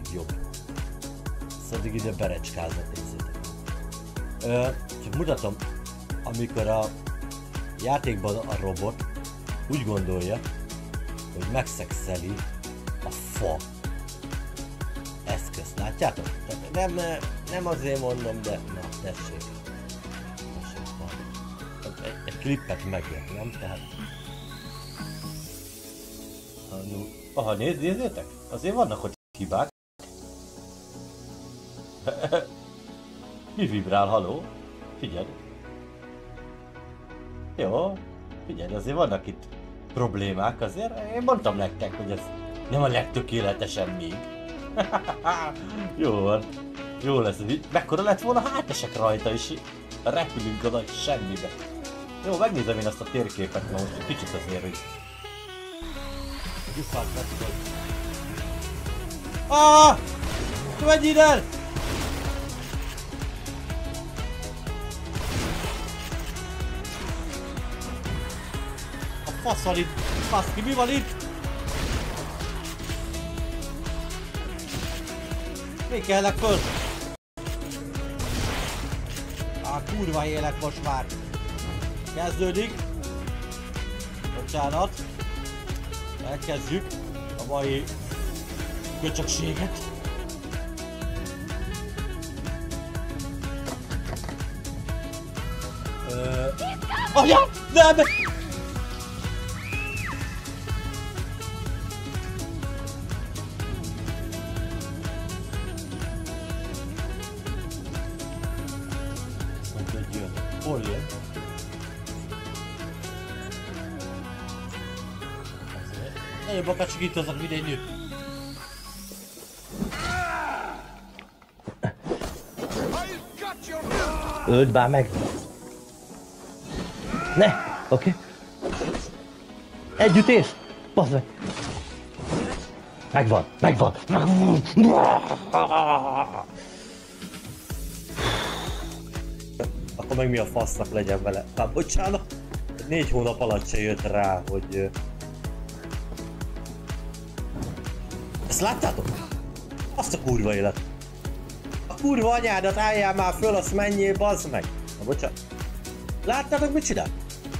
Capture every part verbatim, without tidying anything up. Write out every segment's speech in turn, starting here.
legjobb. Szóval ide berecskázat nézzétek. Ö, csak mutatom, amikor a játékban a robot úgy gondolja, hogy megszexeli a fa eszközt. Látjátok? Tehát nem, nem azért mondom, de na, tessék. tessék egy, egy klippet megért, nem? Tehát... Aha, nézd, nézzétek! Azért vannak ott hibák. Mi vibrál, haló? Figyelj! Jó, figyelj, azért vannak itt problémák, azért én mondtam nektek, hogy ez nem a legtökéletesebb még. Jó van, jó lesz, mekkora lett volna, hát esek rajta is, repülünk a nagy semmibe. Jó, megnézem én azt a térképet, mert most egy kicsit azért, hogy... Gyufát megtudod. Ah! Menj innen! A fasz van itt! Faszki, mi van itt? Mi kellek föl? Á, kurva élek most már! Kezdődik! Bocsánat! Elkezdjük a mai köcsökséget! Ö... Anya! Nem! Hol jön? Nagyon bakácsik itt azok, mint egy nő. Öld bár meg! Ne! Oké? Okay. Együttés! Bazd meg! Megvan! Megvan! Akkor meg mi a fasznak legyen vele? Hát bocsánat! Négy hónap alatt se jött rá, hogy... Ezt láttátok? Azt a kurva élet! A kurva anyádat álljál már föl, azt menjél, bazd meg! Na bocsánat. Láttátok, mit csinál?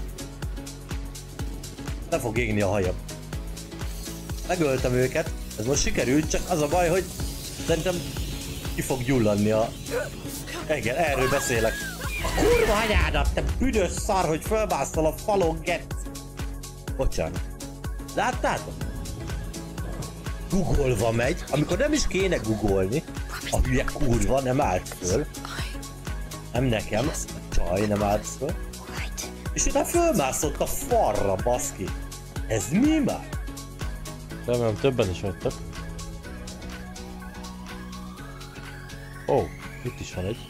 Nem fog égni a hajam. Megöltem őket, ez most sikerült, csak az a baj, hogy szerintem ki fog gyulladni a... Igen, erről beszélek. A kurva anyádat, te büdös szar, hogy fölmászol a falon, get! Bocsánat. Láttátok? Googolva megy, amikor nem is kéne googolni. A hülye kurva nem állt föl. Nem nekem, a csaj nem állt föl. És utána fölmászott a falra, baszki. Ez mi már? Remélem többen is vagytok. Ó, oh, itt is van egy.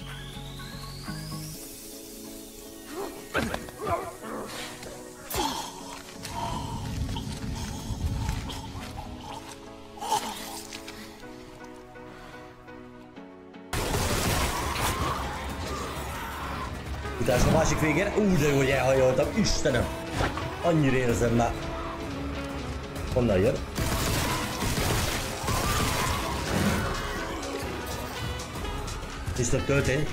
Utás a másik végén, ú, de jó, hogy elhajoltam, Istenem! Annyira érzem már. Honnan jön? Tisztebb töltény.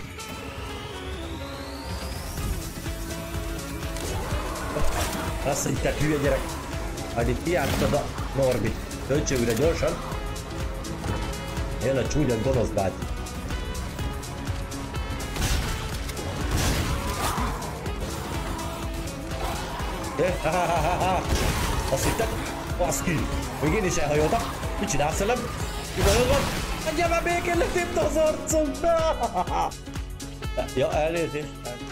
Azt mondja, te hülye gyerek. Majd itt kiártad a Norbit. Töltse újra gyorsan. Jön a csúnya gonosz báty. Azt hitted? Baszki! Még én is elhajoltam. Mit csinálsz velem? Mi bajod van? Adjál már békén, letépte az arcomba! Ja, elnézést.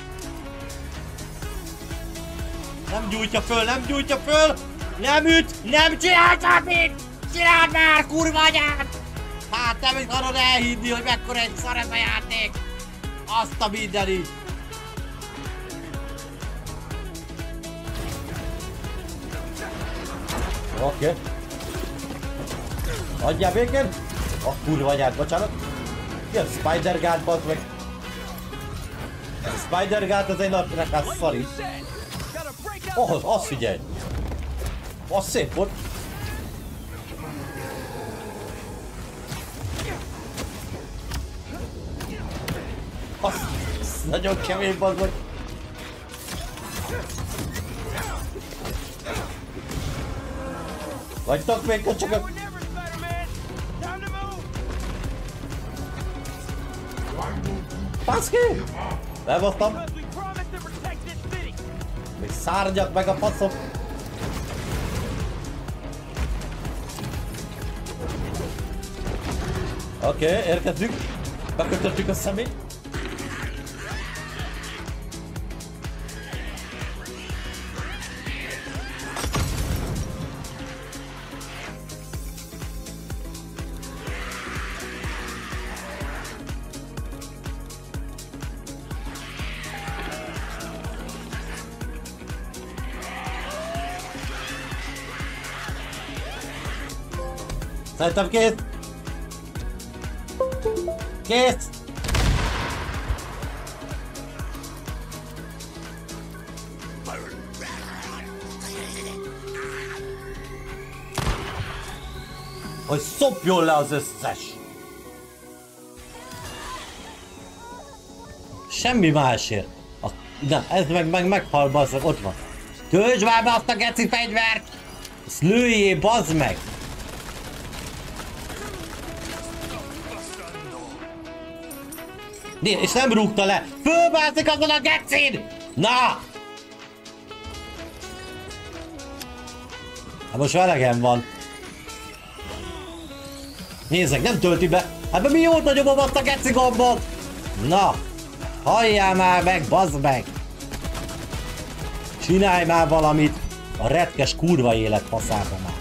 Nem gyújtja föl, nem gyújtja föl! Nem üt! Nem csinál semmit! Csináld már, kurva anyád! Hát nem akarod elhinni, hogy mekkora egy szar ez a játék! Azt a mindenit! Oké. Okay. Adjál békén! A kurva anyád, bocsánat! Mi a Spider-Guard, bazd meg? A Spider-Guard az egy nagy rekás szari. Oh, azt figyelj! Az szép volt! Az, az nagyon kemény bazdmeg. Vagytok még köcsögök? Baszki! Bebasztam! Még szárnyak meg a faszom! Oké, okay, érkezünk! Bekötöttük a szemét! Szerintem kész! Kész! Hogy szopjon le az összes! Semmi másért! A, na, ez meg, meg meghal, bazzak, ott van! Töltsd már be azt a geci fegyvert! Ezt lőjjé, bazd meg! Né, és nem rúgta le! Fölbászik azon a gecin! Na! Hát most elegem van. Nézzek, nem tölti be! Hát be mióta nyomom azt a geci gombot? Na! Halljál már meg, bazd meg! Csinálj már valamit! A retkes kurva élet faszába már.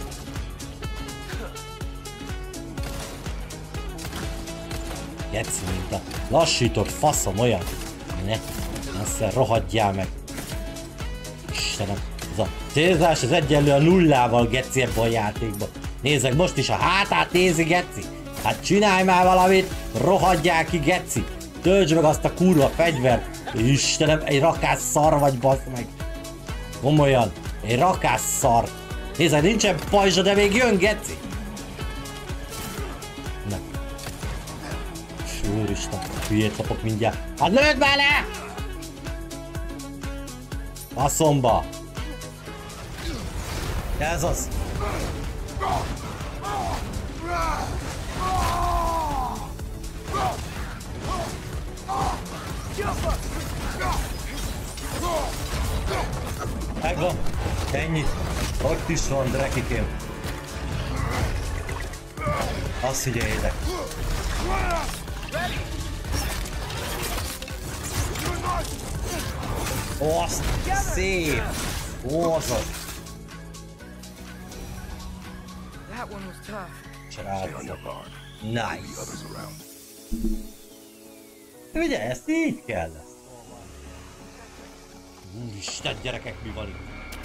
Geci, mint a lassított faszom olyan. Ne, ezzel rohadjál meg. Istenem, ez a célzás az egyenlő a nullával, geci, ebben a játékban. Nézzek, most is a hátát nézi, geci. Hát csinálj már valamit, rohadjál ki, geci. Töltsd meg azt a kurva fegyvert. Istenem, egy rakás szar vagy, bassz meg. Komolyan, egy rakás szar. Nézzek, nincsen pajzsa, de még jön, geci. Na. Úristen, hülyét kapok mindjárt. Hát lőd bele! Faszomba! Ez az! Megvan! Ennyi! Ott is van, drekikém! Azt figyeljétek! Ó, azt szép! Ó, az az! Családok. Nice! Ugye, ezt így kell lesz. Úristen, gyerekek, mi van itt?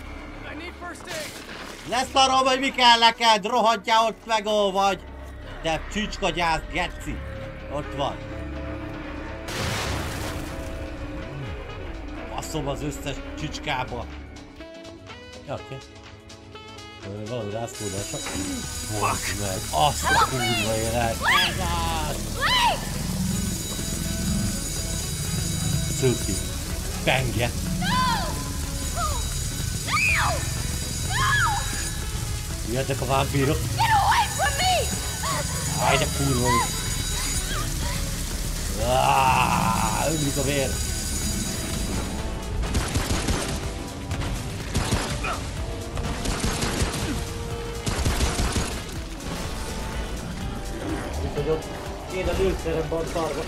Lesz arról, hogy mi kell neked, rohadjál ott meg, ó vagy! Te csücskagyász, geci! Ott van! Baszom az összes csücskába! Ja, oké. Okay. Valami rászkódása. Fuck meg! Azt a kurva élet! Ez az! Szuki! Penge! Jöttek a vámpírok! Áj, de kurva is! Aaaaaaah! Ömlik a vér! Úgyhogy ott kéne lőszerebb a szarva.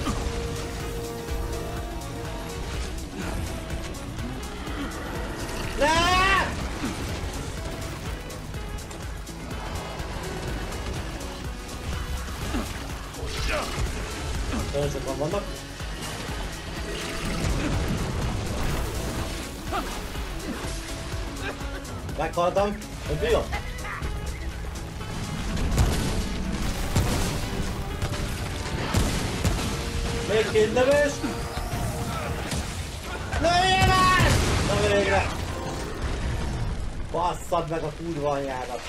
Nagyon sokan vannak. Meghaltam, hogy mi van? Még két lövés! Lőjjél már! Na végre! Basszad meg a kurva anyjádat!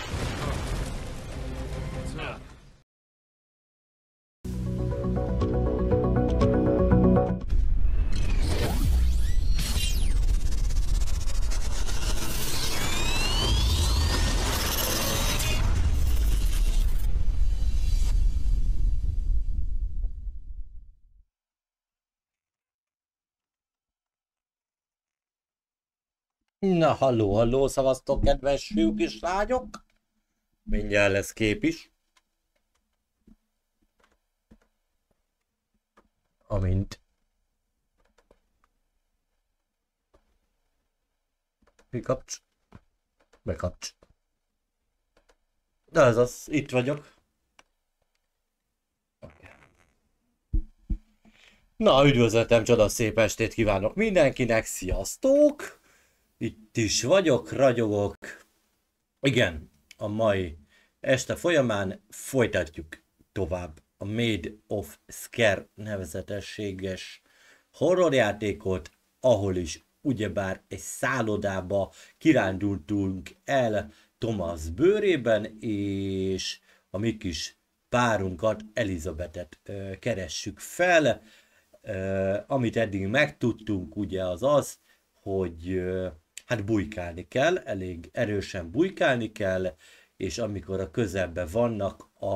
Na, halló, halló, szavaztok, kedves fiúk és lányok! Mindjárt lesz kép is. Amint... Kikapcs. Bekapcs. De ez az, itt vagyok. Na, üdvözletem, csoda szép estét kívánok mindenkinek, sziasztok! Itt is vagyok, ragyogok. Igen, a mai este folyamán folytatjuk tovább a Made of Scare nevezetességes horrorjátékot, ahol is ugyebár egy szállodába kirándultunk el Thomas bőrében, és a mi kis párunkat, Elizabethet ö, keressük fel. Ö, amit eddig megtudtunk, ugye az az, hogy ö, hát bujkálni kell, elég erősen bujkálni kell, és amikor a közelben vannak a,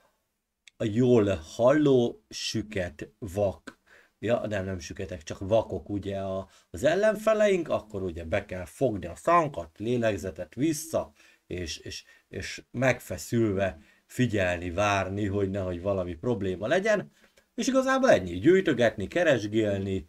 a jól halló, süket, vak, ja, nem, nem süketek, csak vakok ugye a, az ellenfeleink, akkor ugye be kell fogni a szankat, lélegzetet vissza, és, és, és megfeszülve figyelni, várni, hogy nehogy valami probléma legyen. És igazából ennyi, gyűjtögetni, keresgélni,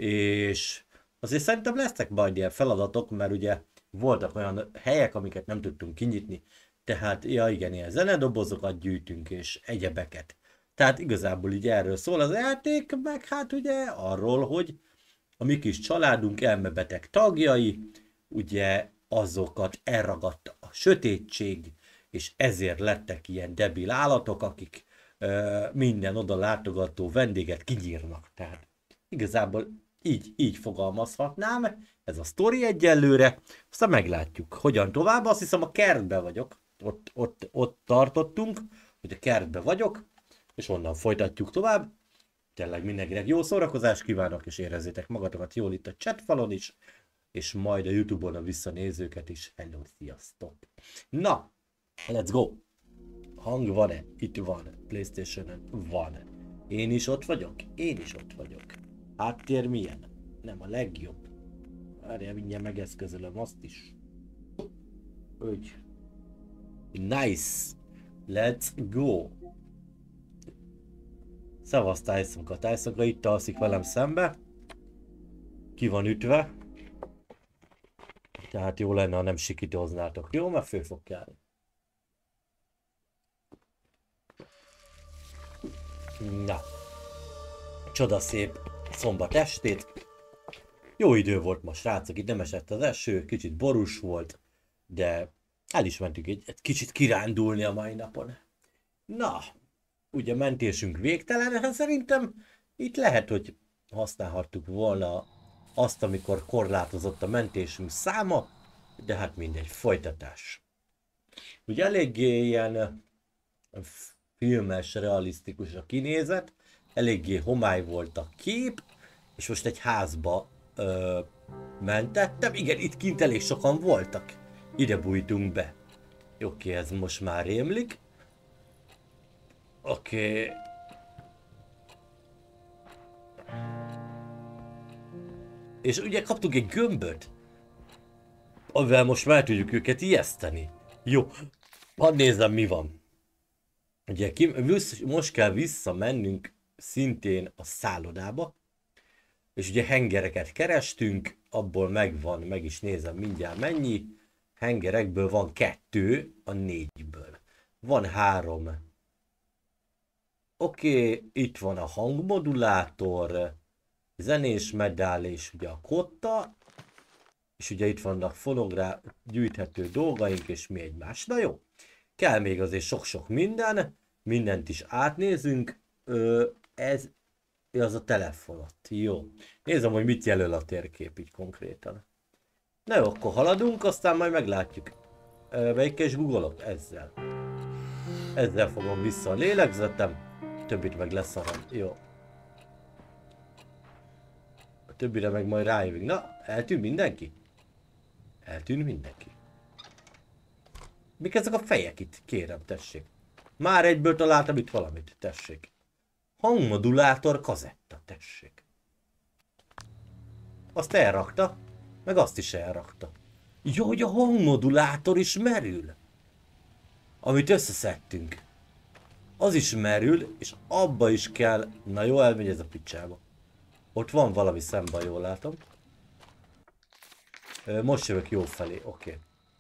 és azért szerintem lesznek majd ilyen feladatok, mert ugye voltak olyan helyek, amiket nem tudtunk kinyitni, tehát, ja igen, ilyen zenedobozokat gyűjtünk, és egyebeket. Tehát igazából így erről szól az játék, meg hát ugye arról, hogy a mi kis családunk elmebeteg tagjai, ugye azokat elragadta a sötétség, és ezért lettek ilyen debil állatok, akik ö, minden oda látogató vendéget kinyírnak. Tehát igazából így, így fogalmazhatnám, ez a sztori egyelőre, aztán meglátjuk, hogyan tovább. Azt hiszem a kertben vagyok, ott, ott, ott tartottunk, hogy a kertben vagyok, és onnan folytatjuk tovább. Tényleg mindenkinek jó szórakozást kívánok, és érezzétek magatokat jól itt a chatfalon is, és majd a YouTube-on a visszanézőket is. Hello, sziasztok! Na, let's go! Hang van-e? Itt van. PlayStation-en van. Én is ott vagyok? Én is ott vagyok. Háttér milyen? Nem a legjobb. Várjál, mindjárt megeszközölöm azt is. Úgy. Nice! Let's go! Szevasz Tysonka. Tysonka itt alszik velem szembe. Ki van ütve. Tehát jó lenne, ha nem sikítoznátok. Jó, mert fő fog kelni. Na. Csoda szép szombat estét. Jó idő volt ma, srácok. Itt nem esett az eső, kicsit borús volt, de el is mentünk egy, egy kicsit kirándulni a mai napon. Na. Ugye mentésünk végtelen, hát szerintem itt lehet, hogy használhattuk volna azt, amikor korlátozott a mentésünk száma, de hát mindegy, folytatás. Ugye eléggé ilyen filmes, realisztikus a kinézet, eléggé homály volt a kép, és most egy házba ö, mentettem. Igen, itt kint elég sokan voltak. Ide bújtunk be. Oké, ez most már rémlik. Oké. Okay. És ugye kaptunk egy gömböt, amivel most már tudjuk őket ijeszteni. Jó, hadd nézzem mi van. Ugye ki, most kell visszamennünk szintén a szállodába, és ugye hengereket kerestünk, abból megvan, meg is nézem mindjárt mennyi. Hengerekből van kettő a négyből. Van három. Oké, okay, itt van a hangmodulátor, zenés medál és ugye a kotta, és ugye itt vannak fonográ gyűjthető dolgaink és mi egymás. Na jó, kell még azért sok-sok minden, mindent is átnézünk, Ö, ez az a telefonot, jó. Nézem, hogy mit jelöl a térkép így konkrétan. Na jó, akkor haladunk, aztán majd meglátjuk. Melyikkel is googolok? Ezzel. Ezzel fogom vissza a lélegzetem. Többit meg leszarom. Jó. A többire meg majd rájövünk. Na, eltűnt mindenki? Eltűnt mindenki. Mik ezek a fejek itt? Kérem, tessék. Már egyből találtam itt valamit. Tessék. Hangmodulátor kazetta. Tessék. Azt elrakta. Meg azt is elrakta. Jó, hogy a hangmodulátor is merül. Amit összeszedtünk. Az is merül, és abba is kell... Na jó, elmegy ez a picsába. Ott van valami szemben, jól látom. Most jövök jó felé, oké.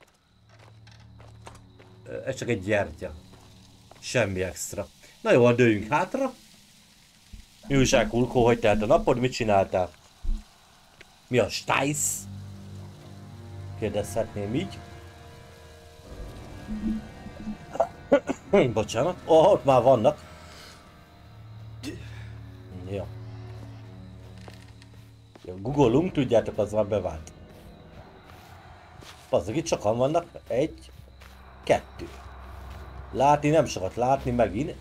Okay. Ez csak egy gyertya. Semmi extra. Na jó, dőljünk hátra. Mi újság, Ulkó, hogy telt a napod? Mit csináltál? Mi a stájsz? Kérdezhetném így. Bocsánat. Oh, ott már vannak. Jó. Jó, googolunk, tudjátok, az már bevált. Azzak itt sokan vannak. Egy, kettő. Látni nem sokat, látni megint.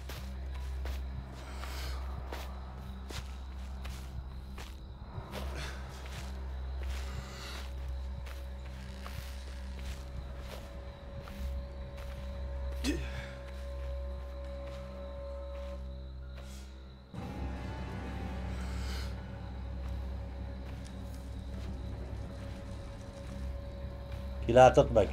Ki látott meg?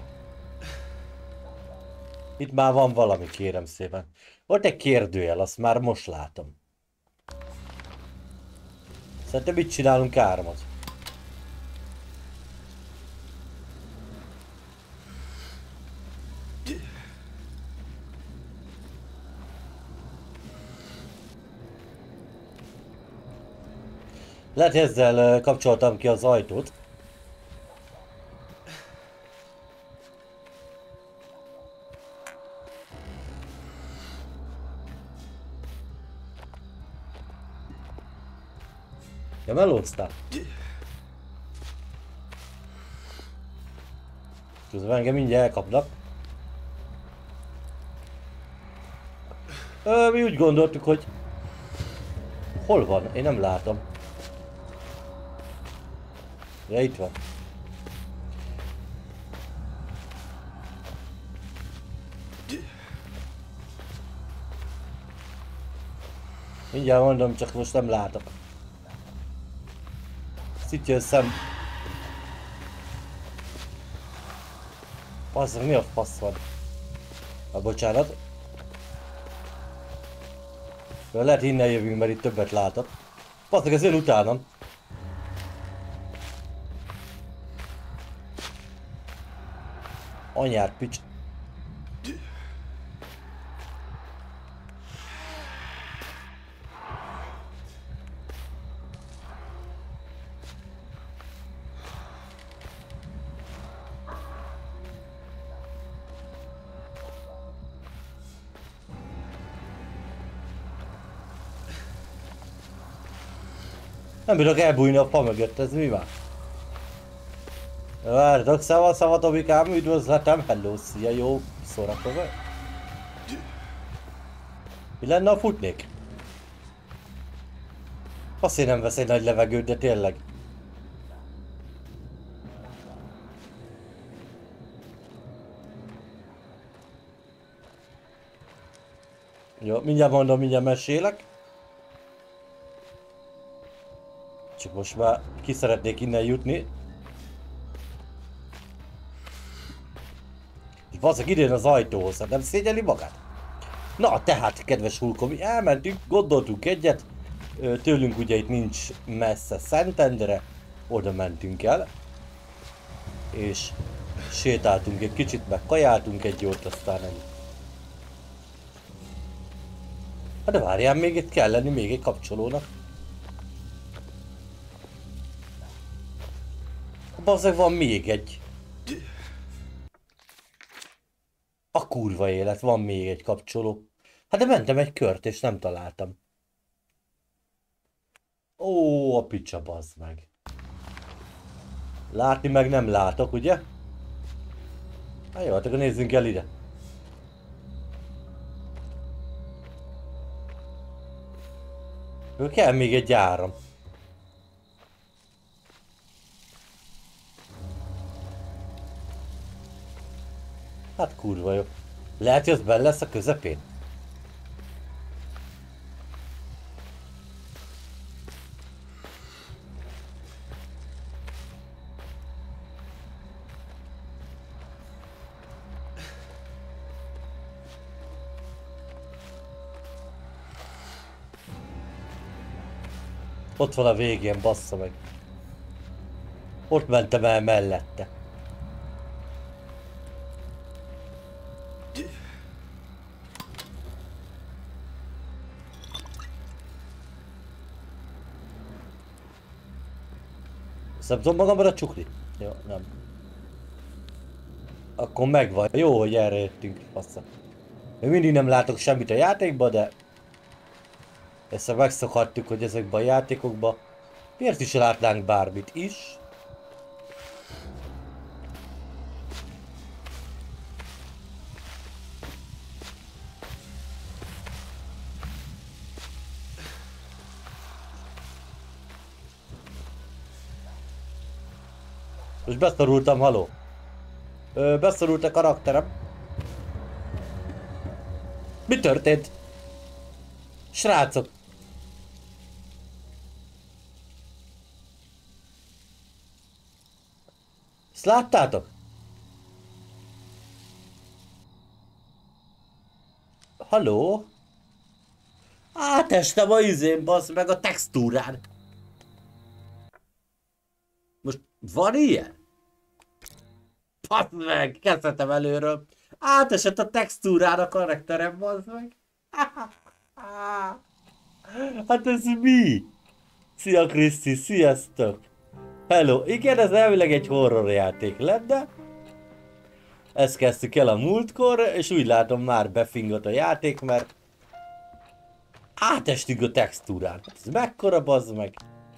Itt már van valami, kérem szépen. Volt egy kérdőjel, azt már most látom. Szerintem mit csinálunk hármat? Lehet, ezzel kapcsoltam ki az ajtót. Ja, melóztál. Közben engem mindjárt elkapnak. Ö, mi úgy gondoltuk, hogy... Hol van? Én nem látom. Ja, itt van. Mindjárt mondom, csak most nem látok. Itt jön szem. Bazzag, mi a fasz van? Ah, bocsánat. Lehet innen jövünk, mert itt többet látok. Bazzag, ez jön utánam. Anyád pics. Nem bírok elbújni a fa mögött, ez mi van? Várjatok, szava, szava, Tobikám, üdvözletem, hello, szia, jó, szórakozol? Mi lenne, a futnék? Azt nem vesz egy nagy levegőt, de tényleg. Jó, mindjárt mondom, mindjárt mesélek. Csak most már ki szeretnék innen jutni. És bazzag idén az ajtóhoz, hát nem szégyeli magát? Na tehát, kedves Hulkom, mi elmentünk, gondoltunk egyet. Tőlünk ugye itt nincs messze Szentendre. Oda mentünk el. És sétáltunk egy kicsit, meg kajáltunk egy jót, aztán ennyi. Hát de várjál, még itt kell lenni még egy kapcsolónak. Bazzeg, van még egy. A kurva élet, van még egy kapcsoló. Hát de mentem egy kört és nem találtam. Ó, a picsa, bazd meg. Látni meg nem látok, ugye? Na jó, hát akkor nézzünk el ide. Kell még egy áram. Hát kurva jó. Lehet, hogy az benne lesz a közepén? Ott van a végén, bassza meg. Ott mentem el mellette. Ezt nem tudom magamra csukni? Jó, nem. Akkor megvan. Jó, hogy erre jöttünk, bassza. Még mindig nem látok semmit a játékba, de... Ezt megszokhattuk, hogy ezekben a játékokban miért is látnánk bármit is. Most beszorultam, haló. Ö, beszorult a karakterem. Mi történt? Srácok! Ezt láttátok? Haló? Átestem a izén, bassz meg a textúrán. Most van ilyen? Bassz meg, kezdhetem előről. Átesett a textúrán a karakterem, bassz meg. Hát ez mi? Szia Kriszti, sziasztok! Hello, igen, ez elvileg egy horror játék lett, de ezt kezdtük el a múltkor, és úgy látom már befingott a játék, mert átestünk a textúrán. Ez mekkora, bazd meg?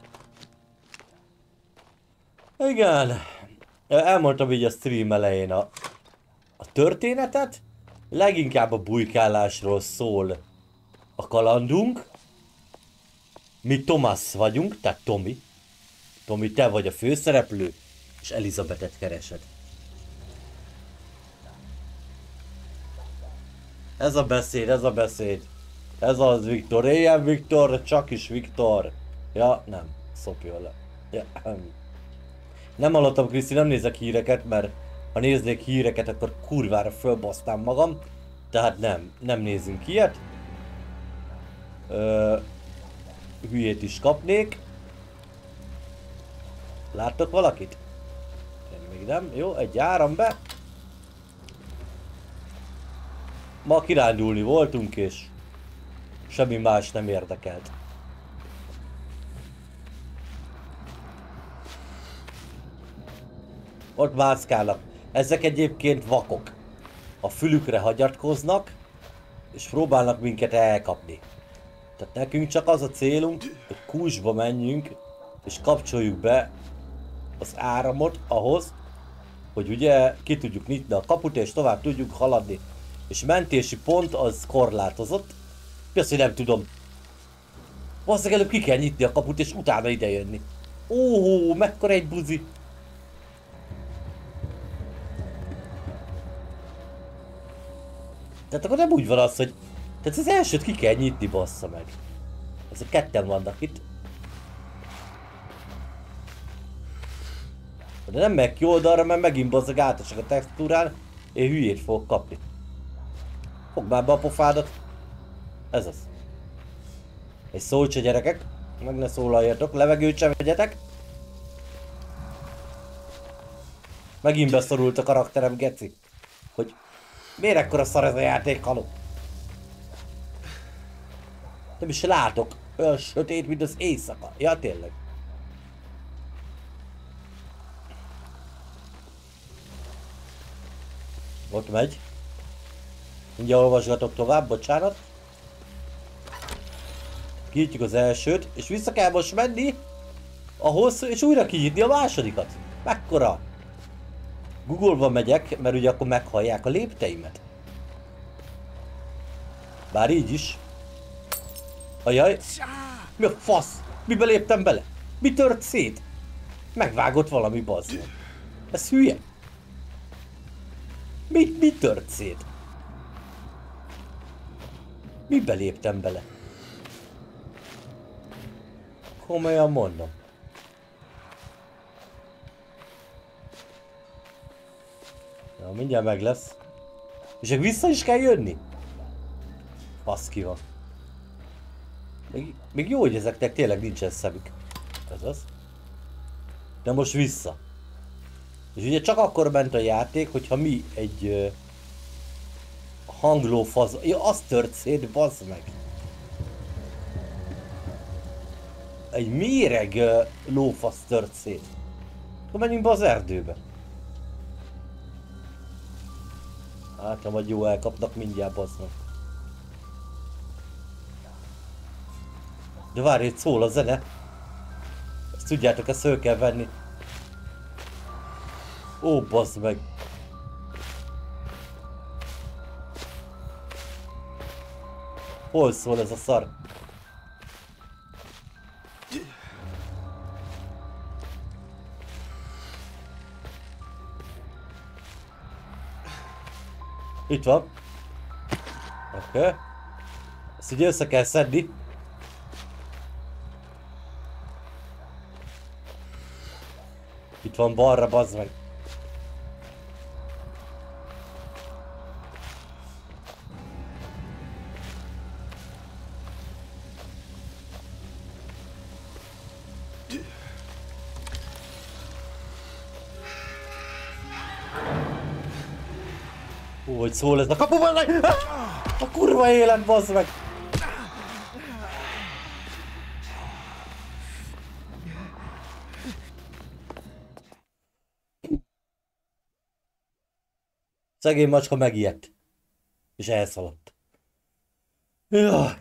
Igen, elmondtam így a stream elején a, a történetet, leginkább a bujkálásról szól a kalandunk. Mi Thomas vagyunk, tehát Tommy. Tommy, te vagy a főszereplő, és Elizabethet keresed. Ez a beszéd, ez a beszéd. Ez az Viktor, éljen Viktor, csak is Viktor. Ja, nem, szopjon le. Ja, nem hallottam, Kriszti, nem nézek híreket, mert ha néznék híreket, akkor kurvára fölbasztám magam. Tehát nem, nem nézünk ilyet. Ö, hülyét is kapnék. Láttok valakit? Én még nem. Jó, egy áram be. Ma kirándulni voltunk, és semmi más nem érdekelt. Ott mászkálnak. Ezek egyébként vakok. A fülükre hagyatkoznak, és próbálnak minket elkapni. Tehát nekünk csak az a célunk, hogy kúsba menjünk, és kapcsoljuk be az áramot ahhoz, hogy ugye ki tudjuk nyitni a kaput, és tovább tudjuk haladni. És mentési pont az korlátozott. Mi azt, hogy nem tudom. Valószínűleg előbb ki kell nyitni a kaput, és utána ide jönni. Óhó, mekkora egy buzi. Tehát akkor nem úgy van az, hogy... Tehát az elsőt ki kell nyitni, bassza meg. Ezek ketten vannak itt. De nem meg ki oldalra, mert megint bazzag átesek a textúrán. Én hülyét fogok kapni. Fogd már be a pofádat. Ez az. Egy szót se, gyerekek. Meg ne szólaljatok, levegőt sem vegyetek. Megint beszorult a karakterem, geci. Hogy miért ekkora szar ez a játék, haló? Nem is látok. Olyan sötét, mint az éjszaka. Ja, tényleg. Ott megy. Mindjárt olvasgatok tovább, bocsánat. Kinyitjuk az elsőt, és vissza kell most menni ahhoz, és újra kinyitni a másodikat. Mekkora? Google-ba megyek, mert ugye akkor meghallják a lépteimet. Bár így is. Ajaj. Mi a fasz? Mibe léptem bele? Mi tört szét? Megvágott valami, bazd. Ez hülye? Mi, mi tört szét? Mibe léptem bele? Komolyan mondom. Na, mindjárt meg lesz. És vissza is kell jönni? Baszki van. Még, még jó, hogy ezeknek tényleg nincsen szemük. Ez az. De most vissza. És ugye csak akkor ment a játék, hogyha mi egy uh, hanglófasz... Ja, az tört szét, bazd meg! Egy méreg uh, lófasz tört szét. Akkor menjünk be az erdőbe. Hát, ha majd jó elkapnak mindjárt, bazd meg. De várj, itt szól a zene. Ezt tudjátok, ezt föl kell venni. Ó, bazd meg. Hol szól ez a szar? Itt van. Oké. Okay. Ezt ugye össze kell szedni. Itt van balra, bazd meg. Ó, hogy szól ez a kapuban, a kurva élet, bazd meg. Szegény macska megijedt. És elszaladt. Jaj.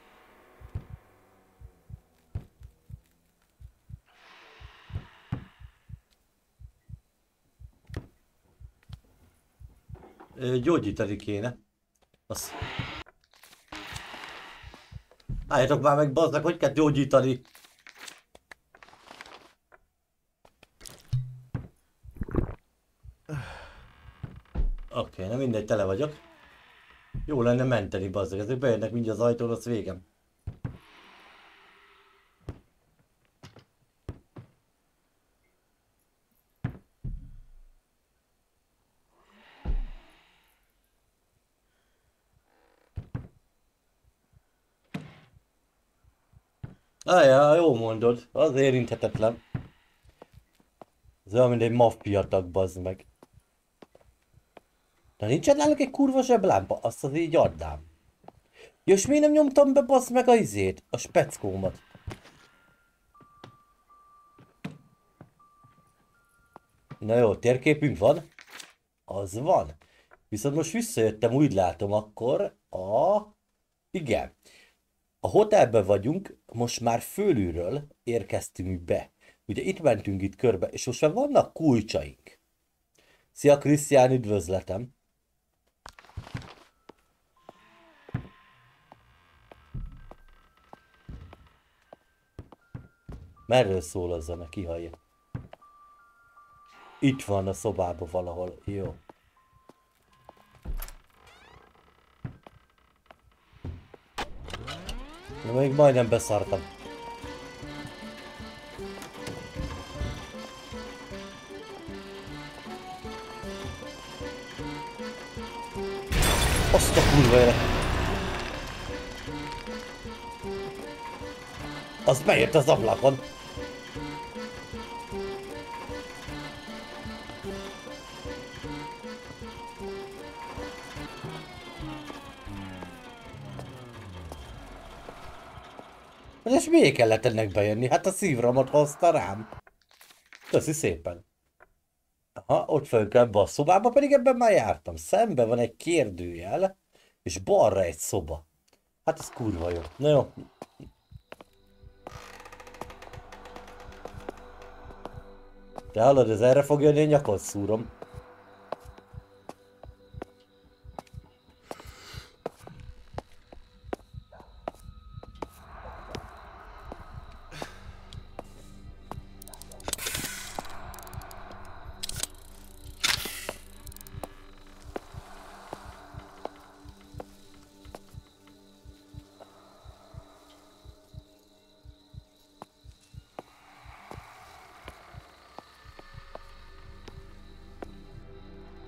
Gyógyítani kéne. Azt. Álljatok már meg, bazdnak, hogy kell gyógyítani? Oké, okay, nem mindegy, tele vagyok. Jó lenne menteni, bazdnak, ezek bejönnek mindjárt az ajtón, az végem. Ajjá, jó mondod, az érinthetetlen. Ez olyan, mint egy maffia tag, bazd meg. De nincsen náluk egy kurva zseblámpa, azt az így adnám. Ja, és miért nem nyomtam be, bazd meg, a izét, a speckómat? Na jó, térképünk van? Az van. Viszont most visszajöttem, úgy látom, akkor a... Igen. A hotelben vagyunk, most már fölülről érkeztünk be. Ugye itt mentünk itt körbe, és most már vannak kulcsaink. Szia Krisztián, üdvözletem! Merről szól a zene, ki hallja? Itt van a szobában valahol, jó. Na, még majdnem beszartam. Azt a kurva élet. Az beért az ablakon. És miért kellett ennek bejönni? Hát a szívramot hozta rám. Köszi szépen. Aha, ott föl kell ebbe a szobába, pedig ebben már jártam. Szemben van egy kérdőjel, és balra egy szoba. Hát ez kurva jó. Na jó. Te hallod, ez erre fog jönni, a nyakad szúrom.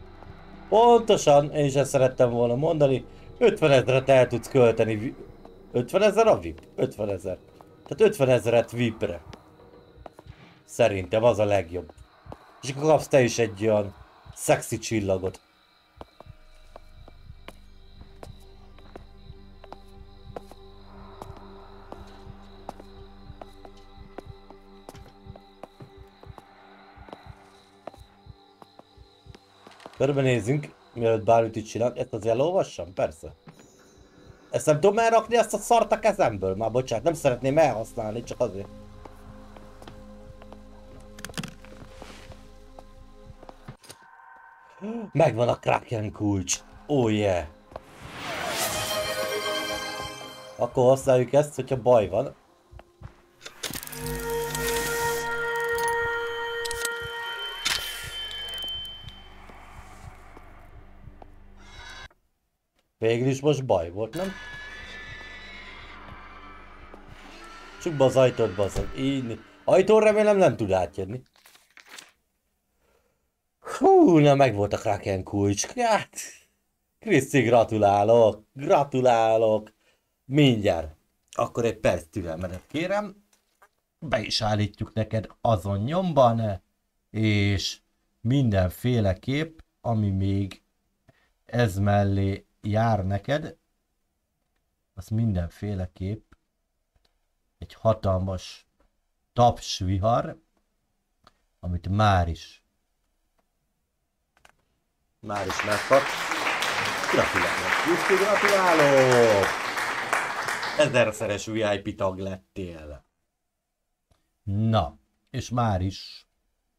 Pontosan, én is ezt szerettem volna mondani. ötven ezret el tudsz költeni ötven ezer a vé i pé? ötven ezer. Tehát ötven ezeret vé i pé-re. Szerintem az a legjobb. És akkor kapsz te is egy olyan szexi csillagot. Körbenézzünk, mielőtt bármit itt csinál. Ezt az elolvassam? Persze. Ezt nem tudom elrakni, ezt a szart a kezemből. Már bocsánat, nem szeretném elhasználni, csak azért. Megvan a Kraken kulcs. Oh yeah. Akkor használjuk ezt, hogyha baj van. Végül is most baj volt, nem? Csak be az ajtót, bazzag. Így. Ajtón remélem nem tud átjönni. Hú, na meg volt a Kraken kulcs. Hát, Kriszti, gratulálok. Gratulálok. Mindjárt. Akkor egy perc türelmedet kérem. Be is állítjuk neked azon nyomban. És mindenféleképp, ami még ez mellé jár neked, az mindenféleképp egy hatalmas tapsvihar, amit már is már is megkapsz. Gratulálok! Justi, gratulálok! Ezerszeres vé i pé tag lettél. Na, és már is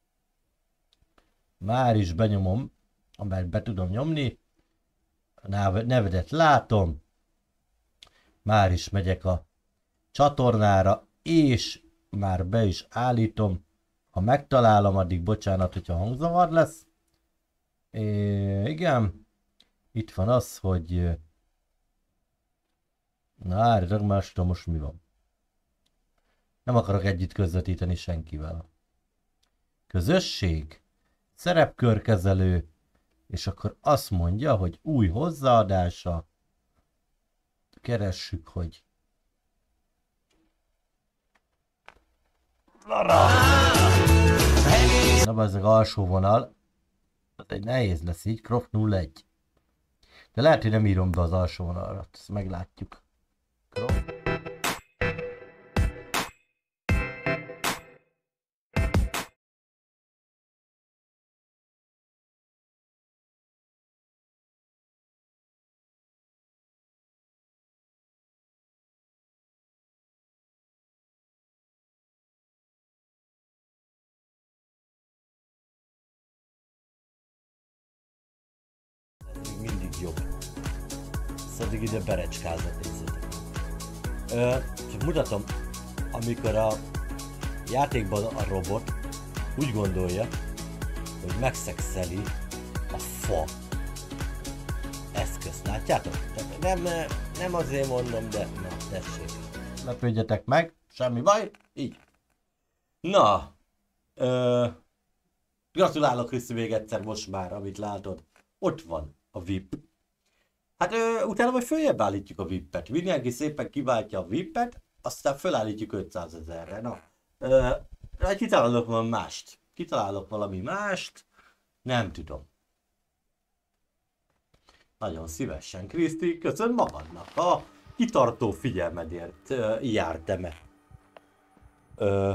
már is benyomom, amelyet be tudom nyomni. A nevedet látom. Már is megyek a csatornára, és már be is állítom. Ha megtalálom, addig bocsánat, hogyha hangzavar lesz. É, igen. Itt van az, hogy... Na, állítok, más tudom most mi van. Nem akarok együtt közvetíteni senkivel. Közösség, szerepkörkezelő, és akkor azt mondja, hogy új hozzáadása. Keressük, hogy... Na, ez az alsó vonal. Ez egy nehéz lesz így, Croft nulla egy. De lehet, hogy nem írom be az alsó vonalat, ezt meglátjuk. Croft. Mindig jobb. Szóval ide berecskázat nézzétek. Ö, csak mutatom, amikor a játékban a robot úgy gondolja, hogy megszexeli a fa eszközt. Látjátok? Tehát nem, nem azért mondom, de na, tessék. Lepődjetek meg, semmi baj, így. Na, ö, gratulálok Kriszti még egyszer most már, amit látod. Ott van a vé i pé. Hát ö, utána majd följebb állítjuk a vé i pé-et. Mindenki szépen kiváltja a vé i pé-et, aztán fölállítjuk ötszázezerre. Na, ö, kitalálok valami mást. Kitalálok valami mást. Nem tudom. Nagyon szívesen, Kriszti, köszönöm magadnak a kitartó figyelmedért ö, jártem-e. Ö,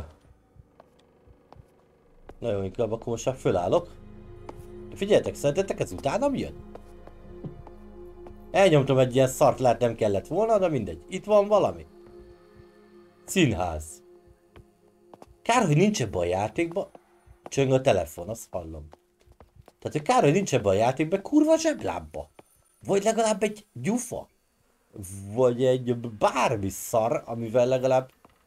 nagyon inkább akkor most már fölállok. Figyeljetek, szerintetek ez utánam jön? Elnyomtam egy ilyen szart, lehet nem kellett volna, de mindegy. Itt van valami. Színház. Kár, hogy nincs ebbe a játékba. Csöng a telefon, azt hallom. Tehát, hogy kár, hogy nincs ebbe a játékba kurva zseblábba. Vagy legalább egy gyufa. Vagy egy bármi szar, amivel legalább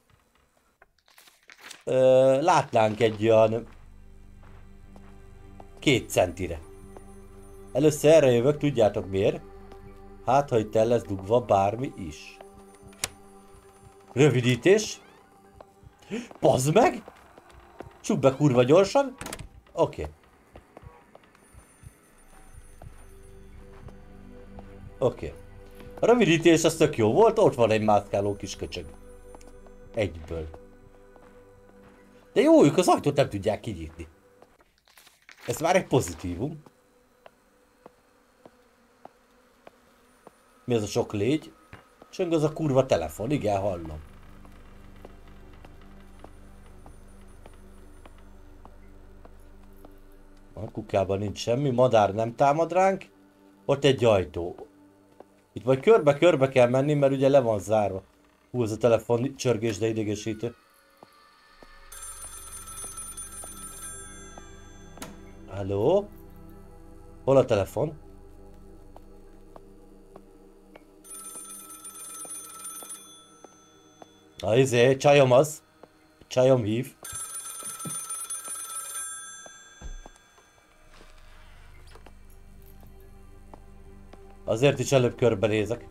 ö, látnánk egy olyan két centire. Először erre jövök, tudjátok miért? Hát, ha itt el lesz dugva bármi is. Rövidítés. Pazd meg! Csuk be kurva gyorsan. Oké. Okay. Oké. Okay. A rövidítés az tök jó volt, ott van egy mászkáló kis köcsög. Egyből. De jó, ők az ajtót nem tudják kinyitni. Ez már egy pozitívum. Mi az a sok légy? Csöng az a kurva telefon, igen, hallom. A kukában nincs semmi, madár nem támad ránk. Ott egy ajtó. Itt majd körbe-körbe kell menni, mert ugye le van zárva. Hú, ez a telefon csörgés, de idegesítő. Halló? Hol a telefon? Na izé, csajom az. Csajom hív. Azért is előbb körbenézek.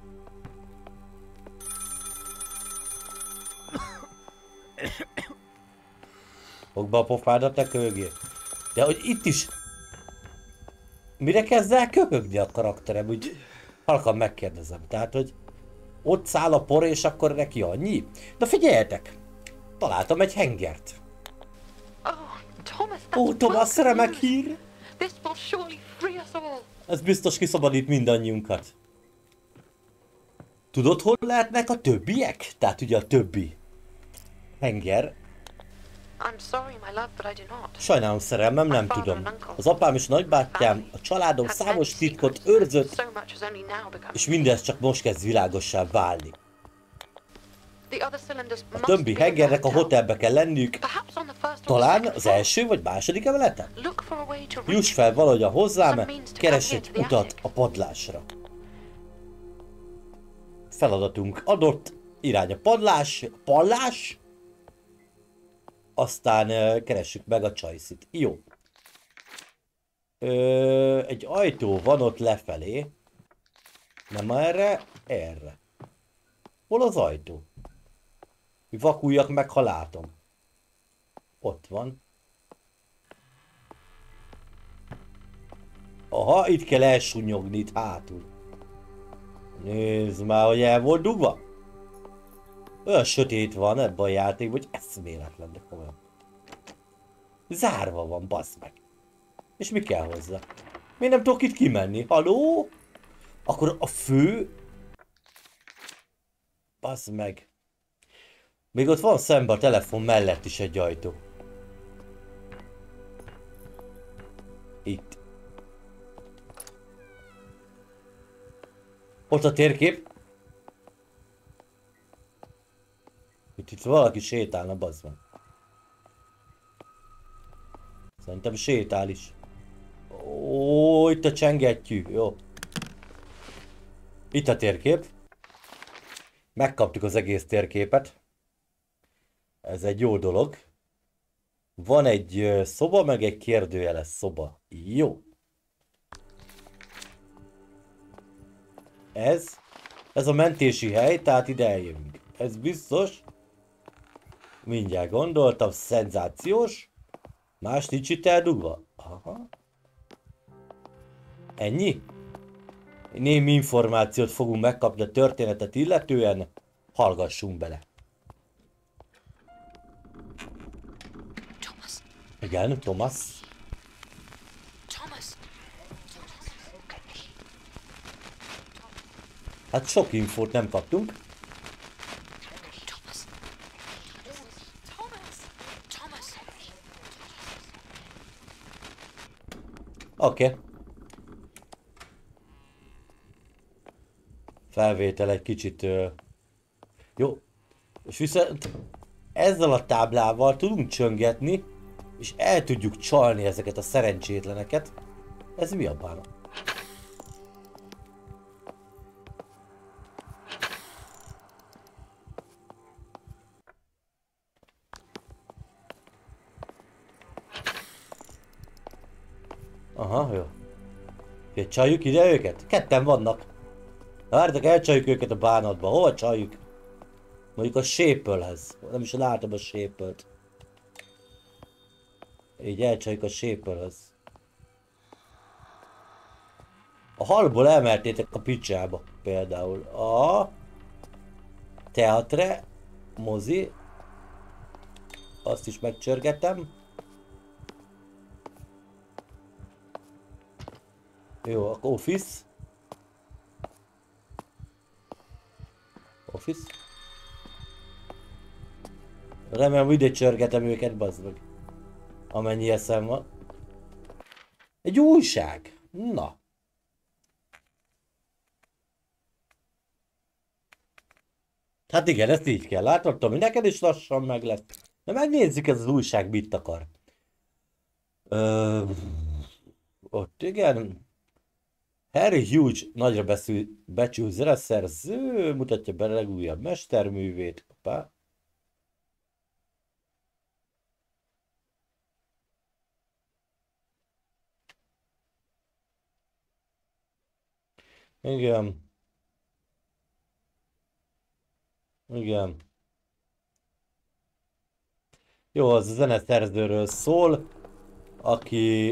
Fogd be a pofádat, ne köhögjél. De hogy itt is... Mire kezd el köhögni a karakterem? Úgy halkan megkérdezem. Tehát, hogy ott száll a por, és akkor neki annyi? Na figyeljetek! Találtam egy hengert. Ó, Thomas, remek hír! Ez biztos kiszabadít mindannyiunkat. Tudod, hol lehetnek a többiek? Tehát ugye a többi henger. Sajnálom, szerelmem, nem tudom. Az apám és nagybátyám, a családom számos titkot őrzött, és mindez csak most kezd világossá válni. A többi hengernek a hotelbe kell lenniük, talán az első vagy második emeleten? Juss fel valahogyan hozzám, keress egy utat a padlásra. Feladatunk adott, irány a padlás, pallás, aztán uh, keressük meg a csajszit. Jó. Ö, egy ajtó van ott lefelé. Nem erre, erre. Hol az ajtó? Vakuljak meg, ha látom. Ott van. Aha, itt kell elsúnyogni, itt hátul. Nézd már, hogy el volt dugva. Olyan sötét van ebben a játékban, hogy eszméletlen, de komolyan. Zárva van, bassz meg. És mi kell hozzá? Miért nem tudok itt kimenni? Haló? Akkor a fő... Bassz meg. Még ott van szembe a telefon mellett is egy ajtó. Itt. Ott a térkép. Itt, itt valaki sétálna, bazd meg. Szerintem sétál is. Ó, itt a csengettyű, jó. Itt a térkép. Megkaptuk az egész térképet. Ez egy jó dolog. Van egy szoba, meg egy kérdőjeles szoba. Jó. Ez. Ez a mentési hely, tehát ide eljövünk. Ez biztos. Mindjárt gondoltam, szenzációs. Más nincs itt eldugva. Aha. Ennyi? Némi információt fogunk megkapni a történetet illetően. Hallgassunk bele. Thomas. Igen, Thomas. Thomas. Hát sok infót nem kaptunk. Thomas. Thomas. Thomas. Oké. Okay. Felvétel egy kicsit... Uh... Jó. És viszont ezzel a táblával tudunk csöngetni, és el tudjuk csalni ezeket a szerencsétleneket. Ez mi a bánat? Aha, jó. Egy csaljuk ide őket? Ketten vannak. Várjátok, elcsaljuk őket a bánatba. Hova csaljuk? Mondjuk a Shape-hez. Nem is látom a Shape-t. Így elcsaljuk a Shape-hez. A halból emeltétek a picsába például. A teatre, mozi. Azt is megcsörgetem. Jó, akkor office. Office. Remélem ide csörgetem őket, bazd meg. Amennyi eszem van. Egy újság. Na. Hát igen, ezt így kell. Látod, Tomi, neked is lassan meg lett. Na megnézzük, ez az újság mit akar. Ö, ott igen. Harry Hughes nagyra beszű, becsült zeneszerző mutatja be legújabb mesterművét. Hoppá. Igen. Igen. Jó, az a zeneszerzőről szól, aki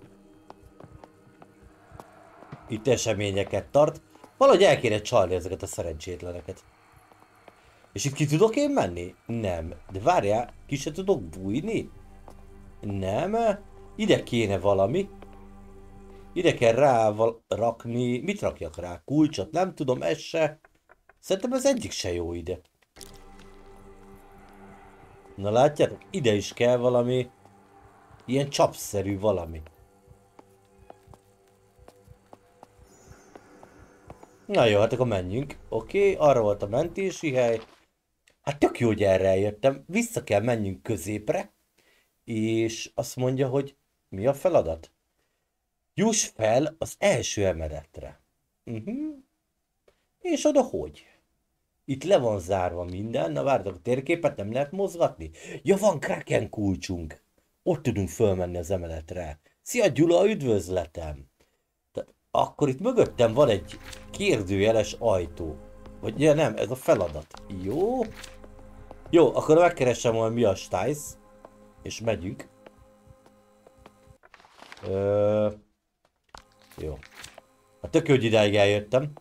itt eseményeket tart. Valahogy el kéne csalni ezeket a szerencsétleneket. És itt ki tudok én menni? Nem. De várjál, ki se tudok bújni? Nem. Ide kéne valami. Ide kell rá rakni... Mit rakjak rá? Kulcsot? Nem tudom, ez se. Szerintem ez egyik se jó ide. Na látjátok? Ide is kell valami... Ilyen csapszerű valami. Na jó, hát akkor menjünk. Oké, okay, arra volt a mentési hely. Hát tök jó, hogy erre eljöttem. Vissza kell menjünk középre. És azt mondja, hogy mi a feladat? Juss fel az első emeletre. Uh-huh. És oda hogy? Itt le van zárva minden. Na várjátok, a térképet nem lehet mozgatni? Ja, van Kraken kulcsunk. Ott tudunk fölmenni az emeletre. Szia Gyula, üdvözletem! Akkor itt mögöttem van egy kérdőjeles ajtó. Vagy ja, nem, ez a feladat. Jó. Jó, akkor megkeresem, hogy mi a stájsz. És megyünk. Ö... Jó. Hát tök jó, hogy idáig eljöttem.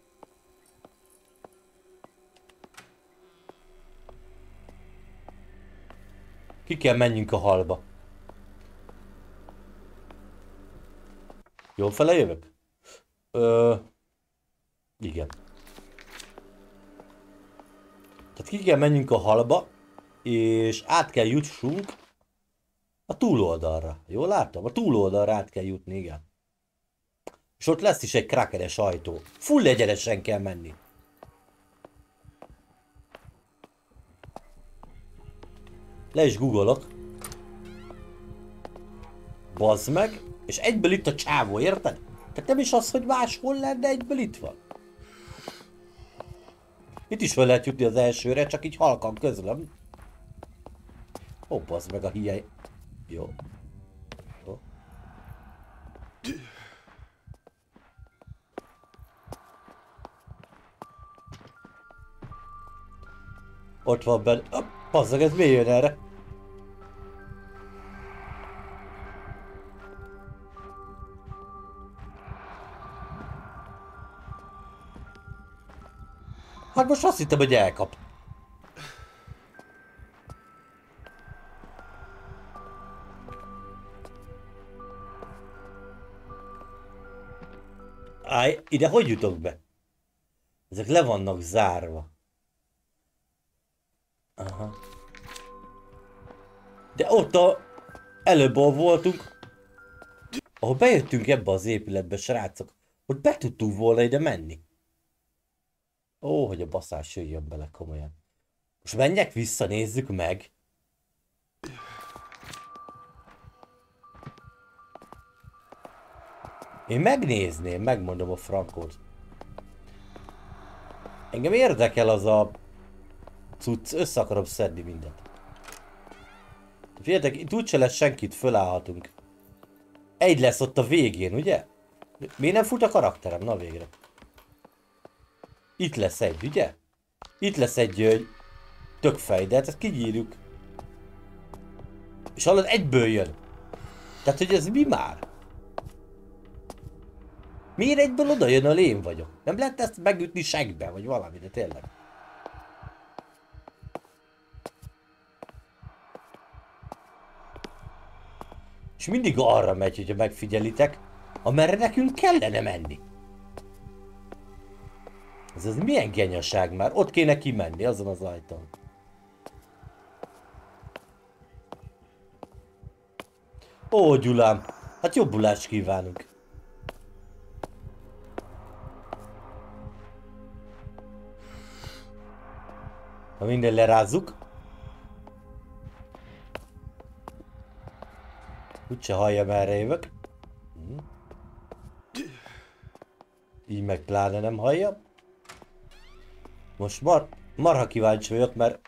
Ki kell menjünk a halba. Jó fele jövök? Ö... Igen. Tehát ki kell menjünk a halba, és át kell jussunk a túloldalra. Jól látom? A túloldalra át kell jutni, igen. És ott lesz is egy krakenes ajtó. Full egyenesen kell menni. Le is googolok. Bazd meg. És egyből itt a csávó, érted? Tehát nem is az, hogy máshol lenne, egyből itt van. Itt is fel lehet jutni az elsőre, csak így halkan közlöm. Ó, bazd meg a hiány. Jó. Jó. Ott van benne. Bazd meg, ez mi jön erre? Hát most azt hittem, hogy elkap. Állj, ide hogy jutok be? Ezek le vannak zárva. Aha. De ott a... előbb ahol voltunk, ahol bejöttünk ebbe az épületbe, srácok, ott be tudtunk volna ide menni. Ó, hogy a baszás jöjjön bele komolyan. Most menjek vissza, nézzük meg. Én megnézném, megmondom a frankot. Engem érdekel az a cucc, össze akarom szedni mindent. Figyeljetek, itt úgyse lesz senkit, fölállhatunk. Egy lesz ott a végén, ugye? Miért nem fut a karakterem? Na végre. Itt lesz egy, ugye? Itt lesz egy ö, tök fej, de hát ezt kigyírjuk. És hallod, egyből jön. Tehát, hogy ez mi már? Miért egyből oda jön, a lém vagyok? Nem lehet ezt megütni segbe, vagy valami, de tényleg. És mindig arra megy, hogyha megfigyelitek, amerre nekünk kellene menni. Ez az milyen genyaság már? Ott kéne kimenni, azon az ajtón. Ó, Gyulám, hát jobbulást kívánunk. Ha minden lerázzuk. Úgyse hallja, merre jövök. Hm. Így meg pláne nem hallja. Most mar marha kíváncsi vagyok, mert...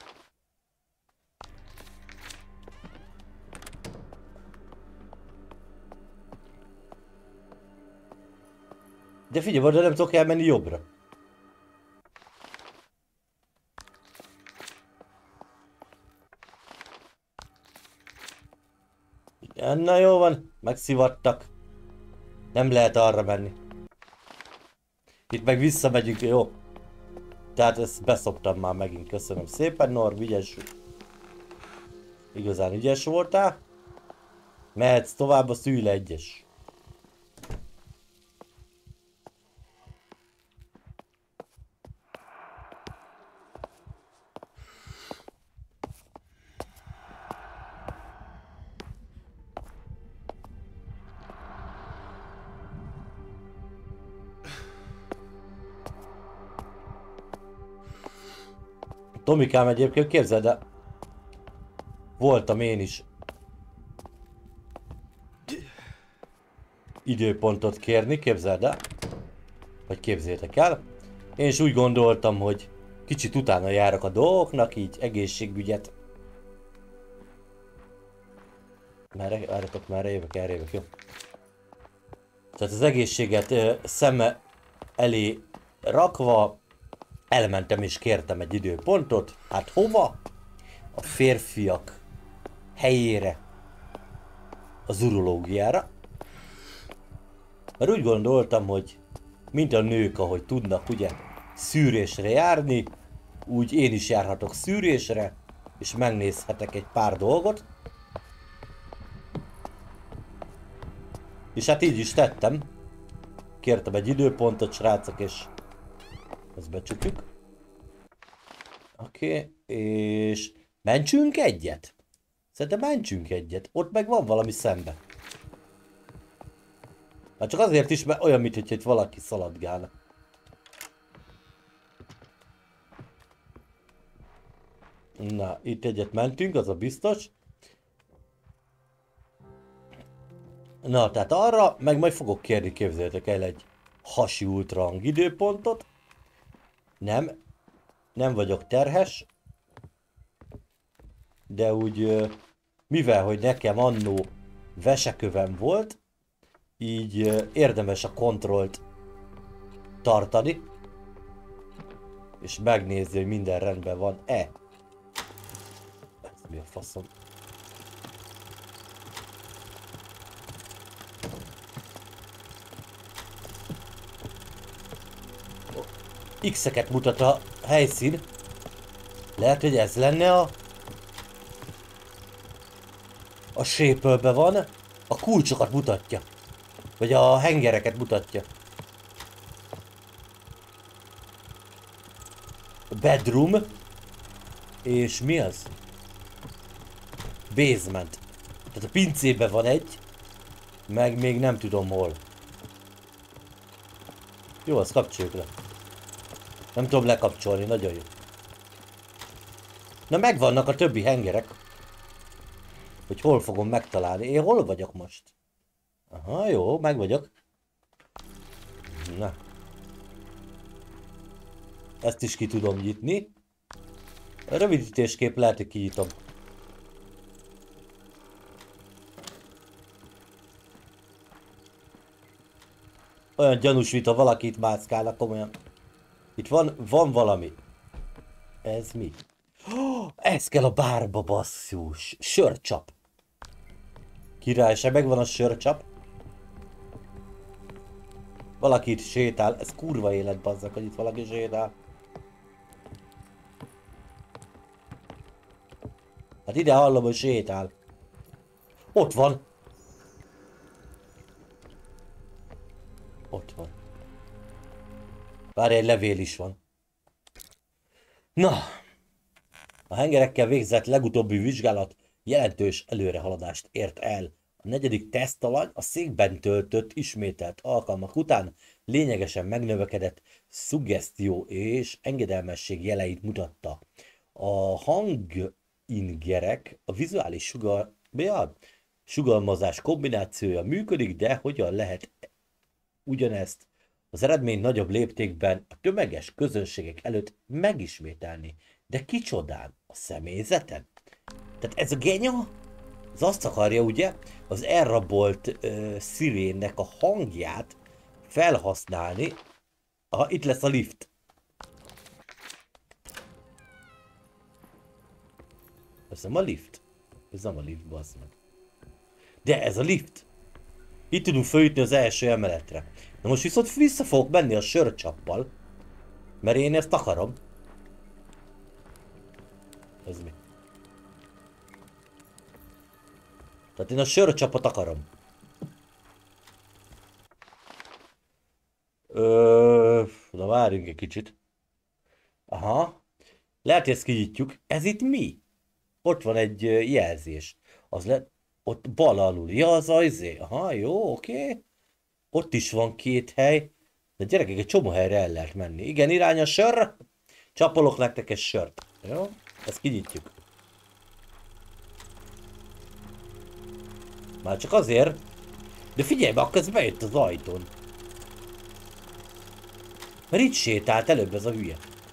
De figyelj, oda nem tudok elmenni jobbra. Na jó van, megszivattak. Nem lehet arra menni. Itt meg visszamegyünk, jó? Tehát ezt beszoptam már megint, köszönöm szépen, Norm, ügyes. Igazán ügyes voltál. Mehetsz tovább a Szűle egyes. Tomikám, egyébként képzeld el, voltam én is időpontot kérni, képzeld el, vagy képzétek el. Én is úgy gondoltam, hogy kicsit utána járok a dolgoknak, így egészségügyet. Merre, várjatok, merre jövök, erre jövök, jó? Tehát az egészséget ö, szeme elé rakva, elmentem és kértem egy időpontot. Hát hova? A férfiak helyére. Az urológiára. Mert úgy gondoltam, hogy mint a nők, ahogy tudnak ugye szűrésre járni, úgy én is járhatok szűrésre, és megnézhetek egy pár dolgot. És hát így is tettem. Kértem egy időpontot, srácok, és ezt becsukjuk. Oké, okay. És mentsünk egyet? Szerintem mentsünk egyet. Ott meg van valami szembe. Hát csak azért is, mert olyan, mintha itt valaki szaladgálna. Na, itt egyet mentünk, az a biztos. Na, tehát arra, meg majd fogok kérni, képzeljétek el egy hasi ultrahang időpontot. Nem, nem vagyok terhes. De úgy, mivel, hogy nekem annó vesekövem volt, így érdemes a kontrollt tartani, és megnézni, hogy minden rendben van-e. Ez mi a faszom? X-eket mutat a helyszín. Lehet, hogy ez lenne a... A shape-ölbe van. A kulcsokat mutatja. Vagy a hengereket mutatja. Bedroom. És mi az? Basement. Tehát a pincében van egy. Meg még nem tudom hol. Jó, azt kapcsoljuk le. Nem tudom lekapcsolni, nagyon jó. Na, megvannak a többi hengerek. Hogy hol fogom megtalálni. Én hol vagyok most? Aha, jó, meg vagyok. Na. Ezt is ki tudom nyitni. A rövidítésképp lehet, hogy kinyitom. Olyan gyanús, mint ha valaki itt mászkálna, komolyan. Itt van, van valami. Ez mi? Oh, ez kell a bárba, basszus. Sörcsap. Királyság, megvan a sörcsap. Valaki itt sétál, ez kurva élet bazzak, hogy itt valaki sétál. Hát ide hallom, hogy sétál. Ott van. Ott van. Várj, egy levél is van. Na. A hengerekkel végzett legutóbbi vizsgálat jelentős előrehaladást ért el. A negyedik tesztalany a székben töltött ismételt alkalmak után lényegesen megnövekedett szuggesztió és engedelmesség jeleit mutatta. A hangingerek, a vizuális sugar, ja, sugalmazás kombinációja működik, de hogyan lehet ugyanezt az eredményt nagyobb léptékben a tömeges közönségek előtt megismételni? De kicsodán? A személyzeten? Tehát ez a genya, az azt akarja ugye, az elrabolt uh, szirénnek a hangját felhasználni. Aha, itt lesz a lift. Ez nem a lift. Ez nem a lift, bassz meg. De ez a lift. Itt tudunk följutni az első emeletre. Na most viszont vissza fogok menni a sörcsappal. Mert én ezt akarom. Ez mi? Tehát én a sörcsapot akarom. Ö, na várjunk egy kicsit. Aha. Lehet, hogy ezt kinyitjuk. Ez itt mi? Ott van egy jelzés. Az lehet... Ott bal alul. Ja, az ajzé. Aha, jó, oké. Okay. Ott is van két hely. De gyerekek, egy csomó helyre el lehet menni. Igen, irány a sör. Csapolok nektek egy sört. Jó? Ezt kinyitjuk. Már csak azért. De figyelj be, akkor ez bejött az ajtón. Mert itt sétált előbb ez a hülye.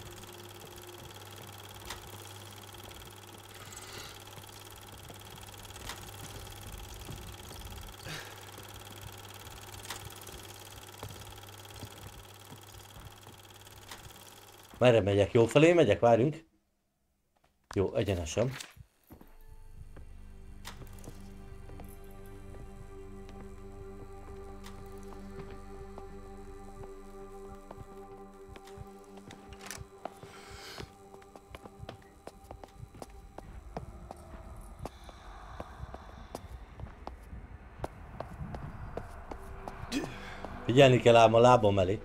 Merre megyek? Jó felé megyek? Várjunk. Jó, egyenesen. Figyelni kell ám a lábam elé.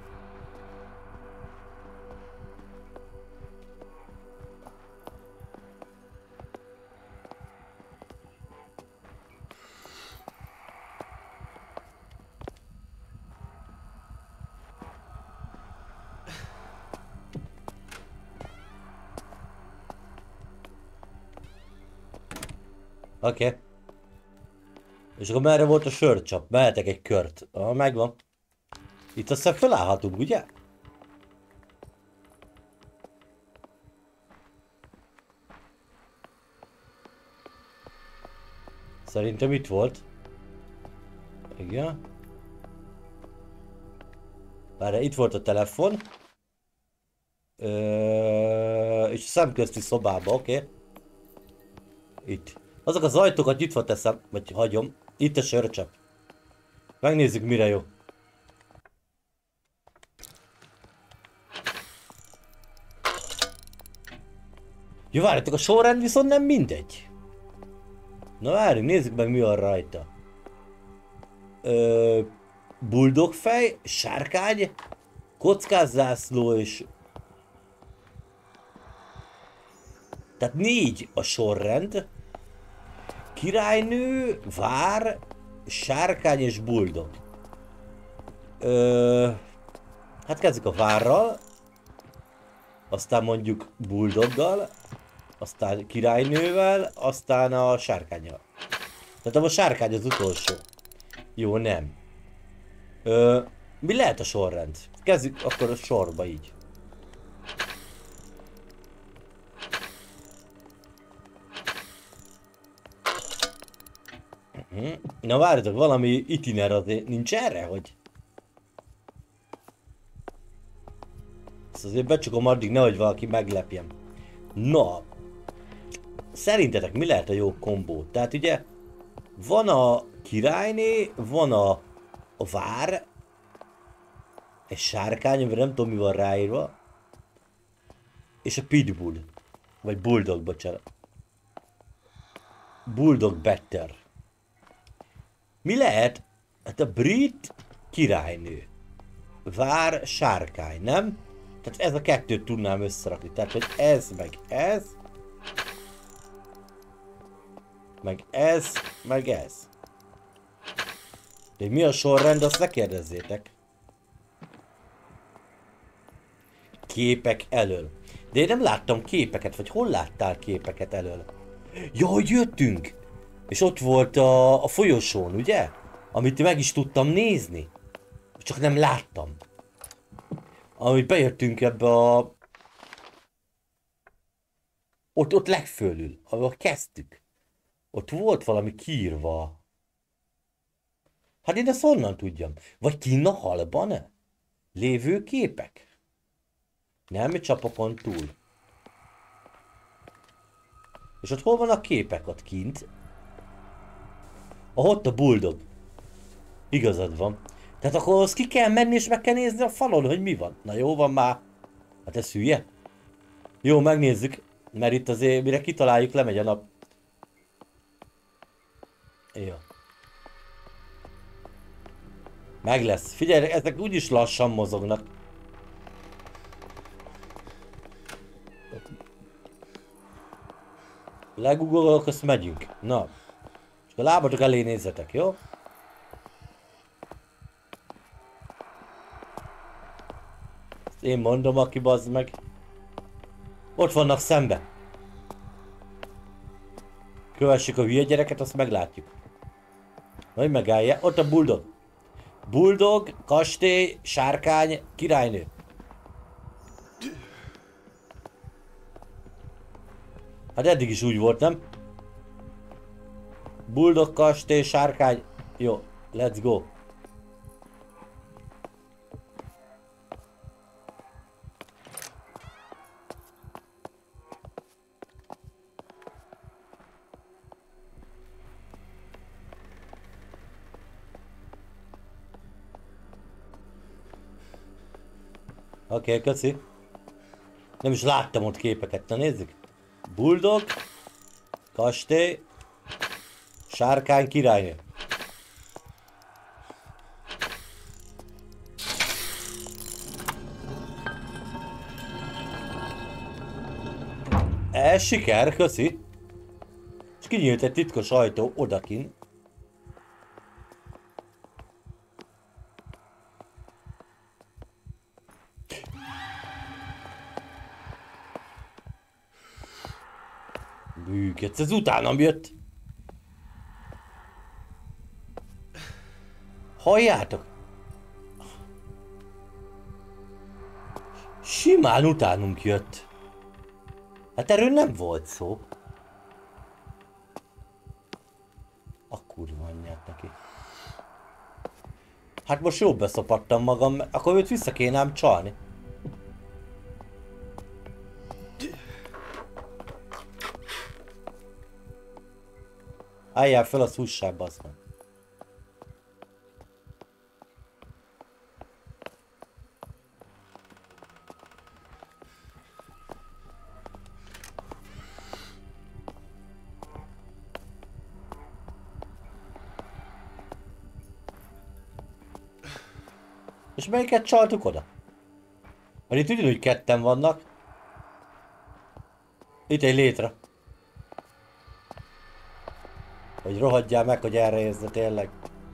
Oké. Okay. És akkor merre volt a sörcsap? Mehetek egy kört. Ah, megvan. Itt aztán felállhatunk, ugye? Szerintem itt volt. Igen. Várj, itt volt a telefon. Ö... És a szemközti szobába, oké. Okay. Itt. Azok az ajtókat nyitva teszem, vagy hagyom. Itt a sörcsap. Megnézzük, mire jó. Jó, várjátok, a sorrend viszont nem mindegy. Na várjunk, nézzük meg, mi van rajta. Ö, buldogfej, sárkány, kockázzászló és... Tehát négy a sorrend. Királynő, vár, sárkány és buldog. Ö, hát kezdjük a várral. Aztán mondjuk buldoggal. Aztán királynővel. Aztán a sárkánnyal. Tehát a sárkány az utolsó. Jó, nem. Ö, mi lehet a sorrend? Kezdjük akkor a sorba így. Na várjatok, valami itiner azért nincs erre, hogy... Ezt azért becsukom addig, nehogy valaki meglepjem. Na... Szerintetek mi lehet a jó kombó? Tehát ugye... Van a királyné, van a... a vár... Egy sárkány, amire nem tudom mi van ráírva. És a pitbull. Vagy bulldog, bocsánat. Bulldog better. Mi lehet? Hát a brit királynő. Vár sárkány, nem? Tehát ez a kettőt tudnám összerakni. Tehát, hogy ez, meg ez. Meg ez, meg ez. De mi a sorrend, azt ne kérdezzétek. Képek elől. De én nem láttam képeket, vagy hol láttál képeket elől? Ja, hogy jöttünk! És ott volt a, a folyosón, ugye? Amit meg is tudtam nézni. Csak nem láttam. Amit bejöttünk ebbe a... Ott, ott legfölül, ahol kezdtük. Ott volt valami kiírva. Hát én ezt honnan tudjam? Vagy kinn a halban lévő képek? Nem csapokon túl. És ott hol van a képek? Ott kint? Ah, ott a bulldog. Igazad van. Tehát akkor az ki kell menni és meg kell nézni a falon, hogy mi van. Na jó van már. Hát ez hülye. Jó, megnézzük. Mert itt azért, mire kitaláljuk, lemegy a nap. Jó. Meg lesz. Figyelj, ezek úgyis lassan mozognak. Legugolok, azt megyünk. Na. Csak a lábatok elé nézzetek, jó? Ezt én mondom, aki bazd meg. Ott vannak szembe. Kövessük a hülye gyereket, azt meglátjuk. Hogy megállja. Ott a bulldog. Bulldog, kastély, sárkány, királynő. Hát eddig is úgy volt, nem? Bulldog, kastély, sárkány. Jó, let's go. Oké, okay, köszi. Nem is láttam ott képeket, na nézzük. Bulldog, kastély, sárkány, királynő. Ez siker, köszi. És kinyílt egy titkos ajtó odakin. Bűkec, ez utánam jött. Halljátok? Simán utánunk jött. Hát erről nem volt szó. A kurva anyját neki. Hát most jobb beszopattam magam, akkor őt vissza kéne ám csalni. Álljál fel, az hússák, bazd meg. És melyiket csaltuk oda? Mert itt ugyanúgy ketten vannak. Itt egy létre. Hogy rohadjál meg, hogy erre érsz, de tényleg.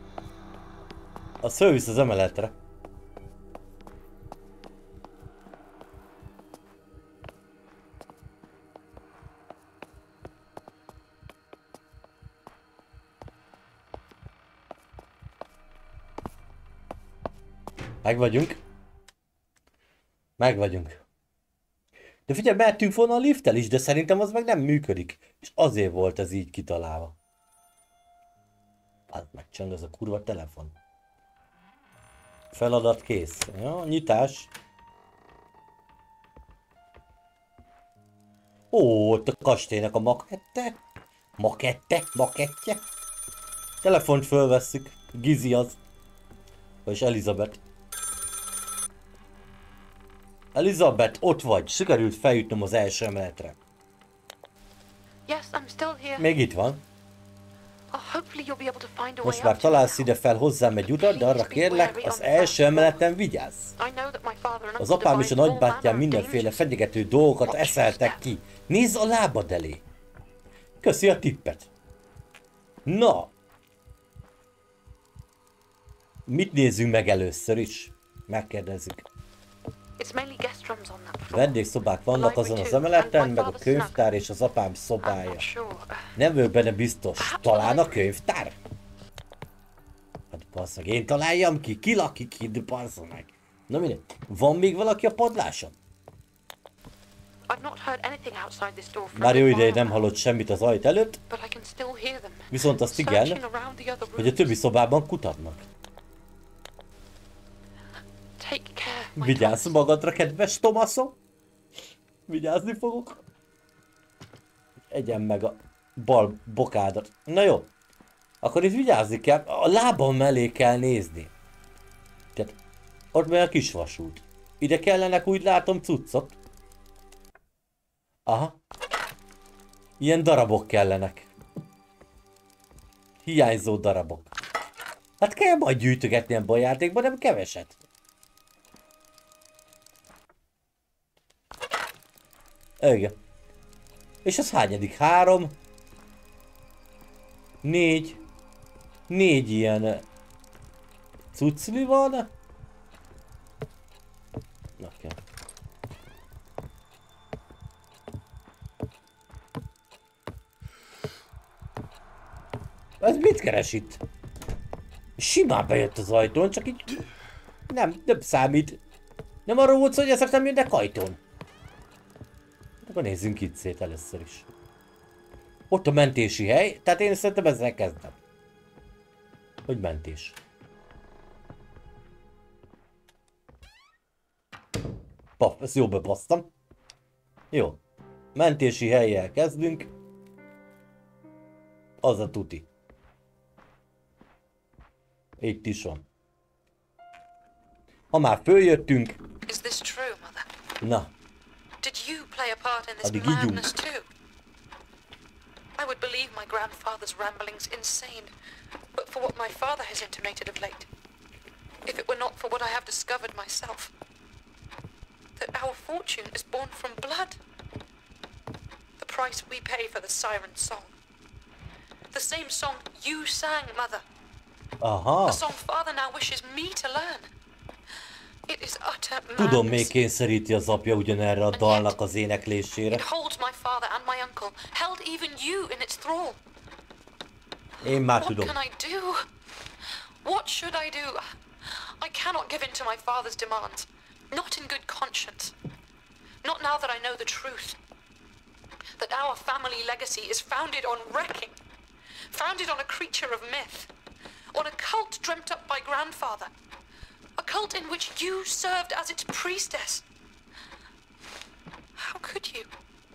Az fölvisz az emeletre. Meg vagyunk. Meg vagyunk. De figyelj, mehetünk volna a lifttel is, de szerintem az meg nem működik. És azért volt ez így kitalálva. Hát megcsönd ez a kurva telefon. Feladat kész. Ja, nyitás. Ó, ott a kastélynak a makette. Makette? Makettje. Telefont fölvesszük. Gizi az. Vagyis Elizabeth. Elizabeth, ott vagy. Sikerült feljutnom az első emeletre. Yes, I'm still here. Még itt van. Oh, hopefully you'll be able to find a way Most már up to me találsz now. ide fel hozzám egy utat, de arra kérlek, az első emeleten vigyázz. I know that my father and Az uncle apám és a devised all nagybátyám manner of mindenféle dangers. fenyegető dolgokat eszeltek ki. Nézz a lábad elé! Köszi a tippet! Na! Mit nézzünk meg először is? Megkérdezzük. It's mainly guest rooms on that floor. Vendégszobák vannak azon az emeleten, meg a könyvtár és az apám I'm szobája. not sure. Nem vagyok benne biztos. Talán a könyvtár? Hát bassz meg, én találjam ki, ki lakik itt, bassz meg. Na mindegy. Van még valaki a padláson? I've not heard anything outside this door for a Már jó good ideje while nem now, hallott semmit az ajt előtt, but I can still hear them. viszont azt igen, Searching around the other hogy a rooms. többi szobában kutatnak. Take care, my Vigyázz Thomas. magadra, kedves Tomaszom! Vigyázni fogok. Egyen meg a bal bokádat. Na jó. Akkor itt vigyázni kell. A lábam mellé kell nézni. Tehát ott van a kis vasút. Ide kellenek, úgy látom, cuccok. Aha. Ilyen darabok kellenek. Hiányzó darabok. Hát kell majd gyűjtögetni ebben a játékban, nem keveset. Igen. És az hányadik? Három. Négy. Négy ilyen cuccli van. Oké. Ez mit keres itt? Simán bejött az ajtón, csak így... Nem, nem számít. Nem arról volt szó, hogy ezek nem jönnek ajtón. Akkor nézzünk itt szét először is. Ott a mentési hely, tehát én szerintem ezzel kezdem. Hogy mentés. Paf, ezt jó bebasztam. Jó. Mentési hellyel kezdünk. Az a tuti. Itt is van. Ha már följöttünk. Is this true, Mother? Na. Did you play a part in this Addig ígyunk. madness too? I would believe my grandfather's ramblings insane, but for what my father has intimated of late, if it were not for what I have discovered myself, that our fortune is born from blood. The price we pay for the siren song. The same song you sang, Mother. Aha. The song Father now wishes me to learn. It is utter Tudom, még madness. kényszeríti az apja ugyanerre a dalnak az éneklésére. It holds my father and my uncle, held even you in its thrall. Én már What tudom. can I do? What should I do? I cannot give in to my father's demands. Not in good conscience. Not now that I know the truth. That our family legacy is founded on wrecking. Founded on a creature of myth. On a cult dreamt up by grandfather. A cult in which you served as its priestess. How could you?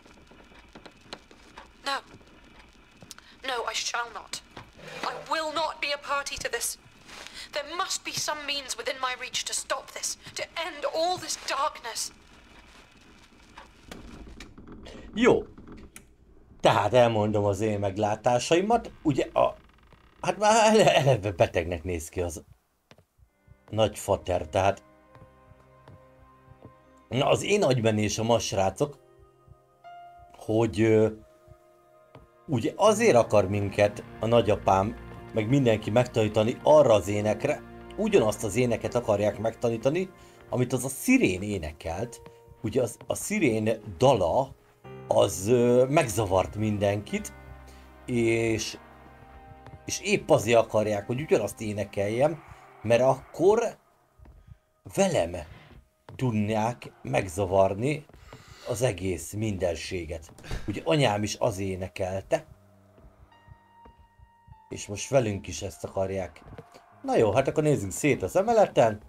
No. No, I shall not. I will not be a party to this. There must be some means within my reach to stop this, to end all this darkness. Jó. Tehát elmondom az én meglátásaimat. Ugye a... Hát már ele- eleve betegnek néz ki az nagyfater, tehát... Na, az én agybenésem az, srácok, hogy... Ö, ugye azért akar minket a nagyapám, meg mindenki megtanítani arra az énekre, ugyanazt az éneket akarják megtanítani, amit az a szirén énekelt. Ugye az, a szirén dala, az ö, megzavart mindenkit, és, és épp azért akarják, hogy ugyanazt énekeljem, mert akkor velem tudnák megzavarni az egész mindenséget. Ugye anyám is az énekelte, és most velünk is ezt akarják. Na jó, hát akkor nézzünk szét az emeleten.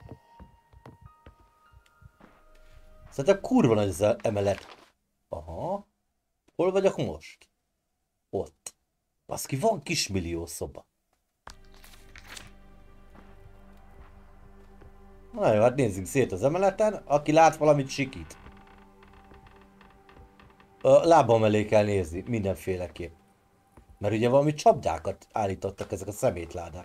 Szerintem kurva nagy az emelet. Aha. Hol vagyok most? Ott. Baszki, van kismillió szoba. Na jó, hát nézzünk szét az emeleten. Aki lát valamit, sikít. A lábam elé kell nézni, mindenféleképp. Mert ugye valami csapdákat állítottak ezek a szemétládák.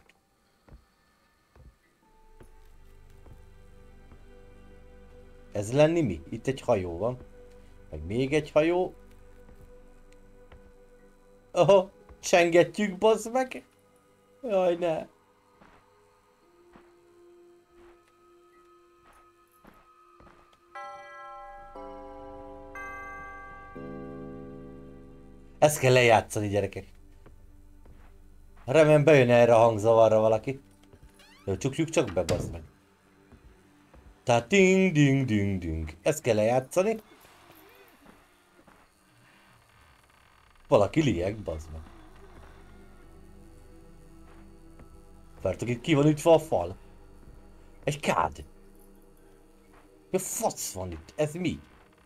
Ez lenni mi? Itt egy hajó van. Meg még egy hajó. Oh, csengetjük, bazd meg! Jaj, ne! Ezt kell lejátszani, gyerekek. Remélem bejön erre a hangzavarra valaki. Jó, csukjuk csak be, bazd meg. Tehát ding, ding, ding, ding. Ezt kell lejátszani. Valaki lieg, bazd meg. Vártok, itt ki van ütve a fal? Egy kád. Mi a fasz van itt? Ez mi?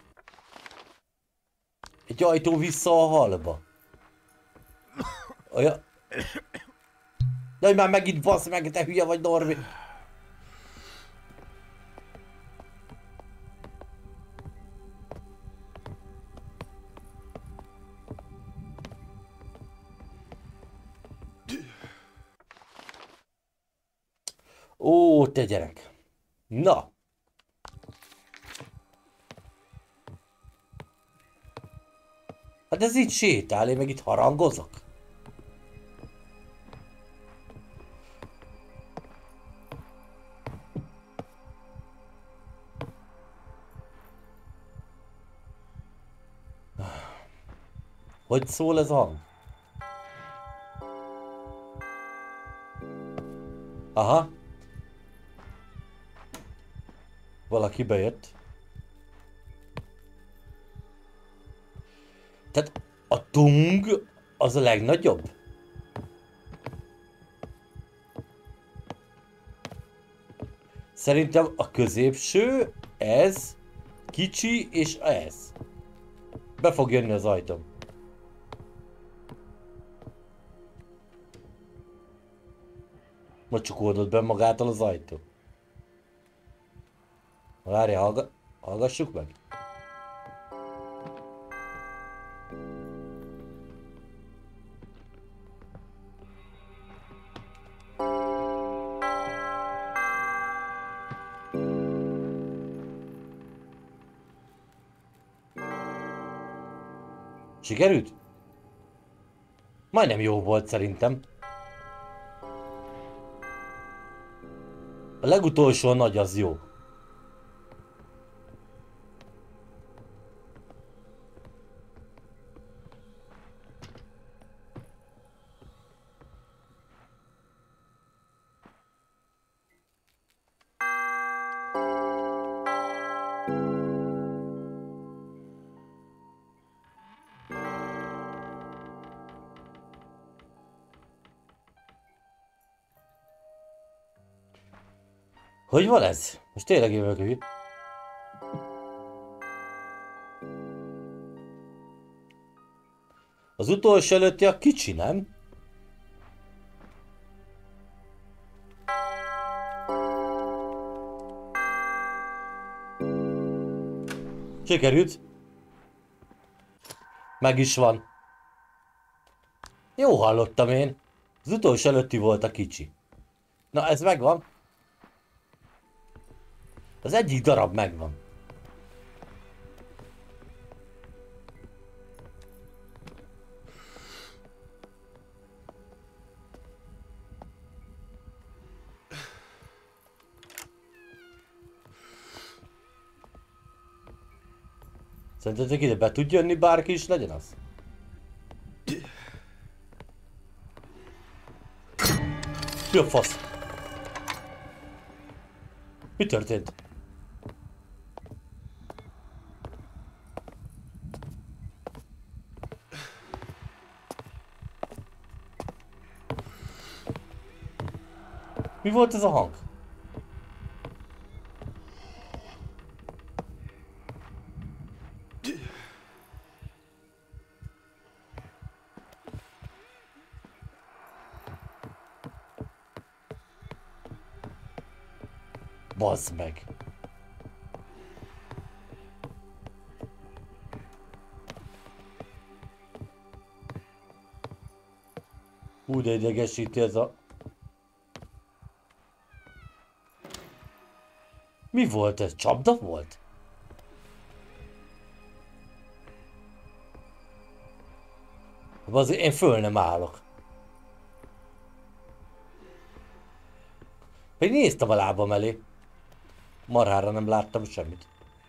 Egy ajtó vissza a halba. Olyan... De hogy már megint basz meg, te hülye vagy, Norbi. Ó, te gyerek. Na. Hát ez itt sétál, én meg itt harangozok. Hogy szól ez a hang? Aha. Valaki bejött. Tehát a tung az a legnagyobb? Szerintem a középső, ez, kicsi és ez. Be fog jönni az ajtóm. Most csukódott be magától az ajtó. Várj, hallga... hallgassuk meg. Sikerült? Majdnem jó volt szerintem. A legutolsó nagy az jó. Hogy van ez? Most tényleg jövök hülye. Az utolsó előtti a kicsi, nem? Sikerült. Meg is van. Jó hallottam én. Az utolsó előtti volt a kicsi. Na, ez megvan. Az egyik darab megvan. Szerintetek ide be tud jönni bárki is, legyen az? Mi a fasz? Mi történt? Mi volt ez a hang? Bazd meg. Hú, de idegesíti ez a... Mi volt ez? Csapda volt? Azért én föl nem állok. Pedig néztem a lábam elé. Marhára nem láttam semmit.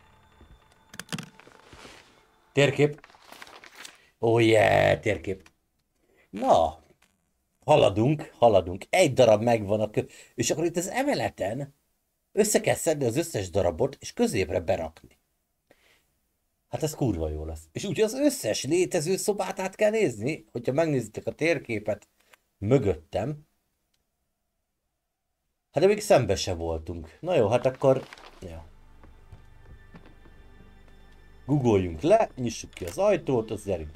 Térkép. Oh yeah, térkép. Na. Haladunk, haladunk. Egy darab megvan a kö... És akkor itt az emeleten össze kell szedni az összes darabot, és középre berakni. Hát ez kurva jó lesz. És úgy az összes létező szobát át kell nézni, hogyha megnézitek a térképet mögöttem. Hát de még szembe se voltunk. Na jó, hát akkor... Ja. Guggoljunk le, nyissuk ki az ajtót, az gyerünk.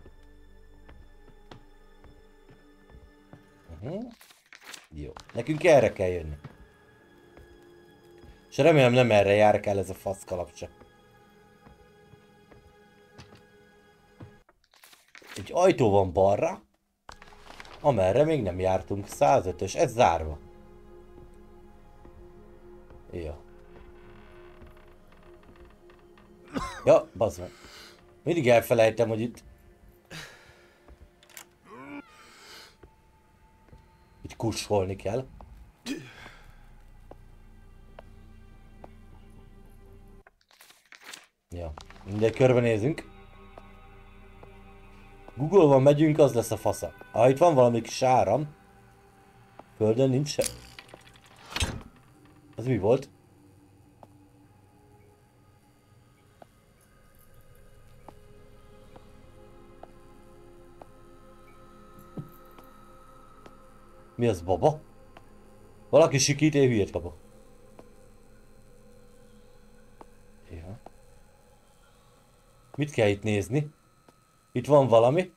Uh-huh. Jó, nekünk erre kell jönni. És remélem nem erre jár kell ez a fasz kalapcsa. Egy ajtó van balra, amerre még nem jártunk, százötös, ez zárva. Jó. Ja, bazd meg. Mindig elfelejtem, hogy itt... Itt kussolni kell. Ja, mindegy, körbenézünk. Google-van megyünk, az lesz a fasza. Ah, itt van valami kis áram. Földön nincs se. Az mi volt? Mi az, baba? Valaki sikít, én hülyét kapok. Ja. Mit kell itt nézni? Itt van valami.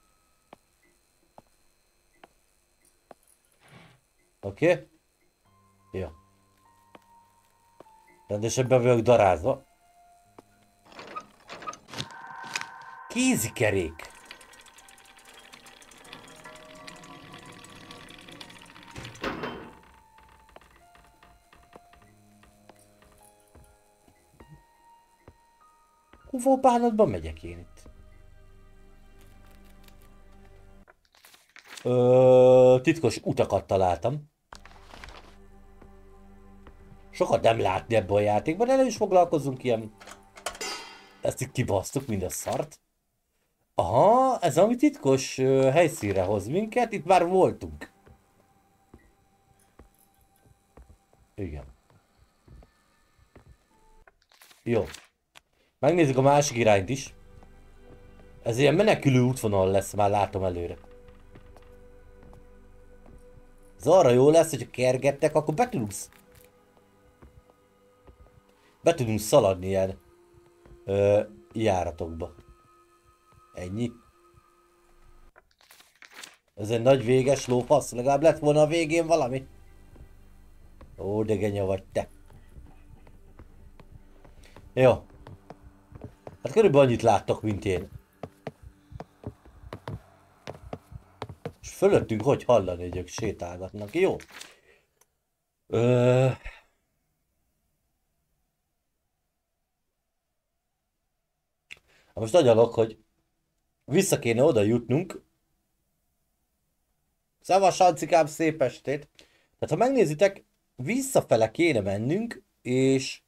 Oké. Okay. Ja. Rendesen be vagyok darázva. Kézikerék. Hova a bánatban megyek én itt? Ö, titkos utakat találtam. Sokat nem látni ebben a játékban, de nem is foglalkozunk ilyen. Ezt itt kibasztuk, mind a szart. Aha, ez ami titkos uh, helyszínre hoz minket, itt már voltunk. Igen. Jó. Megnézzük a másik irányt is. Ez ilyen menekülő útvonal lesz, már látom előre. Ez arra jó lesz, hogyha kergettek, akkor be tudunk... Be tudunk szaladni ilyen... Ö, járatokba. Ennyi. Ez egy nagy véges lófasz, legalább lett volna a végén valami. Ó, de genya vagy te. Jó. Hát körülbelül annyit láttok, mint én. És fölöttünk hogy hallani, hogy ők sétálgatnak, jó? Ö... Most agyalok, hogy vissza kéne oda jutnunk. Szavas Sancikám, szép estét! Tehát ha megnézitek, visszafele kéne mennünk, és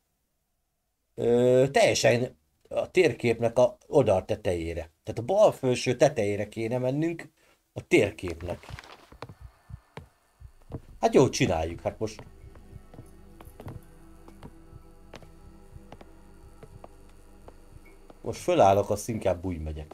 ö, teljesen a térképnek a oldal tetejére. Tehát a bal felső tetejére kéne mennünk a térképnek. Hát jó, csináljuk, hát most. Most fölállok, azt inkább úgy megyek.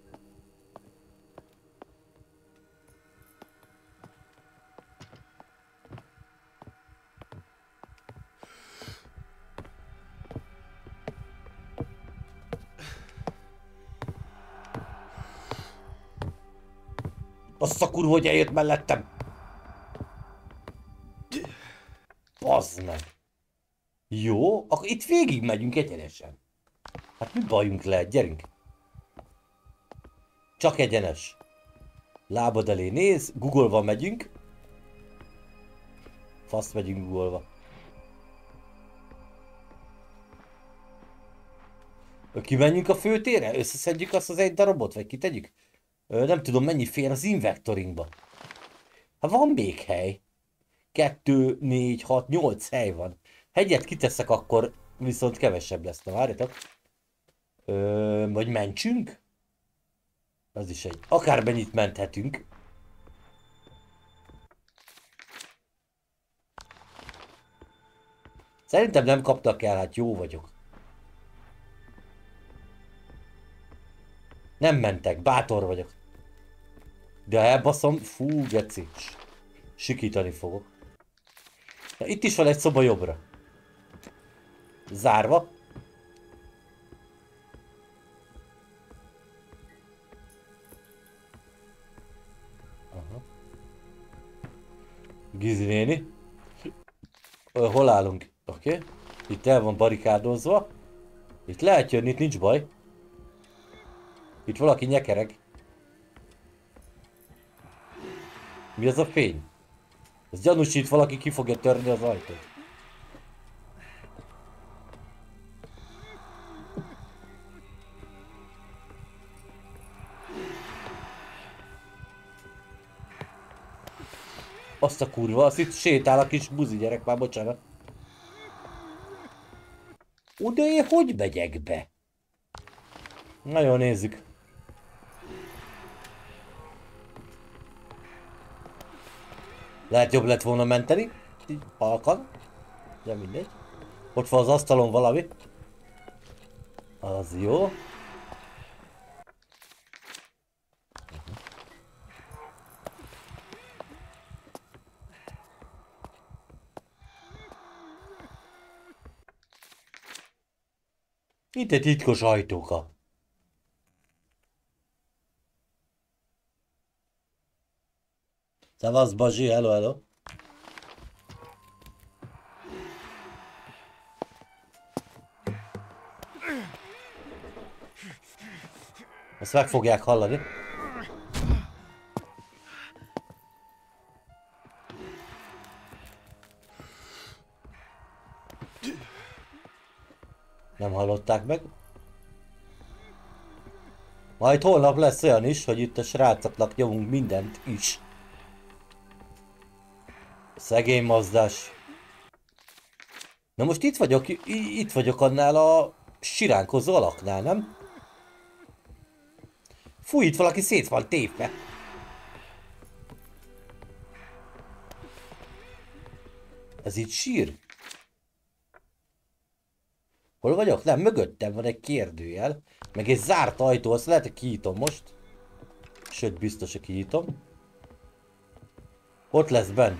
Azt a kurva, hogy eljött mellettem! Bazd meg! Jó, akkor itt végig megyünk egyenesen. Hát mi bajunk lehet, gyerünk. Csak egyenes. Lábad elé néz, googolva megyünk. Fasz megyünk googolva. Kimenjünk a főtérre? Összeszedjük azt az egy darabot? Vagy kitegyük? Ö, nem tudom mennyi fér az invektoringba. Hát van még hely. Kettő, négy, hat, nyolc hely van. Hegyet kiteszek, akkor viszont kevesebb lesz. Na várjatok. Ö, vagy mentsünk? Az is egy. Akármennyit menthetünk. Szerintem nem kaptak el, hát jó vagyok. Nem mentek, bátor vagyok. De elbaszom, fú, geci. Sikítani fogok. Na, itt is van egy szoba jobbra. Zárva. Aha. Gizi néni. Hol állunk? Oké. Okay. Itt el van barikádozva. Itt lehet jönni, itt nincs baj. Itt valaki nyekereg. Mi az a fény? Ez gyanúsít, valaki ki fogja törni az ajtót. Azt a kurva, azt itt sétál a kis buzi gyerek, már bocsánat. Ó, de én hogy megyek be? Na jó, nézzük. Lehet jobb lett volna menteni. Így halkan. De mindegy. Ott van az asztalon valami. Az jó. Itt egy titkos ajtóka. Szevasz, Bazsi, hello, hello. Ezt meg fogják hallani. Nem hallották meg. Majd holnap lesz olyan is, hogy itt a srácoknak nyomunk mindent is. Szegény mozdás. Na most itt vagyok, itt vagyok annál a siránkozó alaknál, nem? Fúj, itt valaki szét van tépve. Ez itt sír? Hol vagyok? Nem, mögöttem van egy kérdőjel. Meg egy zárt ajtó, azt lehet, hogy kinyitom most. Sőt, biztos, hogy kinyitom. Ott lesz benn.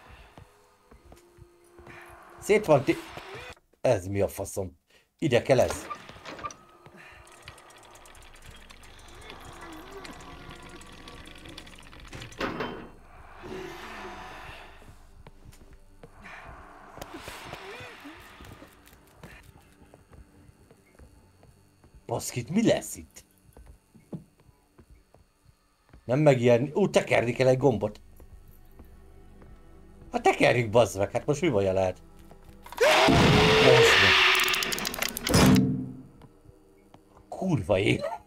Szét van ti... Ez mi a faszom? Ide kell ez. Baszkit, mi lesz itt? Nem megijedni. Ú, tekerni kell egy gombot. Hát tekerjük, bazd meg. Hát most mi baja lehet? Kurva élet.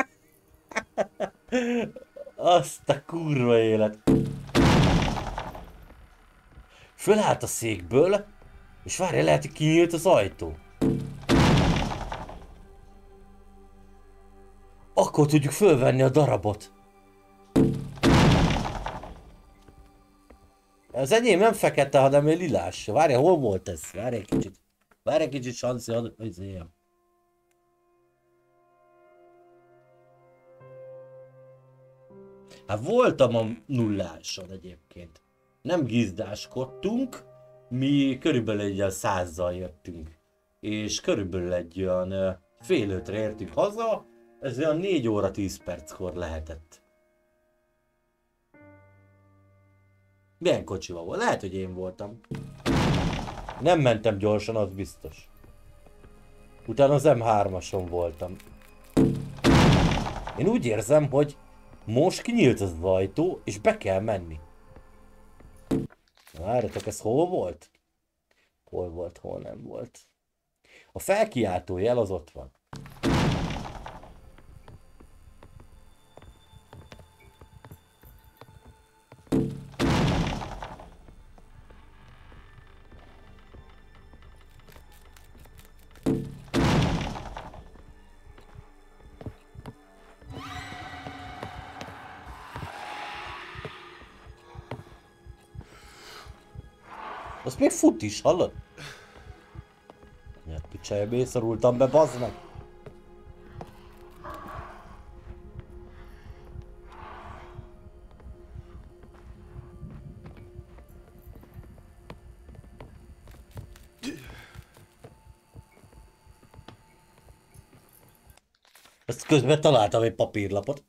Azt a kurva élet. Fölállt a székből, és várj, lehet, hogy kinyílt az ajtó. Akkor tudjuk fölvenni a darabot. Az enyém nem fekete, hanem egy lilás. Várj, hol volt ez? Várj egy kicsit. Várj egy kicsit, Sanci, hogy ilyen. Hát voltam a nulláson egyébként. Nem gizdáskodtunk, mi körülbelül egy olyan százzal jöttünk. És körülbelül egy olyan fél ötre értünk haza, ez olyan négy óra tíz perckor lehetett. Milyen kocsival volt? Lehet, hogy én voltam. Nem mentem gyorsan, az biztos. Utána az em hármason voltam. Én úgy érzem, hogy most kinyílt az ajtó, és be kell menni. Várjatok, ez hol volt? Hol volt, hol nem volt. A felkiáltó jel az ott van. Azt még fut is, hallod? Ja, picsája, bészorultam be, bazd meg! Ezt közben találtam egy papírlapot.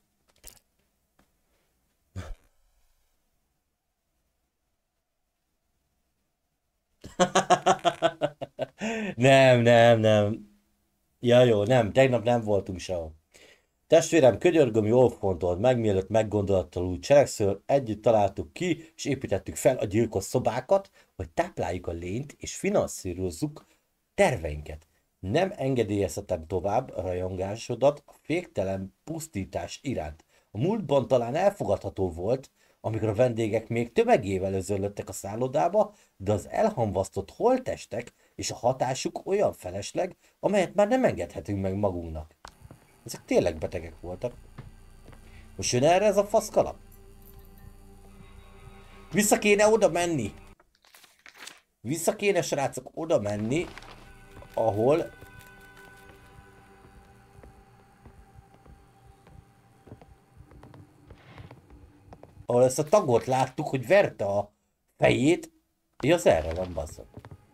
Nem, nem, nem. Ja jó, nem, tegnap nem voltunk sehol. Testvérem, könyörgöm, jól fontolt meg, mielőtt meggondolattal úgy cselekszol, együtt találtuk ki, és építettük fel a gyilkos szobákat, hogy tápláljuk a lényt, és finanszírozzuk terveinket. Nem engedélyezhetem tovább a rajongásodat a féktelen pusztítás iránt. A múltban talán elfogadható volt, amikor a vendégek még tömegével özönlöttek a szállodába, de az elhamvasztott holttestek és a hatásuk olyan felesleg, amelyet már nem engedhetünk meg magunknak. Ezek tényleg betegek voltak. Most jön erre ez a faszkalap? Vissza kéne oda menni. Vissza kéne, srácok, oda menni, ahol... ahol ezt a tagot láttuk, hogy verte a fejét, és az erre van, basszak.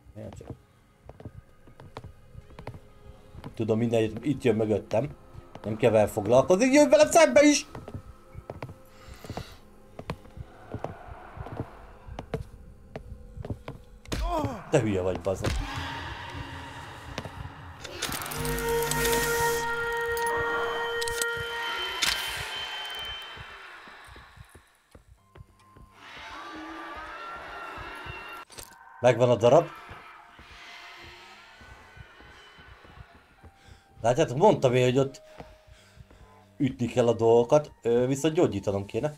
Tudom, minden itt jön mögöttem. Nem kell vele foglalkozni, jön velem szembe is! Te hülye vagy, bazzak. Megvan a darab. Látjátok, mondtam én, hogy ott ütni kell a dolgokat, viszont gyógyítanom kéne.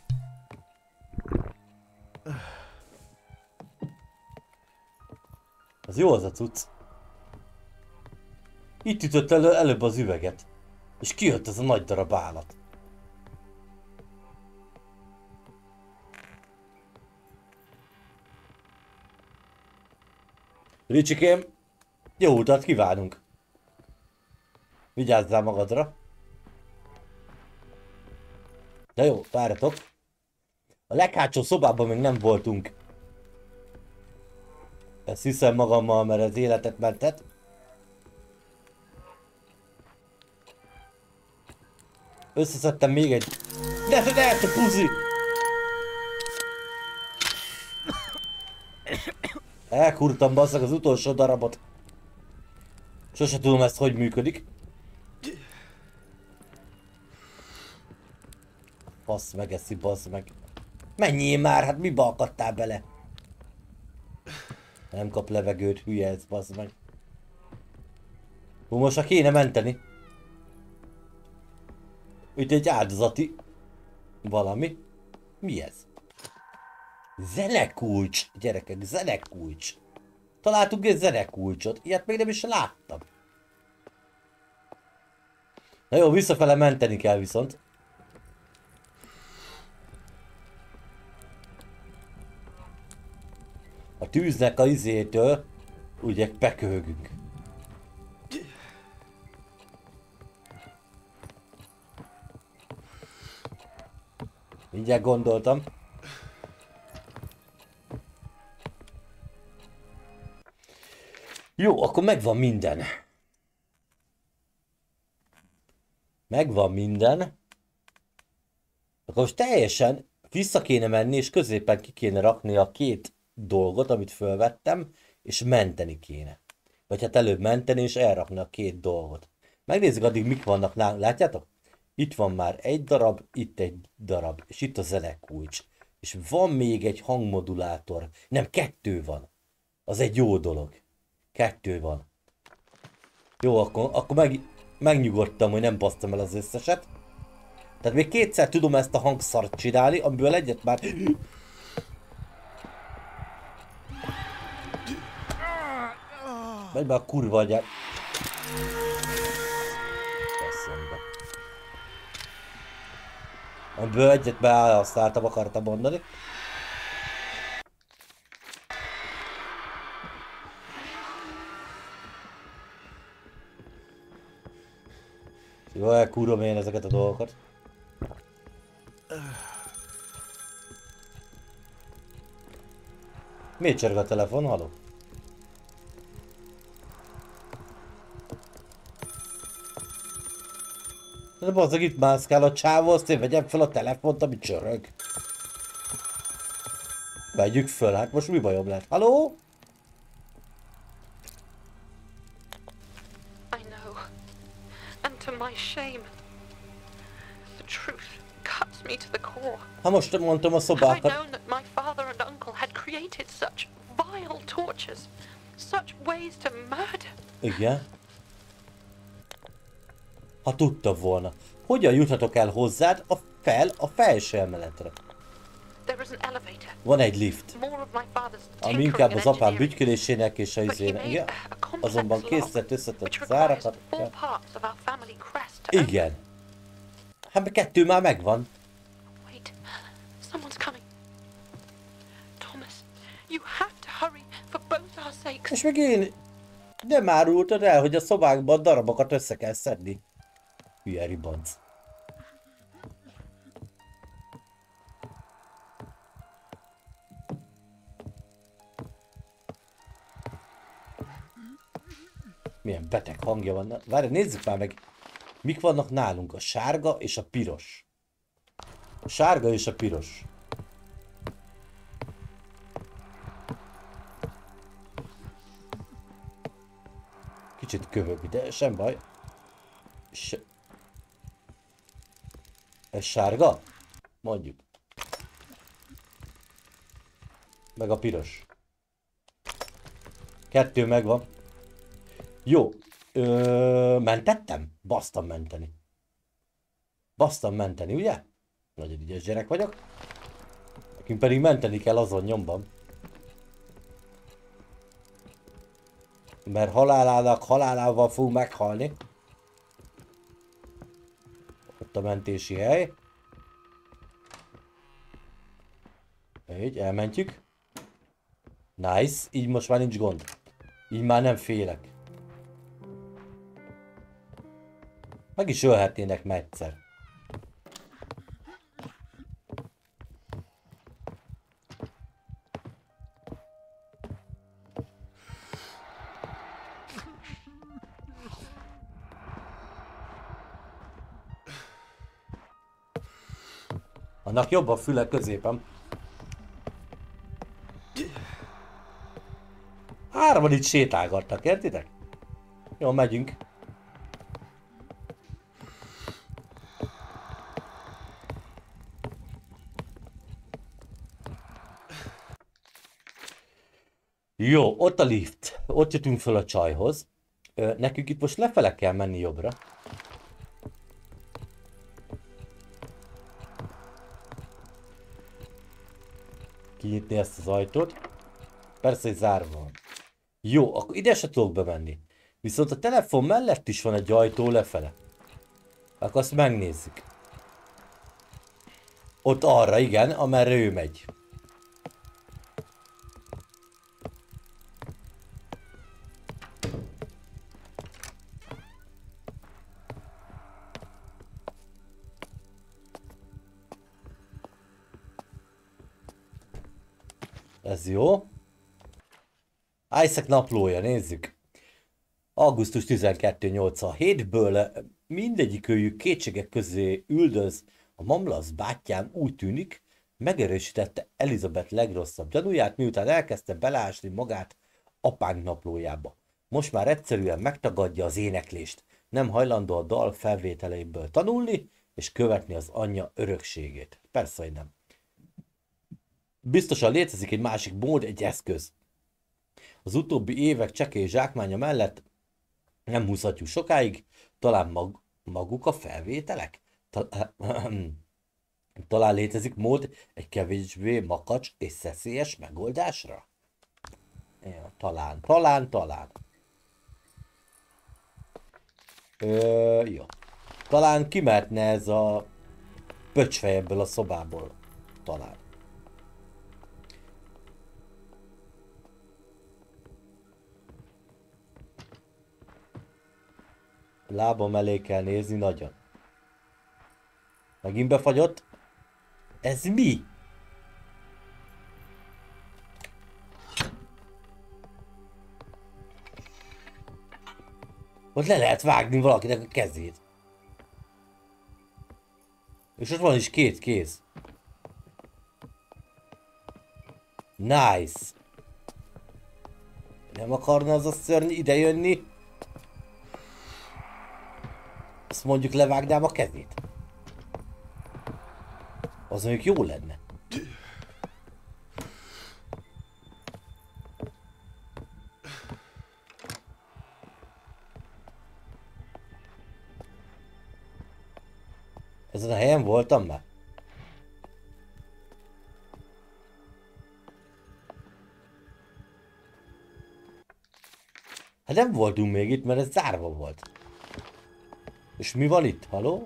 Az jó az a cucc. Itt ütött elő, előbb az üveget. És kijött ez a nagy darab állat. Ricsikém, jó utat kívánunk. Vigyázzál magadra. De jó, várjatok. A leghátsó szobában még nem voltunk. Ezt hiszem magammal, mert ez életet mentett. Összeszedtem még egy... De te, de te puzi! Elkurtam, basszak, az utolsó darabot. Sose tudom ezt, hogy működik. Bassz meg, eszi, bassz meg. Menjél már, hát mibe akadtál bele? Nem kap levegőt, hülye ez, bassz meg. Hú, most ha kéne menteni. Itt egy áldozati... valami. Mi ez? Zenekulcs, gyerekek, zenekulcs. Találtunk egy zenekulcsot, ilyet még nem is láttam. Na jó, visszafele menteni kell viszont. A tűznek a izétől ugye beköhögünk. Mindjárt gondoltam. Jó, akkor megvan minden. Megvan minden. Akkor most teljesen vissza kéne menni, és középen ki kéne rakni a két dolgot, amit fölvettem, és menteni kéne. Vagy hát előbb menteni, és elrakni a két dolgot. Megnézzük addig, mik vannak nálunk. Látjátok? Itt van már egy darab, itt egy darab, és itt a zenekulcs. És van még egy hangmodulátor. Nem, kettő van. Az egy jó dolog. Kettő van. Jó, akkor, akkor meg, megnyugodtam, hogy nem basztam el az összeset. Tehát még kétszer tudom ezt a hangszart csinálni, amiből egyet már... Megy be a kurva agyát. Faszomba. Amiből egyet beállhasználtam, akartam mondani. Jó, elkúrom én ezeket a dolgokat. Miért csörög a telefon, haló? De bazzag, itt mászkál a csávó, azt én vegyem fel a telefont, ami csörög. Vegyük föl, hát most mi bajom lett? Haló? I know. And to my shame, the truth cuts me to the core. Ha most mondtam a Had I szobákat. known that my father and uncle had created such vile tortures, such ways to murder. Igen. Ha tudta volna. Hogyan juthatok el hozzád a fel a felső emeletre? There is an elevator. Van egy lift. More of my father's Ami tinkering inkább and az apám engineering. bütykölésének és a But he izének. made Igen. a complex Azonban lock, készített összetett which requires zárakat. four parts of our family crest to open. Igen. Hát kettő már megvan. Wait, someone's coming. Thomas, you have to hurry for both our sakes. És meg én nem árultad el, hogy a szobákban darabokat össze kell szedni. Hülye ribanc. Milyen beteg hangja van. Várj, nézzük már meg, mik vannak nálunk. A sárga és a piros. A sárga és a piros. Kicsit kövök, de sem baj. S Ez sárga? Mondjuk. Meg a piros. Kettő megvan. Jó. Ö, mentettem? Basztam menteni. Basztam menteni, ugye? Nagyon ügyes gyerek vagyok. Nekünk pedig menteni kell azon nyomban. Mert halálának halálával fog meghalni. Ott a mentési hely. Így, elmentjük. Nice, így most már nincs gond. Így már nem félek. Meg is ölhetnének már egyszer. Annak jobb a füle középen. Hárman itt sétálgattak, értitek? Jó, megyünk. Jó, ott a lift. Ott jöttünk föl a csajhoz. Ö, nekünk itt most lefele kell menni jobbra. Kinyitni ezt az ajtót. Persze, hogy zárva van. Jó, akkor ide se tudok bemenni. Viszont a telefon mellett is van egy ajtó lefele. Akkor azt megnézzük. Ott arra, igen, amerre ő megy. Ez jó. Isaac naplója, nézzük. augusztus tizenkettő nyolcvanhétből mindegyik őjük kétségek közé üldöz. A mamlasz bátyám úgy tűnik, megerősítette Elizabeth legrosszabb gyanúját, miután elkezdte beleásni magát apánk naplójába. Most már egyszerűen megtagadja az éneklést, nem hajlandó a dal felvételeiből tanulni, és követni az anyja örökségét. Persze, hogy nem. Biztosan létezik egy másik mód, egy eszköz. Az utóbbi évek csekély zsákmánya mellett nem húzhatjuk sokáig, talán mag maguk a felvételek? Tal talán létezik mód egy kevésbé makacs és szeszélyes megoldásra? Ja, talán, talán, talán. Ö, jó. Talán kimehetne ez a pöcsfej ebből a szobából. Talán. Lábam elé kell nézni nagyon. Megint befagyott? Ez mi? Ott le lehet vágni valakinek a kezét. És ott van is két kéz. Nice. Nem akarna az a szörny idejönni? Azt mondjuk levágnám a kezét. Az mondjuk jó lenne. Ezen a helyen voltam már? Hát nem voltunk még itt, mert ez zárva volt. És mi van itt? Haló?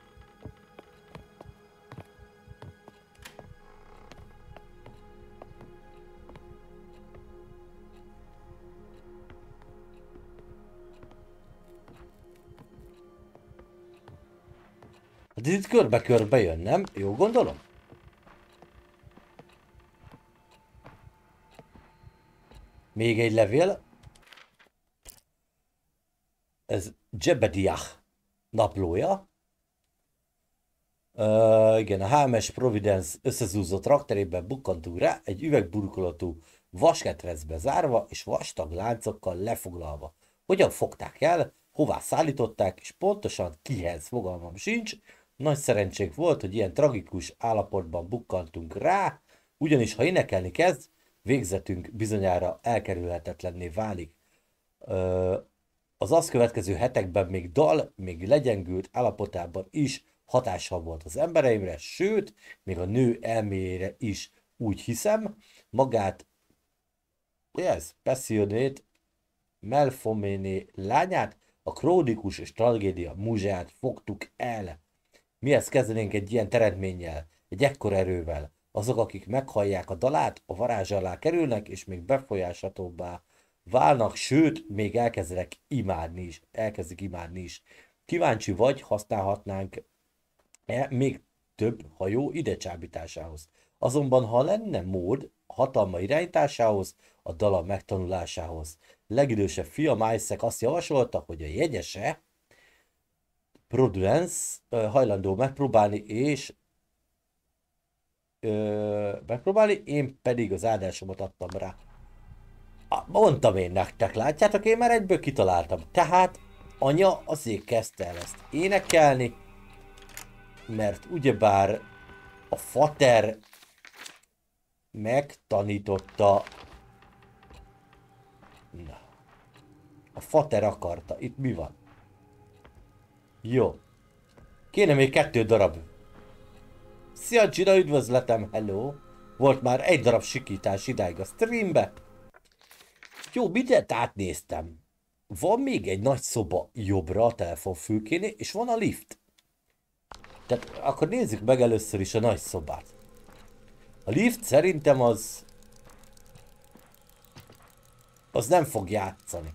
Hát itt körbe-körbe jön, nem? Jó gondolom? Még egy levél. Ez Jebediah naplója. Uh, igen, a há em es Providence összezúzott rakterében bukkantunk rá, egy üvegburkolatú vasketrecbe zárva és vastag láncokkal lefoglalva. Hogyan fogták el, hová szállították, és pontosan kihez, fogalmam sincs. Nagy szerencsénk volt, hogy ilyen tragikus állapotban bukkantunk rá, ugyanis ha énekelni kezd, végzetünk bizonyára elkerülhetetlenné válik. Uh, az azt következő hetekben még dal, még legyengült állapotában is hatással volt az embereimre, sőt, még a nő elméjére is, úgy hiszem, magát, yes, Passionate Melpomene lányát, a krónikus és tragédia múzseát fogtuk el. Mihez kezdenénk egy ilyen teremtménnyel, egy ekkor erővel? Azok, akik meghallják a dalát, a varázs alá kerülnek, és még befolyáshatóbbá válnak, sőt, még elkezdenek imádni is, elkezdik imádni is. Kíváncsi vagy, használhatnánk -e még több hajó ide csábításához. Azonban, ha lenne mód hatalma irányításához, a dala megtanulásához. Legidősebb fia Isaac azt javasolta, hogy a jegyese Prudence hajlandó megpróbálni, és ö, megpróbálni, én pedig az áldásomat adtam rá. Mondtam én nektek, látjátok, én már egyből kitaláltam. Tehát anya azért kezdte el ezt énekelni, mert ugyebár a fater megtanította. Na. A fater akarta. Itt mi van? Jó. Kéne még kettő darab. Szia Gina, üdvözletem, hello. Volt már egy darab sikítás idáig a streambe. Jó, mindent átnéztem. Van még egy nagy szoba jobbra a telefonfülkénél, és van a lift. Tehát akkor nézzük meg először is a nagy szobát. A lift szerintem az... Az nem fog játszani.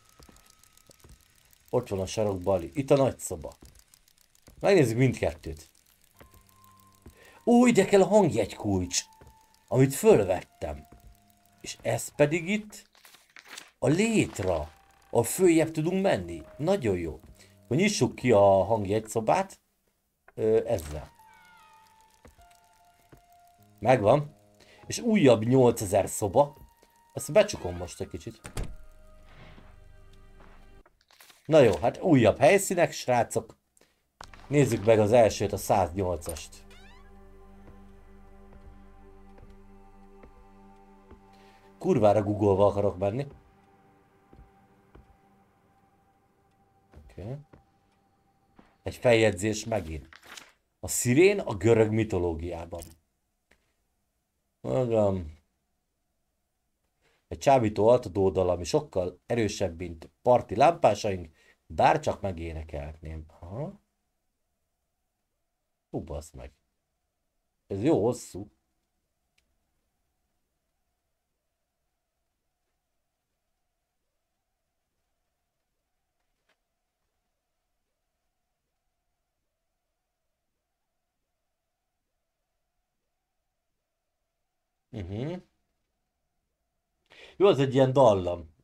Ott van a sarokban, itt a nagy szoba. Megnézzük mindkettőt. Ó, ide kell a hangjegykulcs, amit fölvettem. És ez pedig itt a létra. A följebb tudunk menni. Nagyon jó. Hogy nyissuk ki a hangjegyszobát. Ö, ezzel. Megvan. És újabb nyolcezer szoba. Ezt becsukom most egy kicsit. Na jó, hát újabb helyszínek, srácok. Nézzük meg az elsőt, a száznyolcast. Kurvára Google-val akarok menni. Oké. Okay. Egy feljegyzés megint. A szirén a görög mitológiában. Magam. Egy csábító altadódal, ami sokkal erősebb, mint parti lámpásaink, bárcsak megénekelhetném. Aha. Hú, basz meg. Ez jó hosszú. Uh-huh. Jó, az egy ilyen dallam.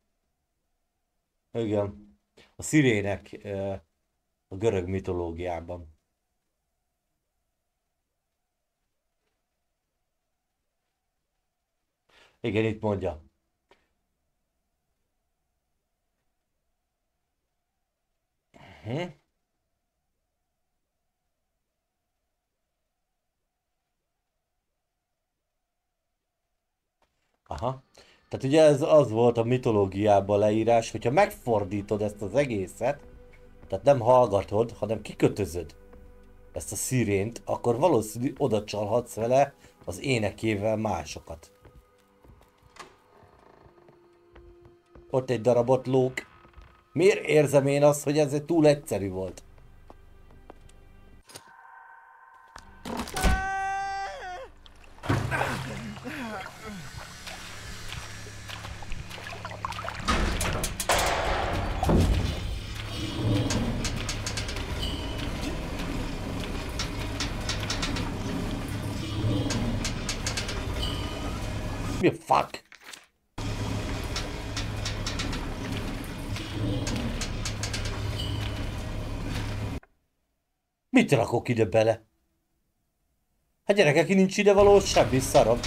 Igen. A szirének a görög mitológiában. Igen, itt mondja. Uh-huh. Aha. Tehát ugye ez az volt a mitológiában leírás, hogyha megfordítod ezt az egészet, tehát nem hallgatod, hanem kikötözöd ezt a szirént, akkor valószínű oda csalhatsz vele az énekével másokat. Ott egy darabot lók. Miért érzem én azt, hogy ez egy túl egyszerű volt? Mi a fuck? Mit rakok ide bele? Hát gyerekek, ki nincs ide való semmi szarom.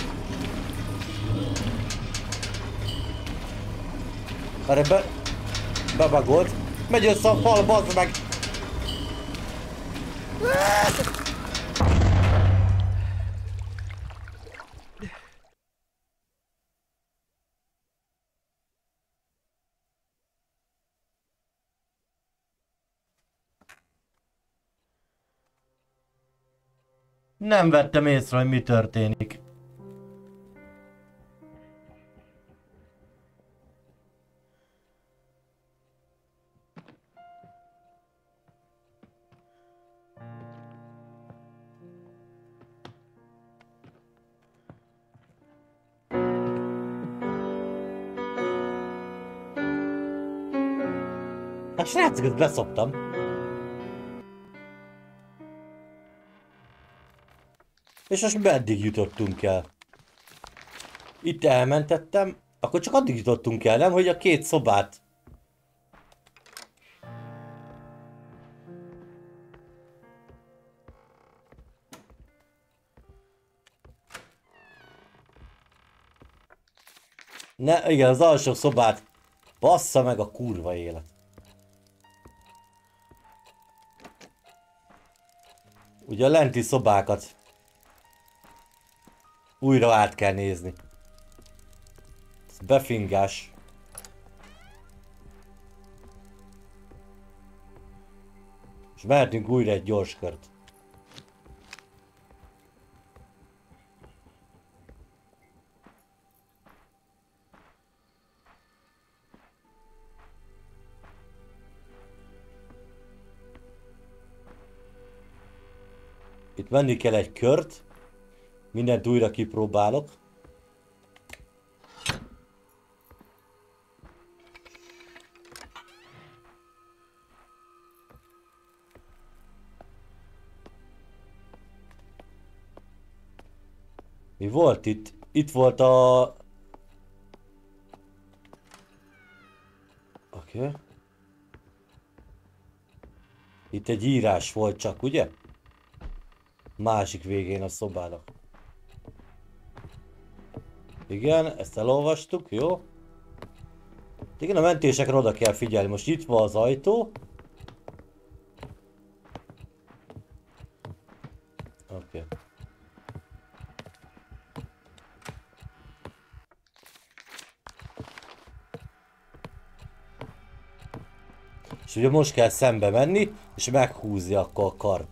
Erre be... bebagolt. Megy össze a fal, bazd meg! Nem vettem észre, hogy mi történik. Hát srácok, ezt beszoptam. És most meddig jutottunk el? Itt elmentettem, akkor csak addig jutottunk el, nem? Hogy a két szobát. Ne, igen, az alsó szobát. Bassza meg a kurva élet. Ugye a lenti szobákat újra át kell nézni. Ez befingás. És mehetünk újra egy gyors kört. Itt menni kell egy kört. Mindent újra kipróbálok. Mi volt itt? Itt volt a... Oké. Okay. Itt egy írás volt csak, ugye? Másik végén a szobának. Igen, ezt elolvastuk, jó? Igen, a mentésekre oda kell figyelni. Most nyitva az ajtó. Oké. Okay. És ugye most kell szembe menni, és meghúzni akkor a kard.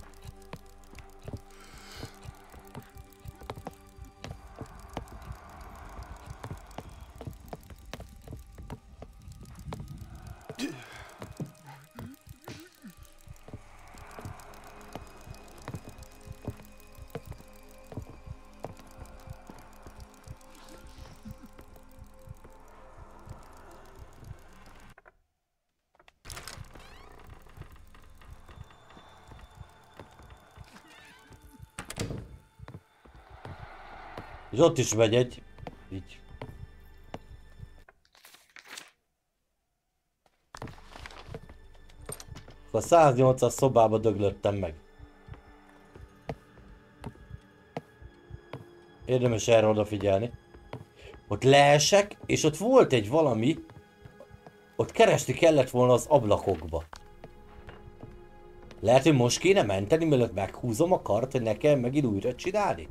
És ott is megy egy. Így. A száznyolcas szobába döglöttem meg. Érdemes erre odafigyelni. Ott leesek, és ott volt egy valami. Ott keresni kellett volna az ablakokba. Lehet, hogy most kéne menteni, mielőtt meghúzom a kart, hogy ne kell megint újra csinálni?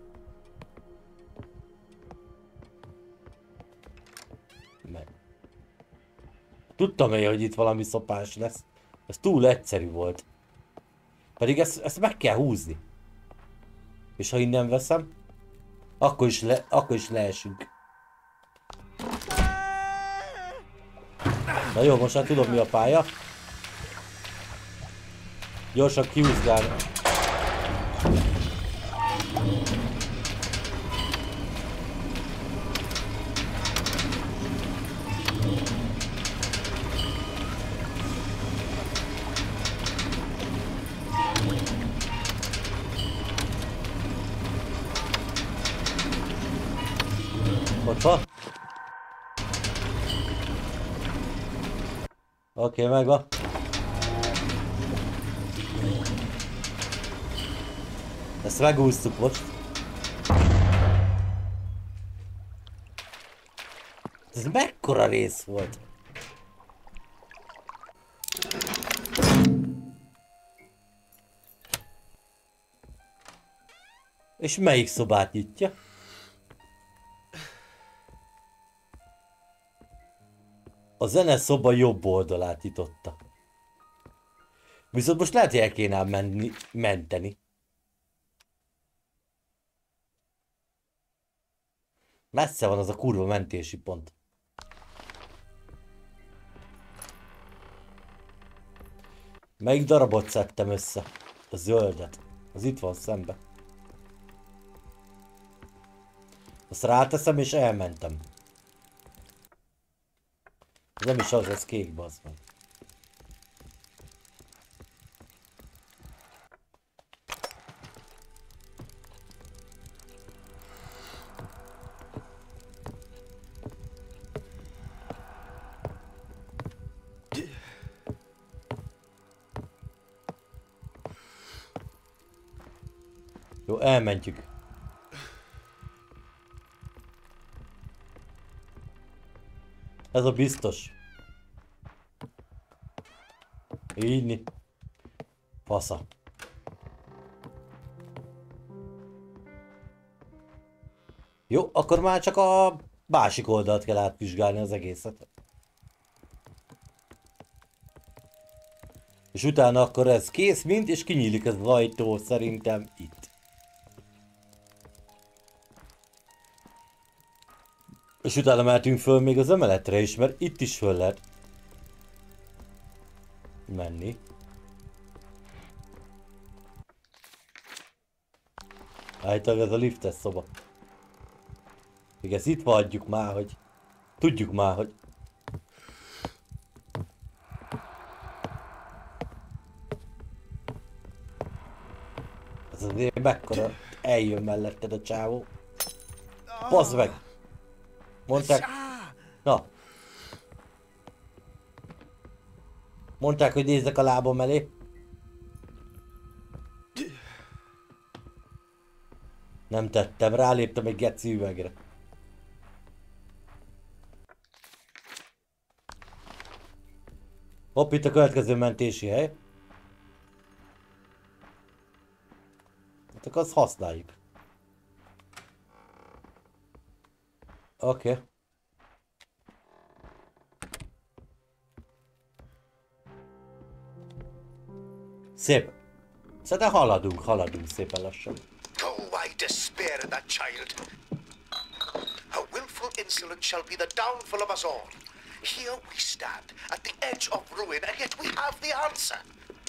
Meg. Tudtam én, hogy itt valami szopás lesz. Ez túl egyszerű volt. Pedig ezt, ezt meg kell húzni. És ha innen veszem, akkor is, le, akkor is leesünk. Na jó, most már tudom mi a pálya. Gyorsan kihúzgálni. Ott van. Oké, okay, megvan. Ezt megúsztuk most. Ez mekkora rész volt? És melyik szobát nyitja? A zene szoba jobb oldalát nyitotta. Viszont most lehet, hogy el kéne menni, menteni. Messze van az a kurva mentési pont. Melyik darabot szedtem össze? A zöldet. Az itt van szembe. Azt ráteszem és elmentem. Ez nem is az, ez kék, bazd meg. Jó, elmentjük. Ez a biztos. Így. Fasza. Jó, akkor már csak a másik oldalt kell átvizsgálni az egészet. És utána akkor ez kész mind, és kinyílik ez az ajtó szerintem itt. És utána mehetünk föl még az emeletre is, mert itt is föl lehet menni. Állítólag ez a liftes szoba. Még ezt itt hagyjuk már, hogy tudjuk már, hogy ez azért mekkora eljön melletted a csávó. Bazd meg! Mondták... Na. Mondták, hogy nézzek a lábam elé. Nem tettem, ráléptem egy geci üvegre. Hopp, itt a következő mentési hely. Hát akkor azt használjuk. Oké. Okay. Szép. Szerintem haladunk, haladunk szépen lassan. Oh, I despair of that child. Her willful insolence shall be the downfall of us all. Here we stand, at the edge of ruin, and yet we have the answer.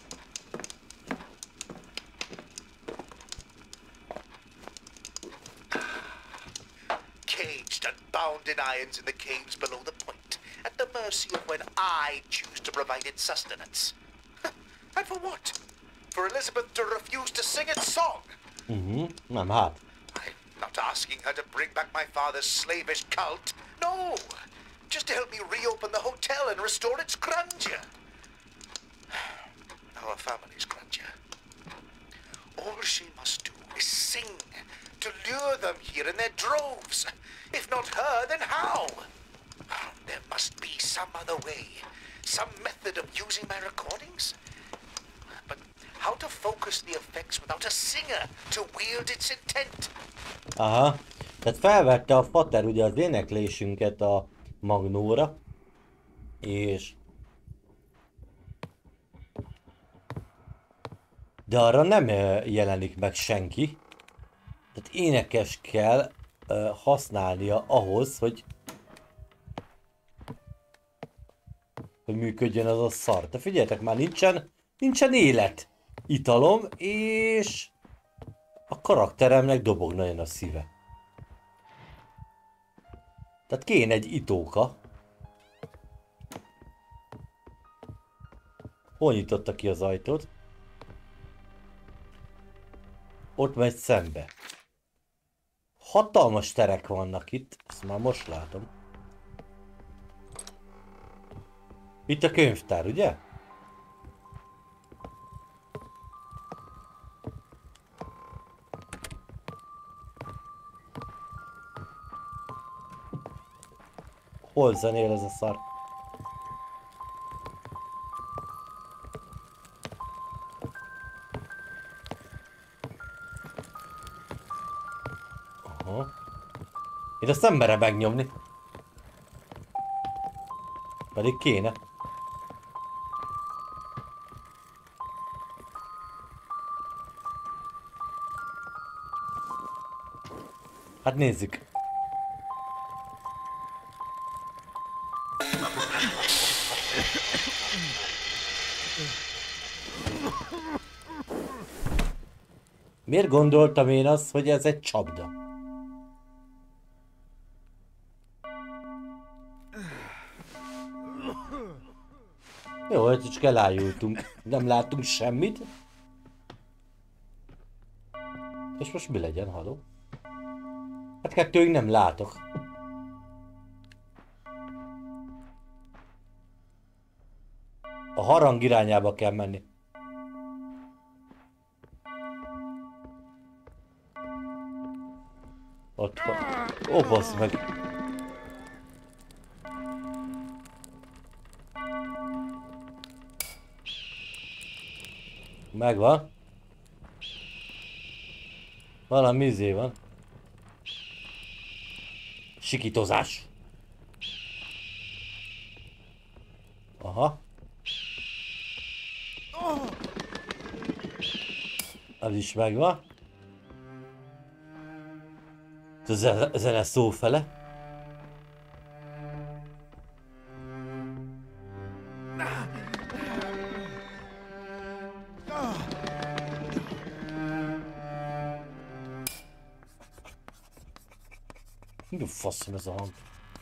Caged and bound in irons in the caves below the point, at the mercy of when I choose to provide its sustenance. And for what? For Elizabeth to refuse to sing its song? Mhm, nem hát. I'm not asking her to bring back my father's slavish cult. No! Just to help me reopen the hotel and restore its grandeur. Our family's grandeur. All she must do is sing to lure them here in their droves. If not her, then how? There must be some other way. Some method of using my recordings. But how to focus the effects without a singer to wield its intent? Aha. Tehát felvette a fater ugye az éneklésünket a magnóra. És... de arra nem jelenik meg senki. Tehát énekes kell uh, használnia ahhoz, hogy... hogy működjön az a szar. De figyeljetek már, nincsen... nincsen élet. Italom, és... a karakteremnek dobog nagyon a szíve. Tehát kéne egy itóka. Hol nyitotta ki az ajtót? Ott megy szembe. Hatalmas terek vannak itt, ezt már most látom. Itt a könyvtár, ugye? Hol zenél ez a szar? Aha. Én azt nem merem megnyomni. Pedig kéne. Hát nézzük. Miért gondoltam én azt, hogy ez egy csapda? Jó, hogy csak elájultunk. Nem láttunk semmit. És most mi legyen, haló? Hát kettőig nem látok. A harang irányába kell menni. Ott van. Ó, bassz meg. Megvan. Valami izé van. Sikítozás. Aha. Az is megvan. A zene szófele. Mi a faszom ez a hang?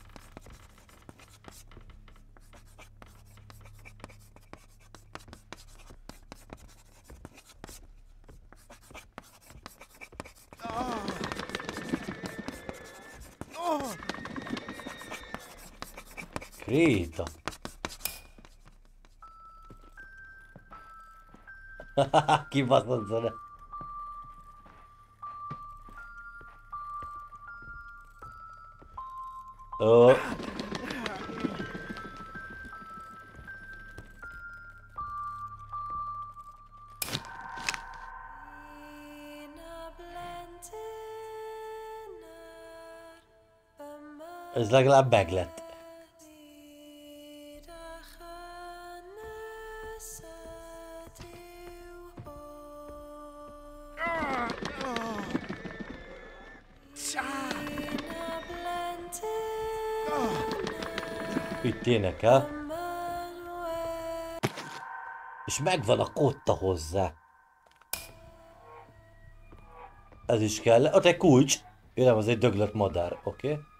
Kréta. Kibaszott zene. Ó. Ez legalább meglett. Itt énekel. És megvan a kotta hozzá. Ez is kell. Ott egy kulcs. Ő nem, az egy döglött madár. Oké. Okay.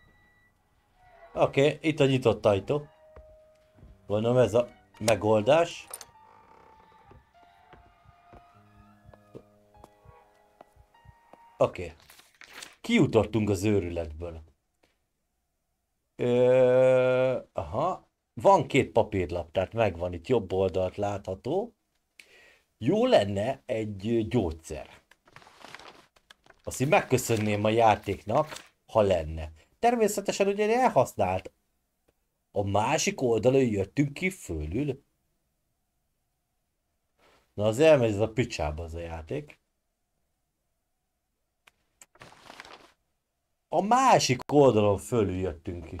Oké, okay. Itt a nyitott ajtó. Gondolom ez a megoldás. Oké. Okay. Kijutottunk az őrületből. Ö... Aha. Van két papírlap, tehát megvan, itt jobb oldalt látható. Jó lenne egy gyógyszer. Azt így megköszönném a játéknak, ha lenne. Természetesen ugye elhasznált. A másik oldalon jöttünk ki fölül. Na az elmegy ez a picsába az a játék. A másik oldalon fölül jöttünk ki.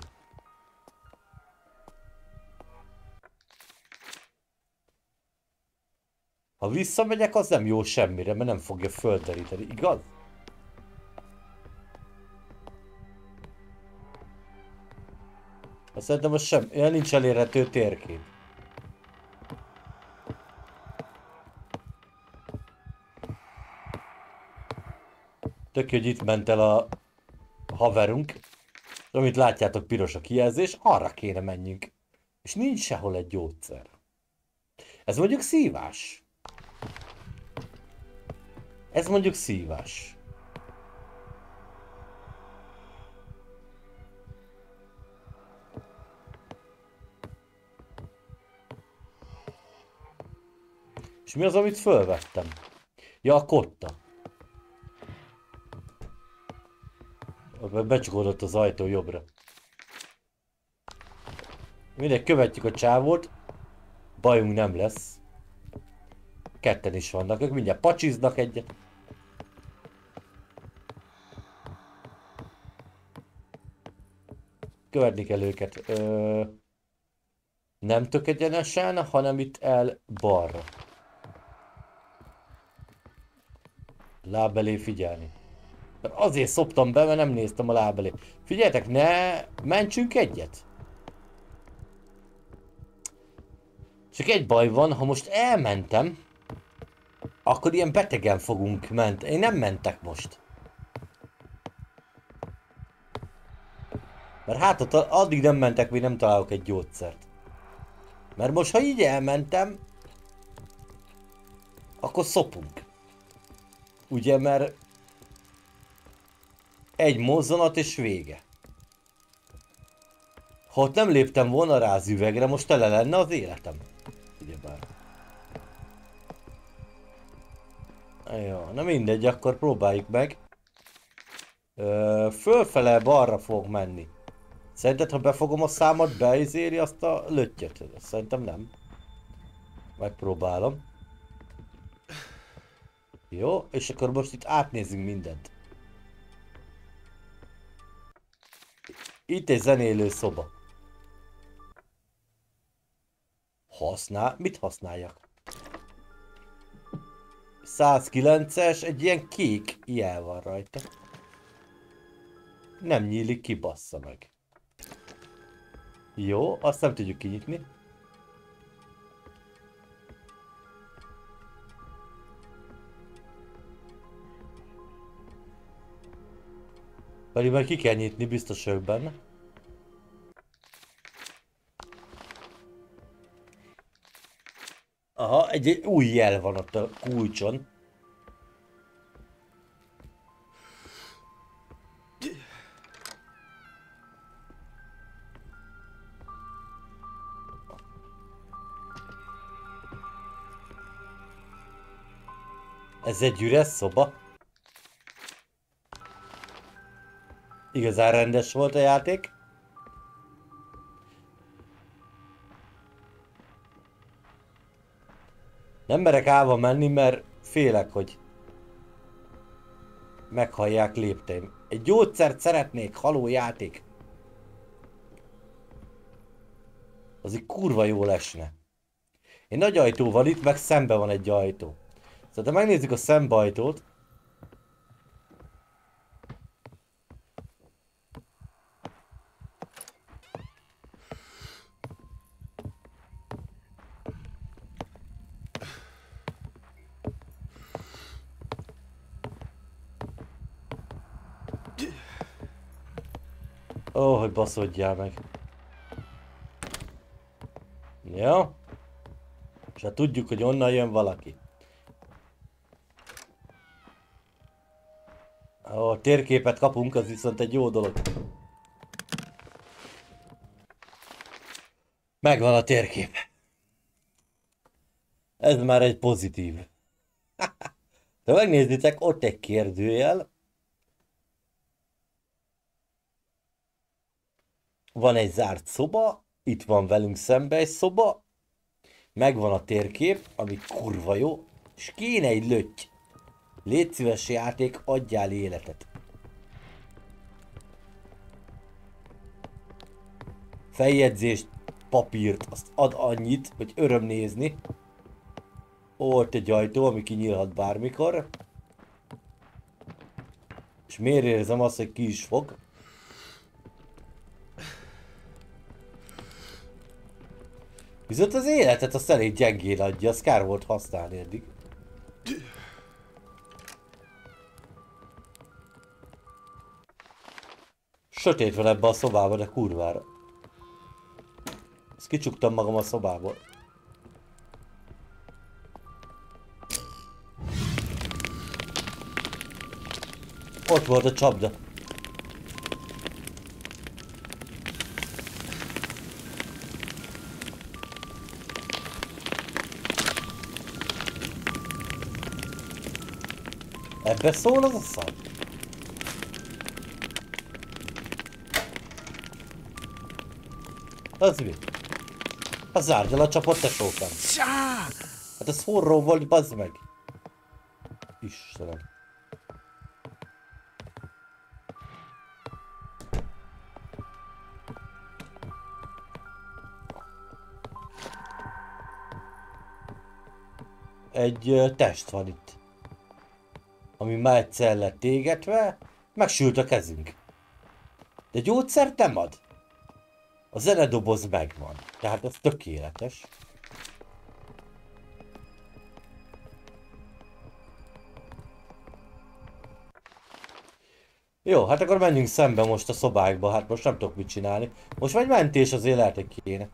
Ha visszamegyek, az nem jó semmire, mert nem fogja földeríteni, igaz? Azt szerintem az sem, olyan nincs elérhető térkép. Tök, hogy itt ment el a haverunk. Amit látjátok, piros a kijelzés, arra kéne menjünk. És nincs sehol egy gyógyszer. Ez mondjuk szívás. Ez mondjuk szívás. És mi az, amit fölvettem? Ja, a kotta. Becsukódott az ajtó jobbra. Mindegy, követjük a csávót. Bajunk nem lesz. Ketten is vannak, ők mindjárt pacsiznak egyet. Követni kell őket. Ö... Nem tök egyenesen, hanem itt el balra. Láb elé figyelni. Azért szoptam be, mert nem néztem a láb elé. Figyeljetek, ne mentsünk egyet. Csak egy baj van, ha most elmentem, akkor ilyen betegen fogunk ment. Én nem mentek most. Mert hát ott addig nem mentek, még nem találok egy gyógyszert. Mert most, ha így elmentem, akkor szopunk. Ugye, mert egy mozzanat és vége. Ha ott nem léptem volna rá az üvegre, most tele lenne az életem. Ugyebár. Jó, na mindegy, akkor próbáljuk meg. Ö, fölfele balra fog menni. Szerinted, ha befogom a számat, beizéri azt a löttyöt? Szerintem nem. Megpróbálom. Jó, és akkor most itt átnézzünk mindent. Itt egy zenélő szoba. Használ? Mit használjak? százkilences, egy ilyen kék jel van rajta. Nem nyílik ki, bassza meg. Jó, azt nem tudjuk kinyitni. Pedig már ki kell nyitni, biztos vagyok benne. Aha, egy, egy új jel van ott a kulcson. Ez egy üres szoba. Igazán rendes volt a játék. Nem merek állva menni, mert félek, hogy meghallják lépteim. Egy gyógyszert szeretnék, haló játék. Az így kurva jól esne. Egy nagy ajtó van itt, meg szembe van egy ajtó. Szóval ha megnézzük a szembeajtót. Ó, oh, hogy baszodjál meg. Ja. És hát tudjuk, hogy onnan jön valaki. Ó, a térképet kapunk, az viszont egy jó dolog. Megvan a térkép. Ez már egy pozitív. De megnézitek, ott egy kérdőjel. Van egy zárt szoba, itt van velünk szembe egy szoba. Megvan a térkép, ami kurva jó. És kéne egy lötty. Légy szíves játék, adjál életet. Feljegyzést, papírt, azt ad annyit, hogy öröm nézni. Ott egy ajtó, ami kinyílhat bármikor. És miért érzem azt, hogy ki is fog? Viszont az életet azt elég gyengén adja, az kár volt használni eddig. Sötét van ebbe a szobába, de kurvára. Ezt kicsuktam magam a szobából. Ott volt a csapda. Ebbe szól az a szar? Az mi? Az zárd el a csapot, te sókám. Hát ez forró volt, bazd meg. Istenem. Egy uh, test van itt. Ami már egyszer lett égetve, megsült a kezünk. De gyógyszert nem ad. A zenedoboz megvan, tehát ez tökéletes. Jó, hát akkor menjünk szembe most a szobákba, hát most nem tudok mit csinálni. Most vagy mentés azért lehet, hogy kéne.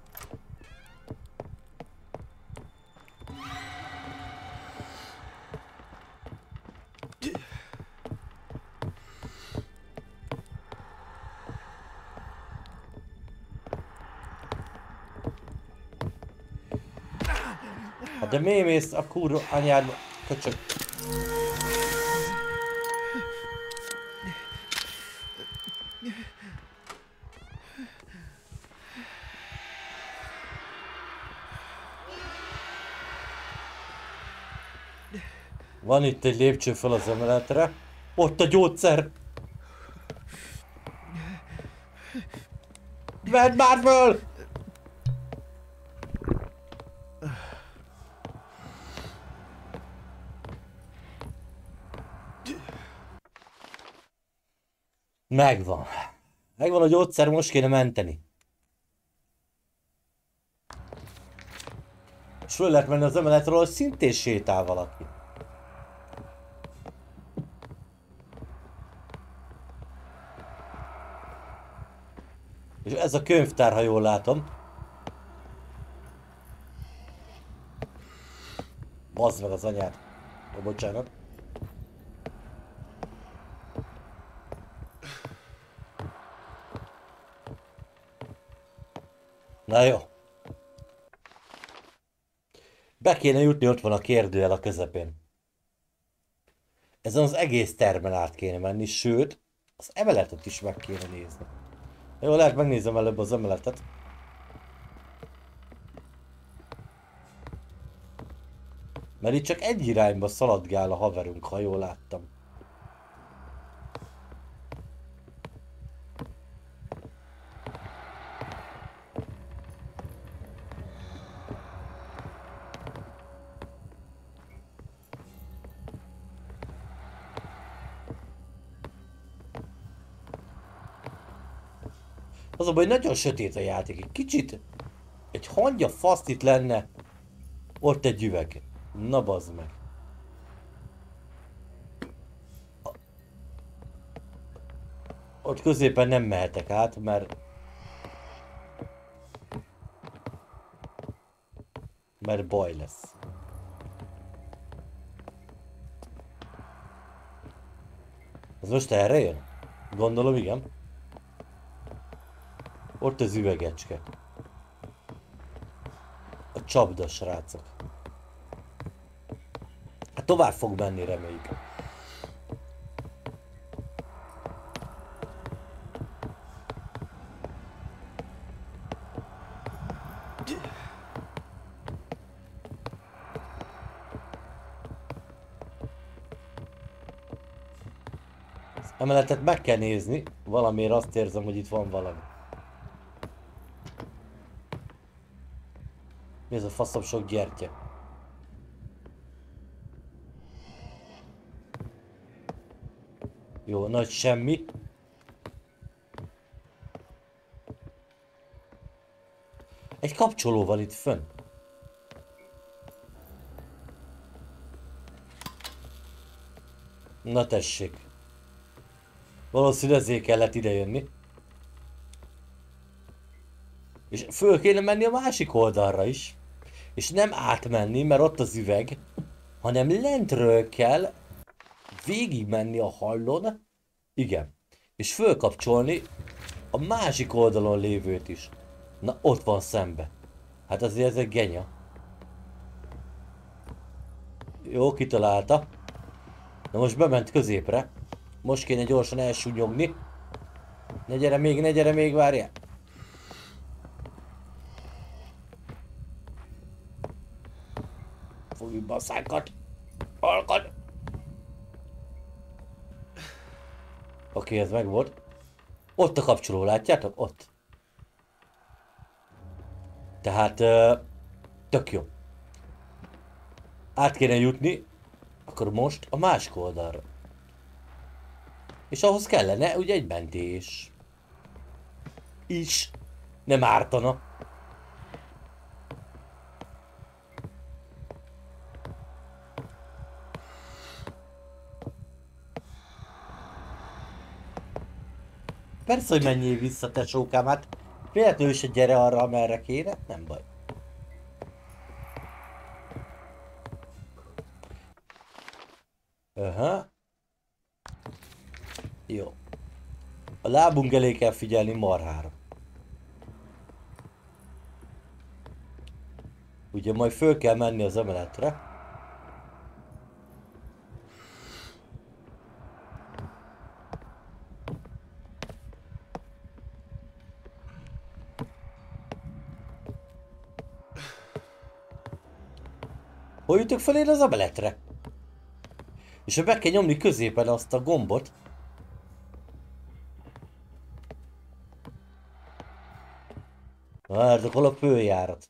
Hát de miért mész a kurva anyádba, köcsög? Van itt egy lépcső fel az emeletre. Ott a gyógyszer! Vedd már föl! Megvan. Megvan a gyógyszer, most kéne menteni. És föl lehet menni az emeletről, hogy szintén sétál valaki. És ez a könyvtár, ha jól látom. Bazd meg az anyát. Ó, bocsánat. Na jó. Be kéne jutni, ott van a kérdőjel a közepén. Ezen az egész termen át kéne menni, sőt, az emeletet is meg kéne nézni. Jó, lehet megnézem előbb az emeletet. Mert itt csak egy irányba szaladgál a haverunk, ha jól láttam. Az a baj, hogy nagyon sötét a játék. Egy kicsit... Egy hangya faszt itt lenne. Ott egy üveg. Na bazd meg. Ott középen nem mehetek át, mert... Mert baj lesz. Ez most erre jön? Gondolom, igen. Ott az üvegecske. A csapda, srácok. Hát tovább fog menni, reméljük. Az emeletet meg kell nézni. Valamiért azt érzem, hogy itt van valami. Mi ez a faszom sok gyertya? Jó, nagy semmi. Egy kapcsoló van itt fönn. Na tessék. Valószínűleg ezért kellett idejönni. És föl kéne menni a másik oldalra is. És nem átmenni, mert ott az üveg, hanem lentről kell végig menni a hallon. Igen. És fölkapcsolni a másik oldalon lévőt is. Na, ott van szembe. Hát azért ez egy genya. Jó, kitalálta. Na most bement középre. Most kéne gyorsan elsúnyogni. Ne gyere még, ne gyere még, várjál. Fogjuk be a szánkat. Halkad. Oké, ez meg volt. Ott a kapcsoló, látjátok? Ott. Tehát uh, tök jó. Át kéne jutni. Akkor most a másik oldalra. És ahhoz kellene ugye egy mentés. Is. Nem ártana. Persze, hogy menjél vissza, tesókám, hát véletlenül se gyere arra, amerre kéne, nem baj. Aha. Jó. A lábunk elé kell figyelni marhára. Ugye majd föl kell menni az emeletre. Hol jutok fel én az emeletre? És be kell nyomni középen azt a gombot. Várjátok, hol a följárat?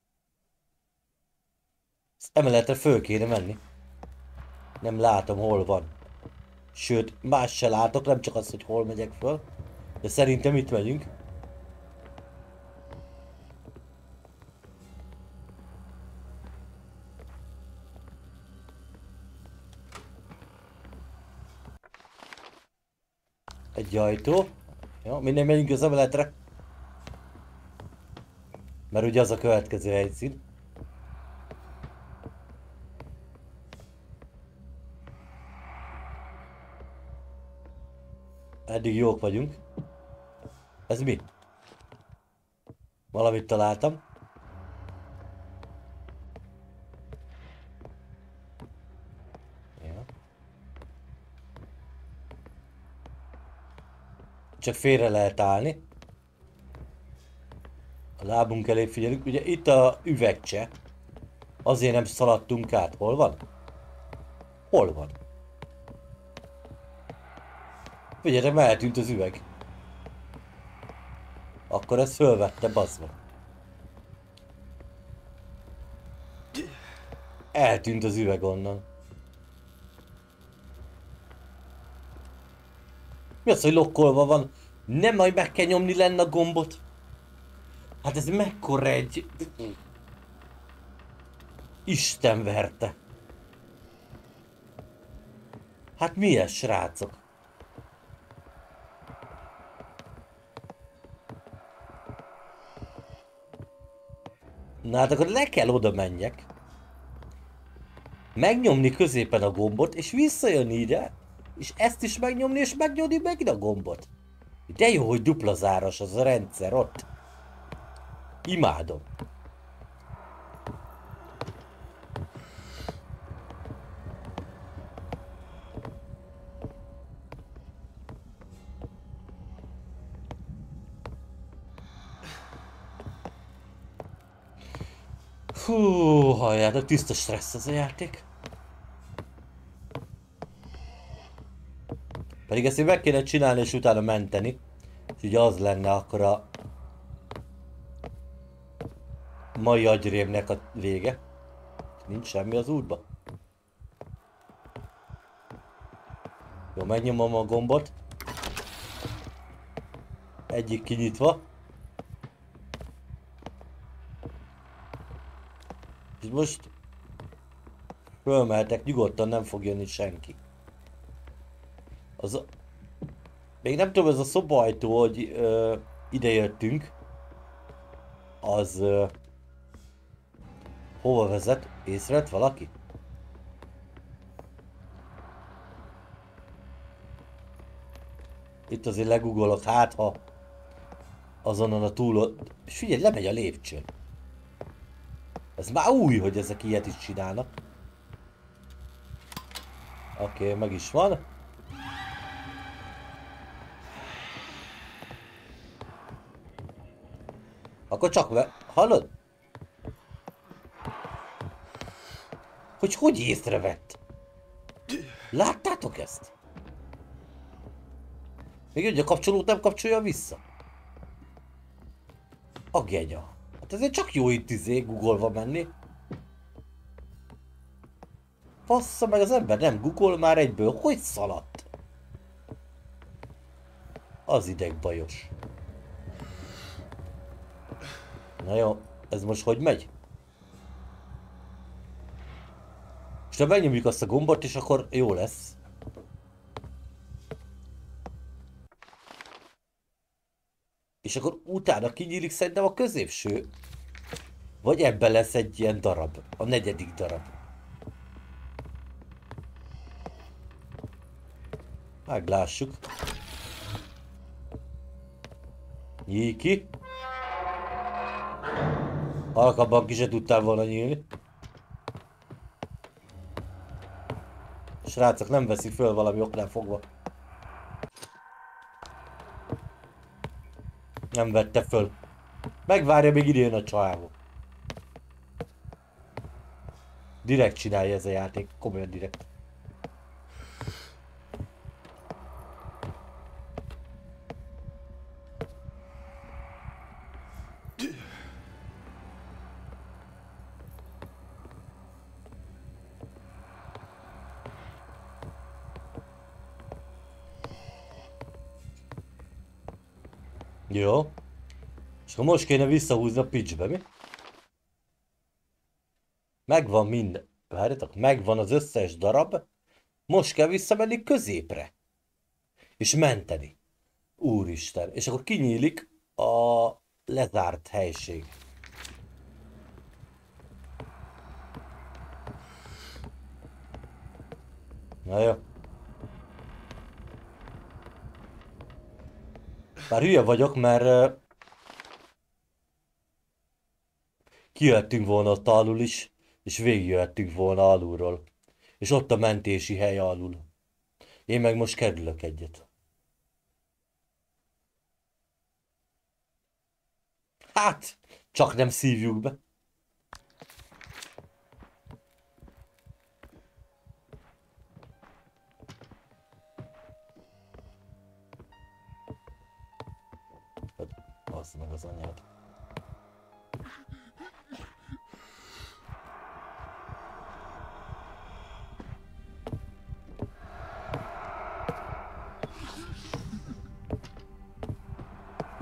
Az emeletre föl kéne menni. Nem látom, hol van. Sőt, más se látok, nem csak azt, hogy hol megyek föl. De szerintem itt megyünk. Egy ajtó. Jó, minden megyünk az emeletre. Mert ugye az a következő helyszín. Eddig jók vagyunk. Ez mi? Valamit találtam. Ja. Csak félre lehet állni. A lábunk elé figyelünk. Ugye itt a üvegcse. Azért nem szaladtunk át. Hol van? Hol van? Figyeljetek, már eltűnt az üveg. Akkor ezt fölvette, bazd meg. Eltűnt az üveg onnan. Mi az, hogy lokkolva van? Nem, majd meg kell nyomni lenne a gombot. Hát ez mekkora egy... Isten verte. Hát mi ez, srácok? Na hát akkor le kell oda menjek. Megnyomni középen a gombot, és visszajönni ide. És ezt is megnyomni, és megnyomni megint a gombot. De jó, hogy dupla záros az a rendszer ott. Imádom. Hú, halljátok, tiszta stressz ez a játék. Pedig ezt meg kéne csinálni és utána menteni. És ugye az lenne akkor a mai agyrémnek a vége. Nincs semmi az útba. Jó, megnyomom a gombot. Egyik kinyitva. És most fölmehetek, nyugodtan nem fog jönni senki. Az a... Még nem tudom, ez a szobaajtó, hogy ö, ide jöttünk. Az... Ö, hova vezet? Észrevett valaki? Itt azért legugolok, hát ha azonnan a túl... És figyelj, lemegy a lépcsőn. Ez már új, hogy ezek ilyet is csinálnak. Oké, okay, meg is van. Akkor csak ve... Hallod? Hogy hogy észrevett? Láttátok ezt? Még egy a kapcsolót nem kapcsolja vissza? A genya. Hát ezért csak jó itt izé googolva menni. Bassza meg, az ember nem googol már egyből. Hogy szaladt? Az idegbajos. Na jó, ez most hogy megy? És ha megnyomjuk azt a gombot, és akkor jó lesz. És akkor utána kinyílik szerintem a középső. Vagy ebben lesz egy ilyen darab. A negyedik darab. Meglássuk. Nyíj ki. Halkabban ki se tudtál volna nyílni. Srácok, nem veszik föl valami oknál fogva. Nem vette föl. Megvárja, még ide jön a csávó. Direkt csinálja ez a játék. Komolyan direkt. Jó. És akkor most kéne visszahúzni a pitchbe, mi? Megvan minden. Várjatok, megvan az összes darab. Most kell visszamenni középre. És menteni. Úristen. És akkor kinyílik a lezárt helység. Na jó. Bár hülye vagyok, mert uh, kijöttünk volna ott alul is, és végigjöttünk volna alulról. És ott a mentési hely alul. Én meg most kerülök egyet. Hát, csak nem szívjuk be. Bassza meg az anyád.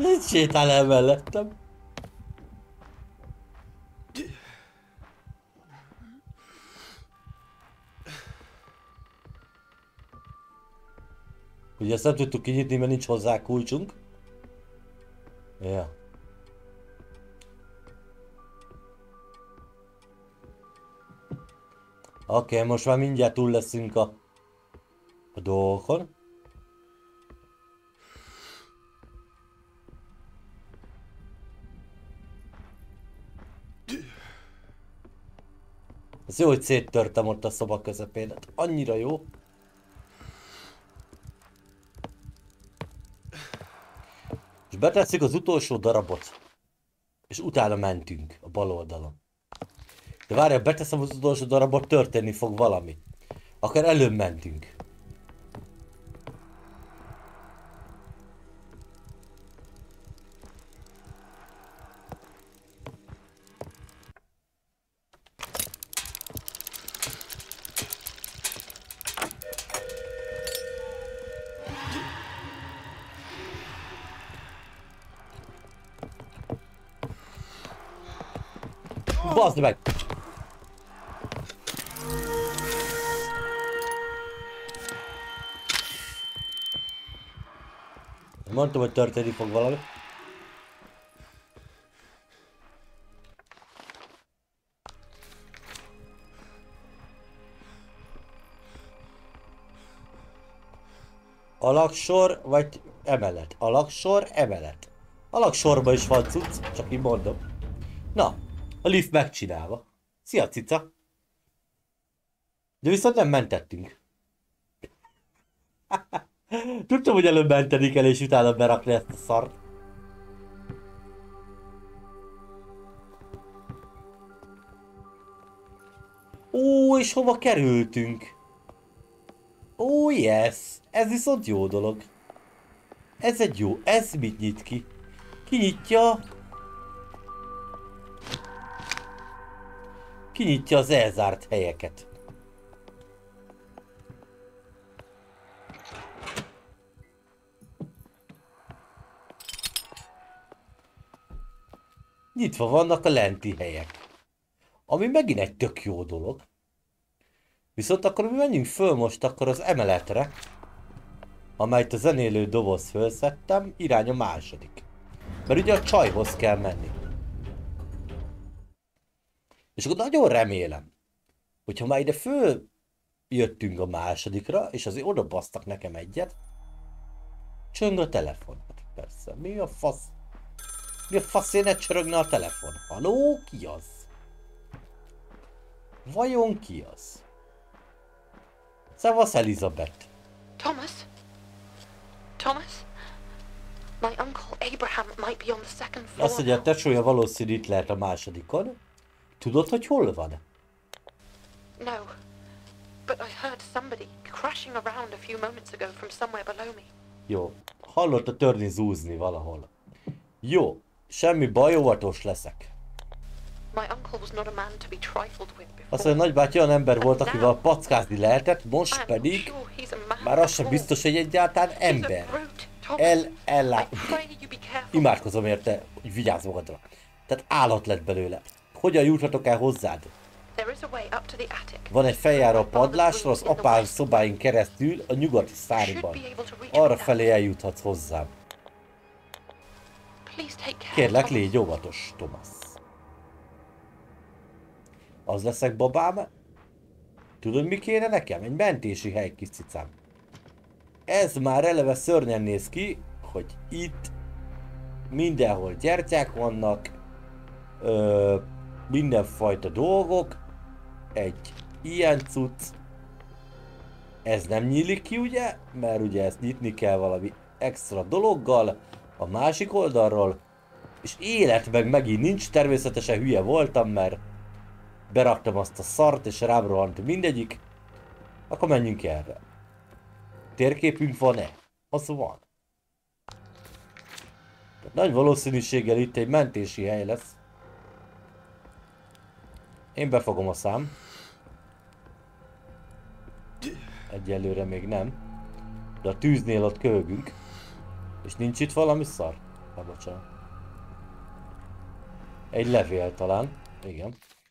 Itt sétál el mellettem. Ugye ezt nem tudtuk kinyitni, mert nincs hozzá kulcsunk. Ja. Oké, okay, most már mindjárt túl leszünk a, a dolgokon. Ez jó, hogy széttörtem ott a szoba közepén, hát annyira jó. És betesszük az utolsó darabot. És utána mentünk a bal oldalon. De várjál, beteszem az utolsó darabot, történni fog valami. Akkor előbb mentünk. Baszd meg! Mondtam, hogy történni fog valami. Alaksor vagy emelet? Alaksor, emelet. Alaksorban is van cucc, csak így mondom. Na, a lift megcsinálva. Szia, cica! De viszont nem mentettünk. Tudtam, hogy előbb menteni kell, és utána berakni ezt a szart. Ó, és hova kerültünk? Ó, yes! Ez viszont jó dolog. Ez egy jó. Ez mit nyit ki? Kinyitja... Kinyitja az elzárt helyeket. Nyitva vannak a lenti helyek. Ami megint egy tök jó dolog. Viszont akkor mi menjünk föl most akkor az emeletre, amelyet a zenélő doboz fölszedtem, irány a második. Mert ugye a csajhoz kell menni. És akkor nagyon remélem, hogyha már ide föl jöttünk a másodikra, és azért oda basztak nekem egyet, csöng a telefon. Hát persze, mi a fasz? Mi a faszért ne csörögne a telefon? Haló, ki az? Vajon ki az? Szevasz, Elizabeth. Thomas? Thomas? My uncle Abraham might be on the second floor. Azt mondja, a tesója valószínű itt lehet a másodikon. Tudod, hogy hol van? No, but I heard somebody crashing around a few moments ago from somewhere below me. Jó, hallotta törni, zúzni valahol. Jó, semmi baj, óvatos leszek. My uncle was not a man to be trifled with before. Azt mondja, nagybáty olyan ember volt, akivel packázni lehetett, most pedig már az sem biztos, hogy egyáltalán ember. El, ellá... Imádkozom érte, hogy vigyázz magadra. Tehát állat lett belőle. Hogyan juthatok el hozzád? Van egy feljáró a padlásra, az apám szobáin keresztül a nyugati szárnyban. Arra felé eljuthatsz hozzám. Kérlek, légy óvatos, Thomas. Az leszek, babám? Tudod, mi kéne nekem? Egy mentési hely, kis cicám. Ez már eleve szörnyen néz ki, hogy itt mindenhol gyertyák vannak, ö, mindenfajta dolgok, egy ilyen cucc. Ez nem nyílik ki, ugye? Mert ugye ezt nyitni kell valami extra dologgal a másik oldalról. És élet meg megint nincs, természetesen hülye voltam, mert beraktam azt a szart, és rám rohant mindegyik. Akkor menjünk erre. Térképünk van-e? Az van. Nagy valószínűséggel itt egy mentési hely lesz. Én befogom a szám. Egyelőre még nem. De a tűznél ott köhögünk. És nincs itt valami szar? Na, bocsánat. Egy levél talán. Igen.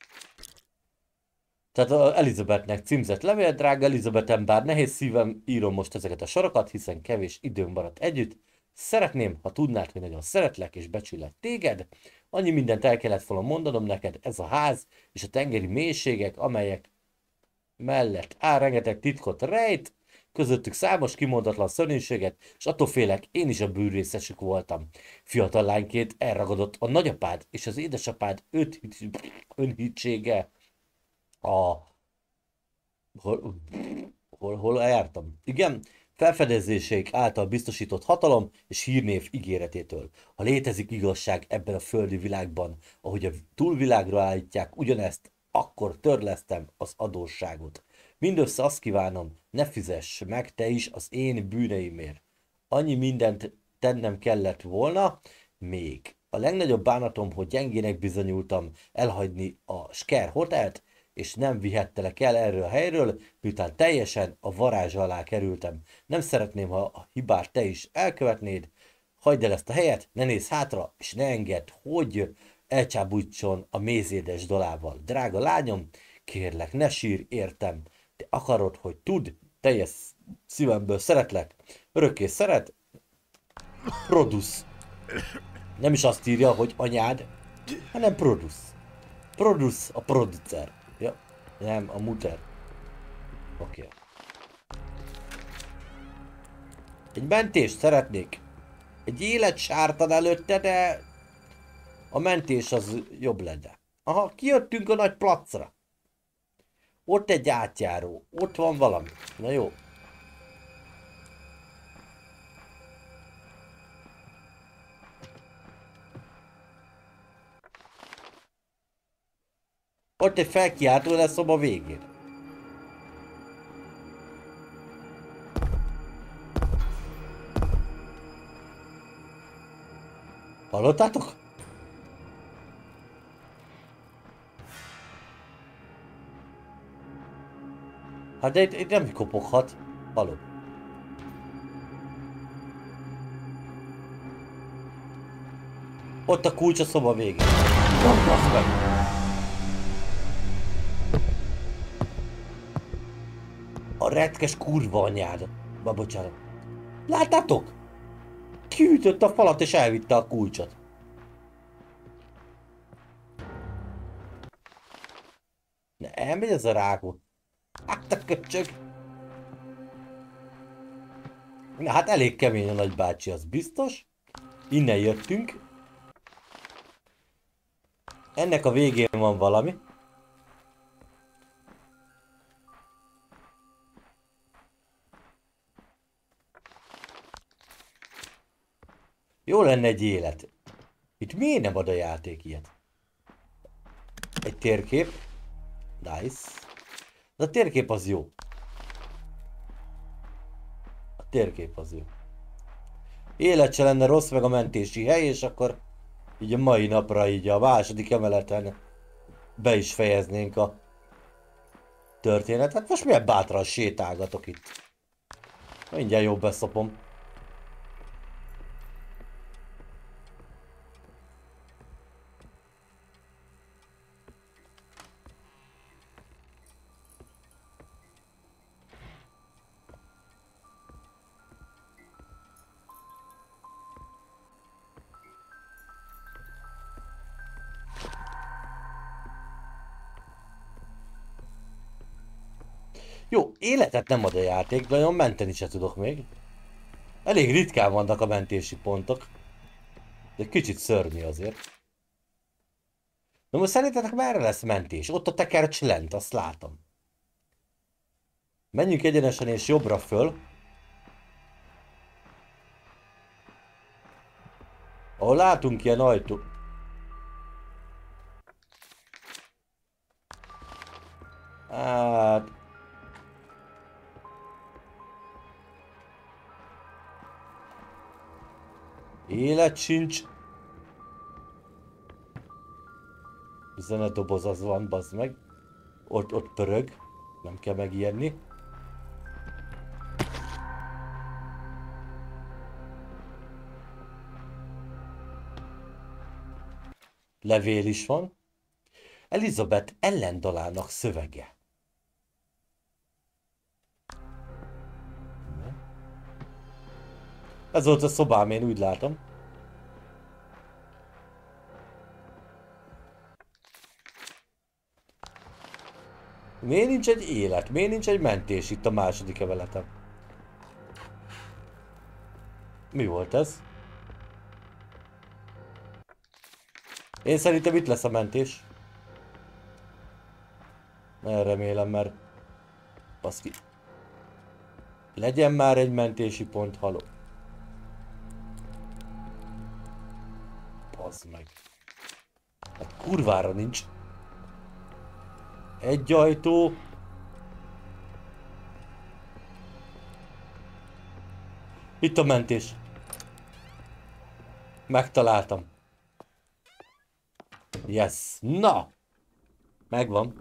Tehát a Elizabethnek címzett levél, drága Elizabetem, bár nehéz szívem írom most ezeket a sorokat, hiszen kevés időm maradt együtt. Szeretném, ha tudnád, hogy nagyon szeretlek és becsüllek téged. Annyi mindent el kellett volna mondanom neked, ez a ház és a tengeri mélységek, amelyek mellett áll rengeteg titkot rejt, közöttük számos kimondatlan szörnyűséget, és attól félek, én is a bűnrészesük voltam. Fiatal lányként elragadott a nagyapád és az édesapád önhitsége. A... Hol... Hol, hol jártam? Igen, felfedezéseik által biztosított hatalom és hírnév ígéretétől. Ha létezik igazság ebben a földi világban, ahogy a túlvilágra állítják ugyanezt, akkor törlesztem az adósságot. Mindössze azt kívánom, ne fizess meg te is az én bűneimért. Annyi mindent tennem kellett volna, még. A legnagyobb bánatom, hogy gyengének bizonyultam elhagyni a Sker Hotelt, és nem vihettelek el erről a helyről, miután teljesen a varázs alá kerültem. Nem szeretném, ha a hibát te is elkövetnéd. Hagyd el ezt a helyet, ne nézz hátra, és ne engedd, hogy elcsábítson a mézédes dalával. Drága lányom, kérlek, ne sírj, értem. Te akarod, hogy tudd, teljes szívemből szeretlek. Örökké szeret? Produce. Nem is azt írja, hogy anyád, hanem Produce. Produce a producer. Ja, nem, a muter. Oké. Okay. Egy mentést szeretnék. Egy élet sártan előtte, de a mentés az jobb lenne. Aha, kijöttünk a nagy placra. Ott egy átjáró. Ott van valami. Na jó. Ott egy felkiáltó lesz a végén. Hallottátok? Hát de itt, itt nem kopoghat. Hallod? Ott a kulcs a szoba végén. Basz meg! A retkes kurva anyád. Ba, bocsánat. Láttátok? Kiütött a falat és elvitte a kulcsot. Ne, elmegy ez a rákó. Hát a köcsög. Na hát elég kemény a nagybácsi, az biztos. Innen jöttünk. Ennek a végén van valami. Jó lenne egy élet. Itt miért nem ad a játék ilyet? Egy térkép. Nice. De a térkép az jó. A térkép az jó. Élet se lenne rossz, meg a mentési hely, és akkor így a mai napra így a második emeleten be is fejeznénk a történetet. Most milyen bátran sétálgatok itt. Mindjárt jobb beszopom. Jó, életet nem ad a játék, de nagyon menteni se tudok még. Elég ritkán vannak a mentési pontok. De kicsit szörnyű azért. Na most szerintetek merre lesz mentés? Ott a tekercs lent, azt látom. Menjünk egyenesen és jobbra föl. Ahol látunk ilyen ajtó. Hát... Élet sincs. Üzenetdoboz az van, bazd meg. Ott, ott pörög. Nem kell megijedni. levél is van. Elizabeth ellendalának szövege. Ez volt a szobám, én úgy látom. Miért nincs egy élet? Miért nincs egy mentés itt a második emeleten? Mi volt ez? Én szerintem itt lesz a mentés. Nagyon remélem, mert... Baszki. Legyen már egy mentési pont, haló. Bazd meg. Hát kurvára nincs. Egy ajtó. Itt a mentés. Megtaláltam. Yes. Na! Megvan.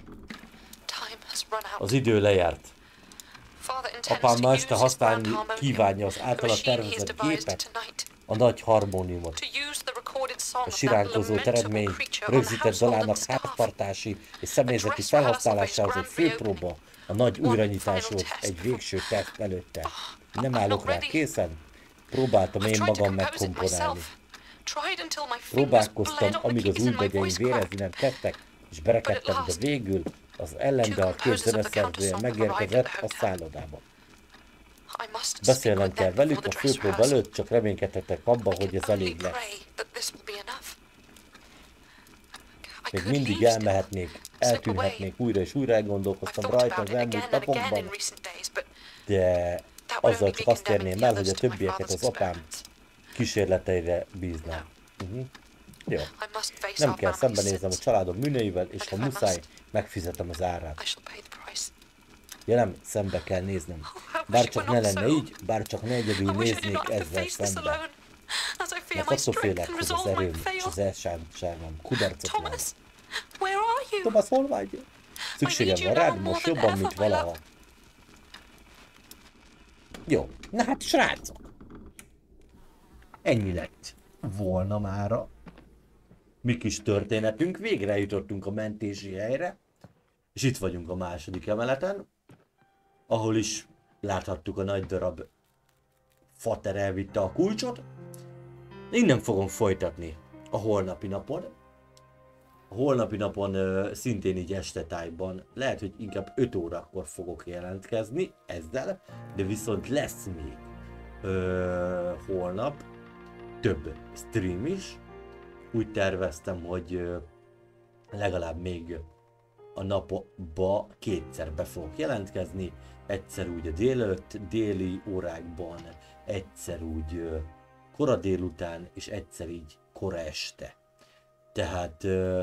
Az idő lejárt. Apám ma este használni kívánja az általa tervezett gépet, a nagy harmóniumot. A siránkozó eredmény rögzített dalának háztartási és személyzeti felhasználásához egy főpróba, a nagy újranyitáshoz egy végső teszt előtte. Nem állok rá készen? Próbáltam én magam megkomponálni. Próbálkoztam, amíg az ujjbegyeim vérezni nem tettek, és berekedtem, de végül az ellendal két zeneszerzője megérkezett a szállodába. Beszélnem kell velük a főpróba előtt, csak reménykedhetek abba, hogy ez elég lesz. Még mindig elmehetnék, eltűnhetnék, újra és újra elgondolkoztam rajta az elmúlt napokban, de azzal csak azt érném el, hogy a többieket az apám kísérleteire bíznám. Uh-huh. Jó. Nem kell szembenéznem a családom bűneivel, és ha muszáj, megfizetem az árát. Ja nem, szembe kell néznem. Bár csak ne lenne így, bár csak ne egyedül néznék ezzel szemben. Mert attól félek, hogy az erőm és az elsántságom kudarcot vár. Thomas, hol vagy? Szükségem van rád most jobban, mint valaha. Jó, na hát srácok. Ennyi lett volna mára. Mi kis történetünk, végre jutottunk a mentési helyre. És itt vagyunk a második emeleten, ahol is láthattuk a nagy darab fater elvitte a kulcsot. Innen fogom folytatni a holnapi napon. A holnapi napon uh, szintén így estetájban, lehet, hogy inkább öt órakor fogok jelentkezni ezzel, de viszont lesz még uh, holnap több stream is. Úgy terveztem, hogy uh, legalább még a napba kétszer be fogok jelentkezni, egyszer úgy a délelőtt, déli órákban, egyszer úgy uh, kora délután, és egyszer így kora este. Tehát uh,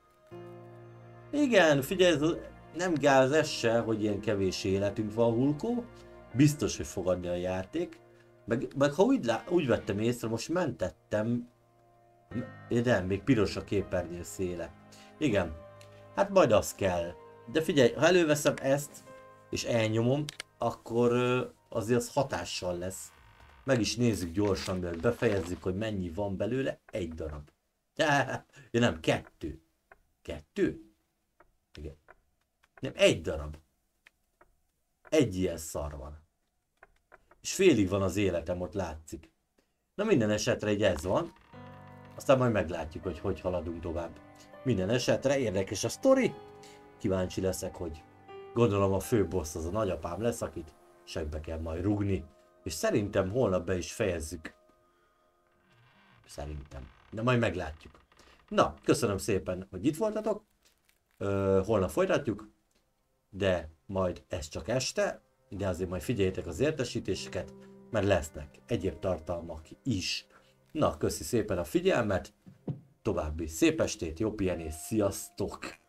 igen, figyelj, ez nem gáz ez se, hogy ilyen kevés életünk van, Hulkó. Biztos, hogy fog adni a játék. Meg, meg ha úgy, lá, úgy vettem észre, most mentettem, de még piros a képernyő széle. Igen, hát majd az kell. De figyelj, ha előveszem ezt, és elnyomom, akkor azért az hatással lesz. Meg is nézzük gyorsan, mert befejezzük, hogy mennyi van belőle. Egy darab. Ja, nem, kettő. Kettő? Igen. Nem, egy darab. Egy ilyen szar van. És félig van az életem, ott látszik. Na minden esetre egy ez van. Aztán majd meglátjuk, hogy hogy haladunk tovább. Minden esetre érdekes a sztori. Kíváncsi leszek, hogy gondolom a fő boss az a nagyapám lesz, akit segbe kell majd rúgni. És szerintem holnap be is fejezzük. Szerintem. De majd meglátjuk. Na, köszönöm szépen, hogy itt voltatok. Ö, holnap folytatjuk. De majd ez csak este. De azért majd figyeljétek az értesítéseket, mert lesznek egyéb tartalmak is. Na, köszi szépen a figyelmet. További szép estét, jó pihenést, sziasztok!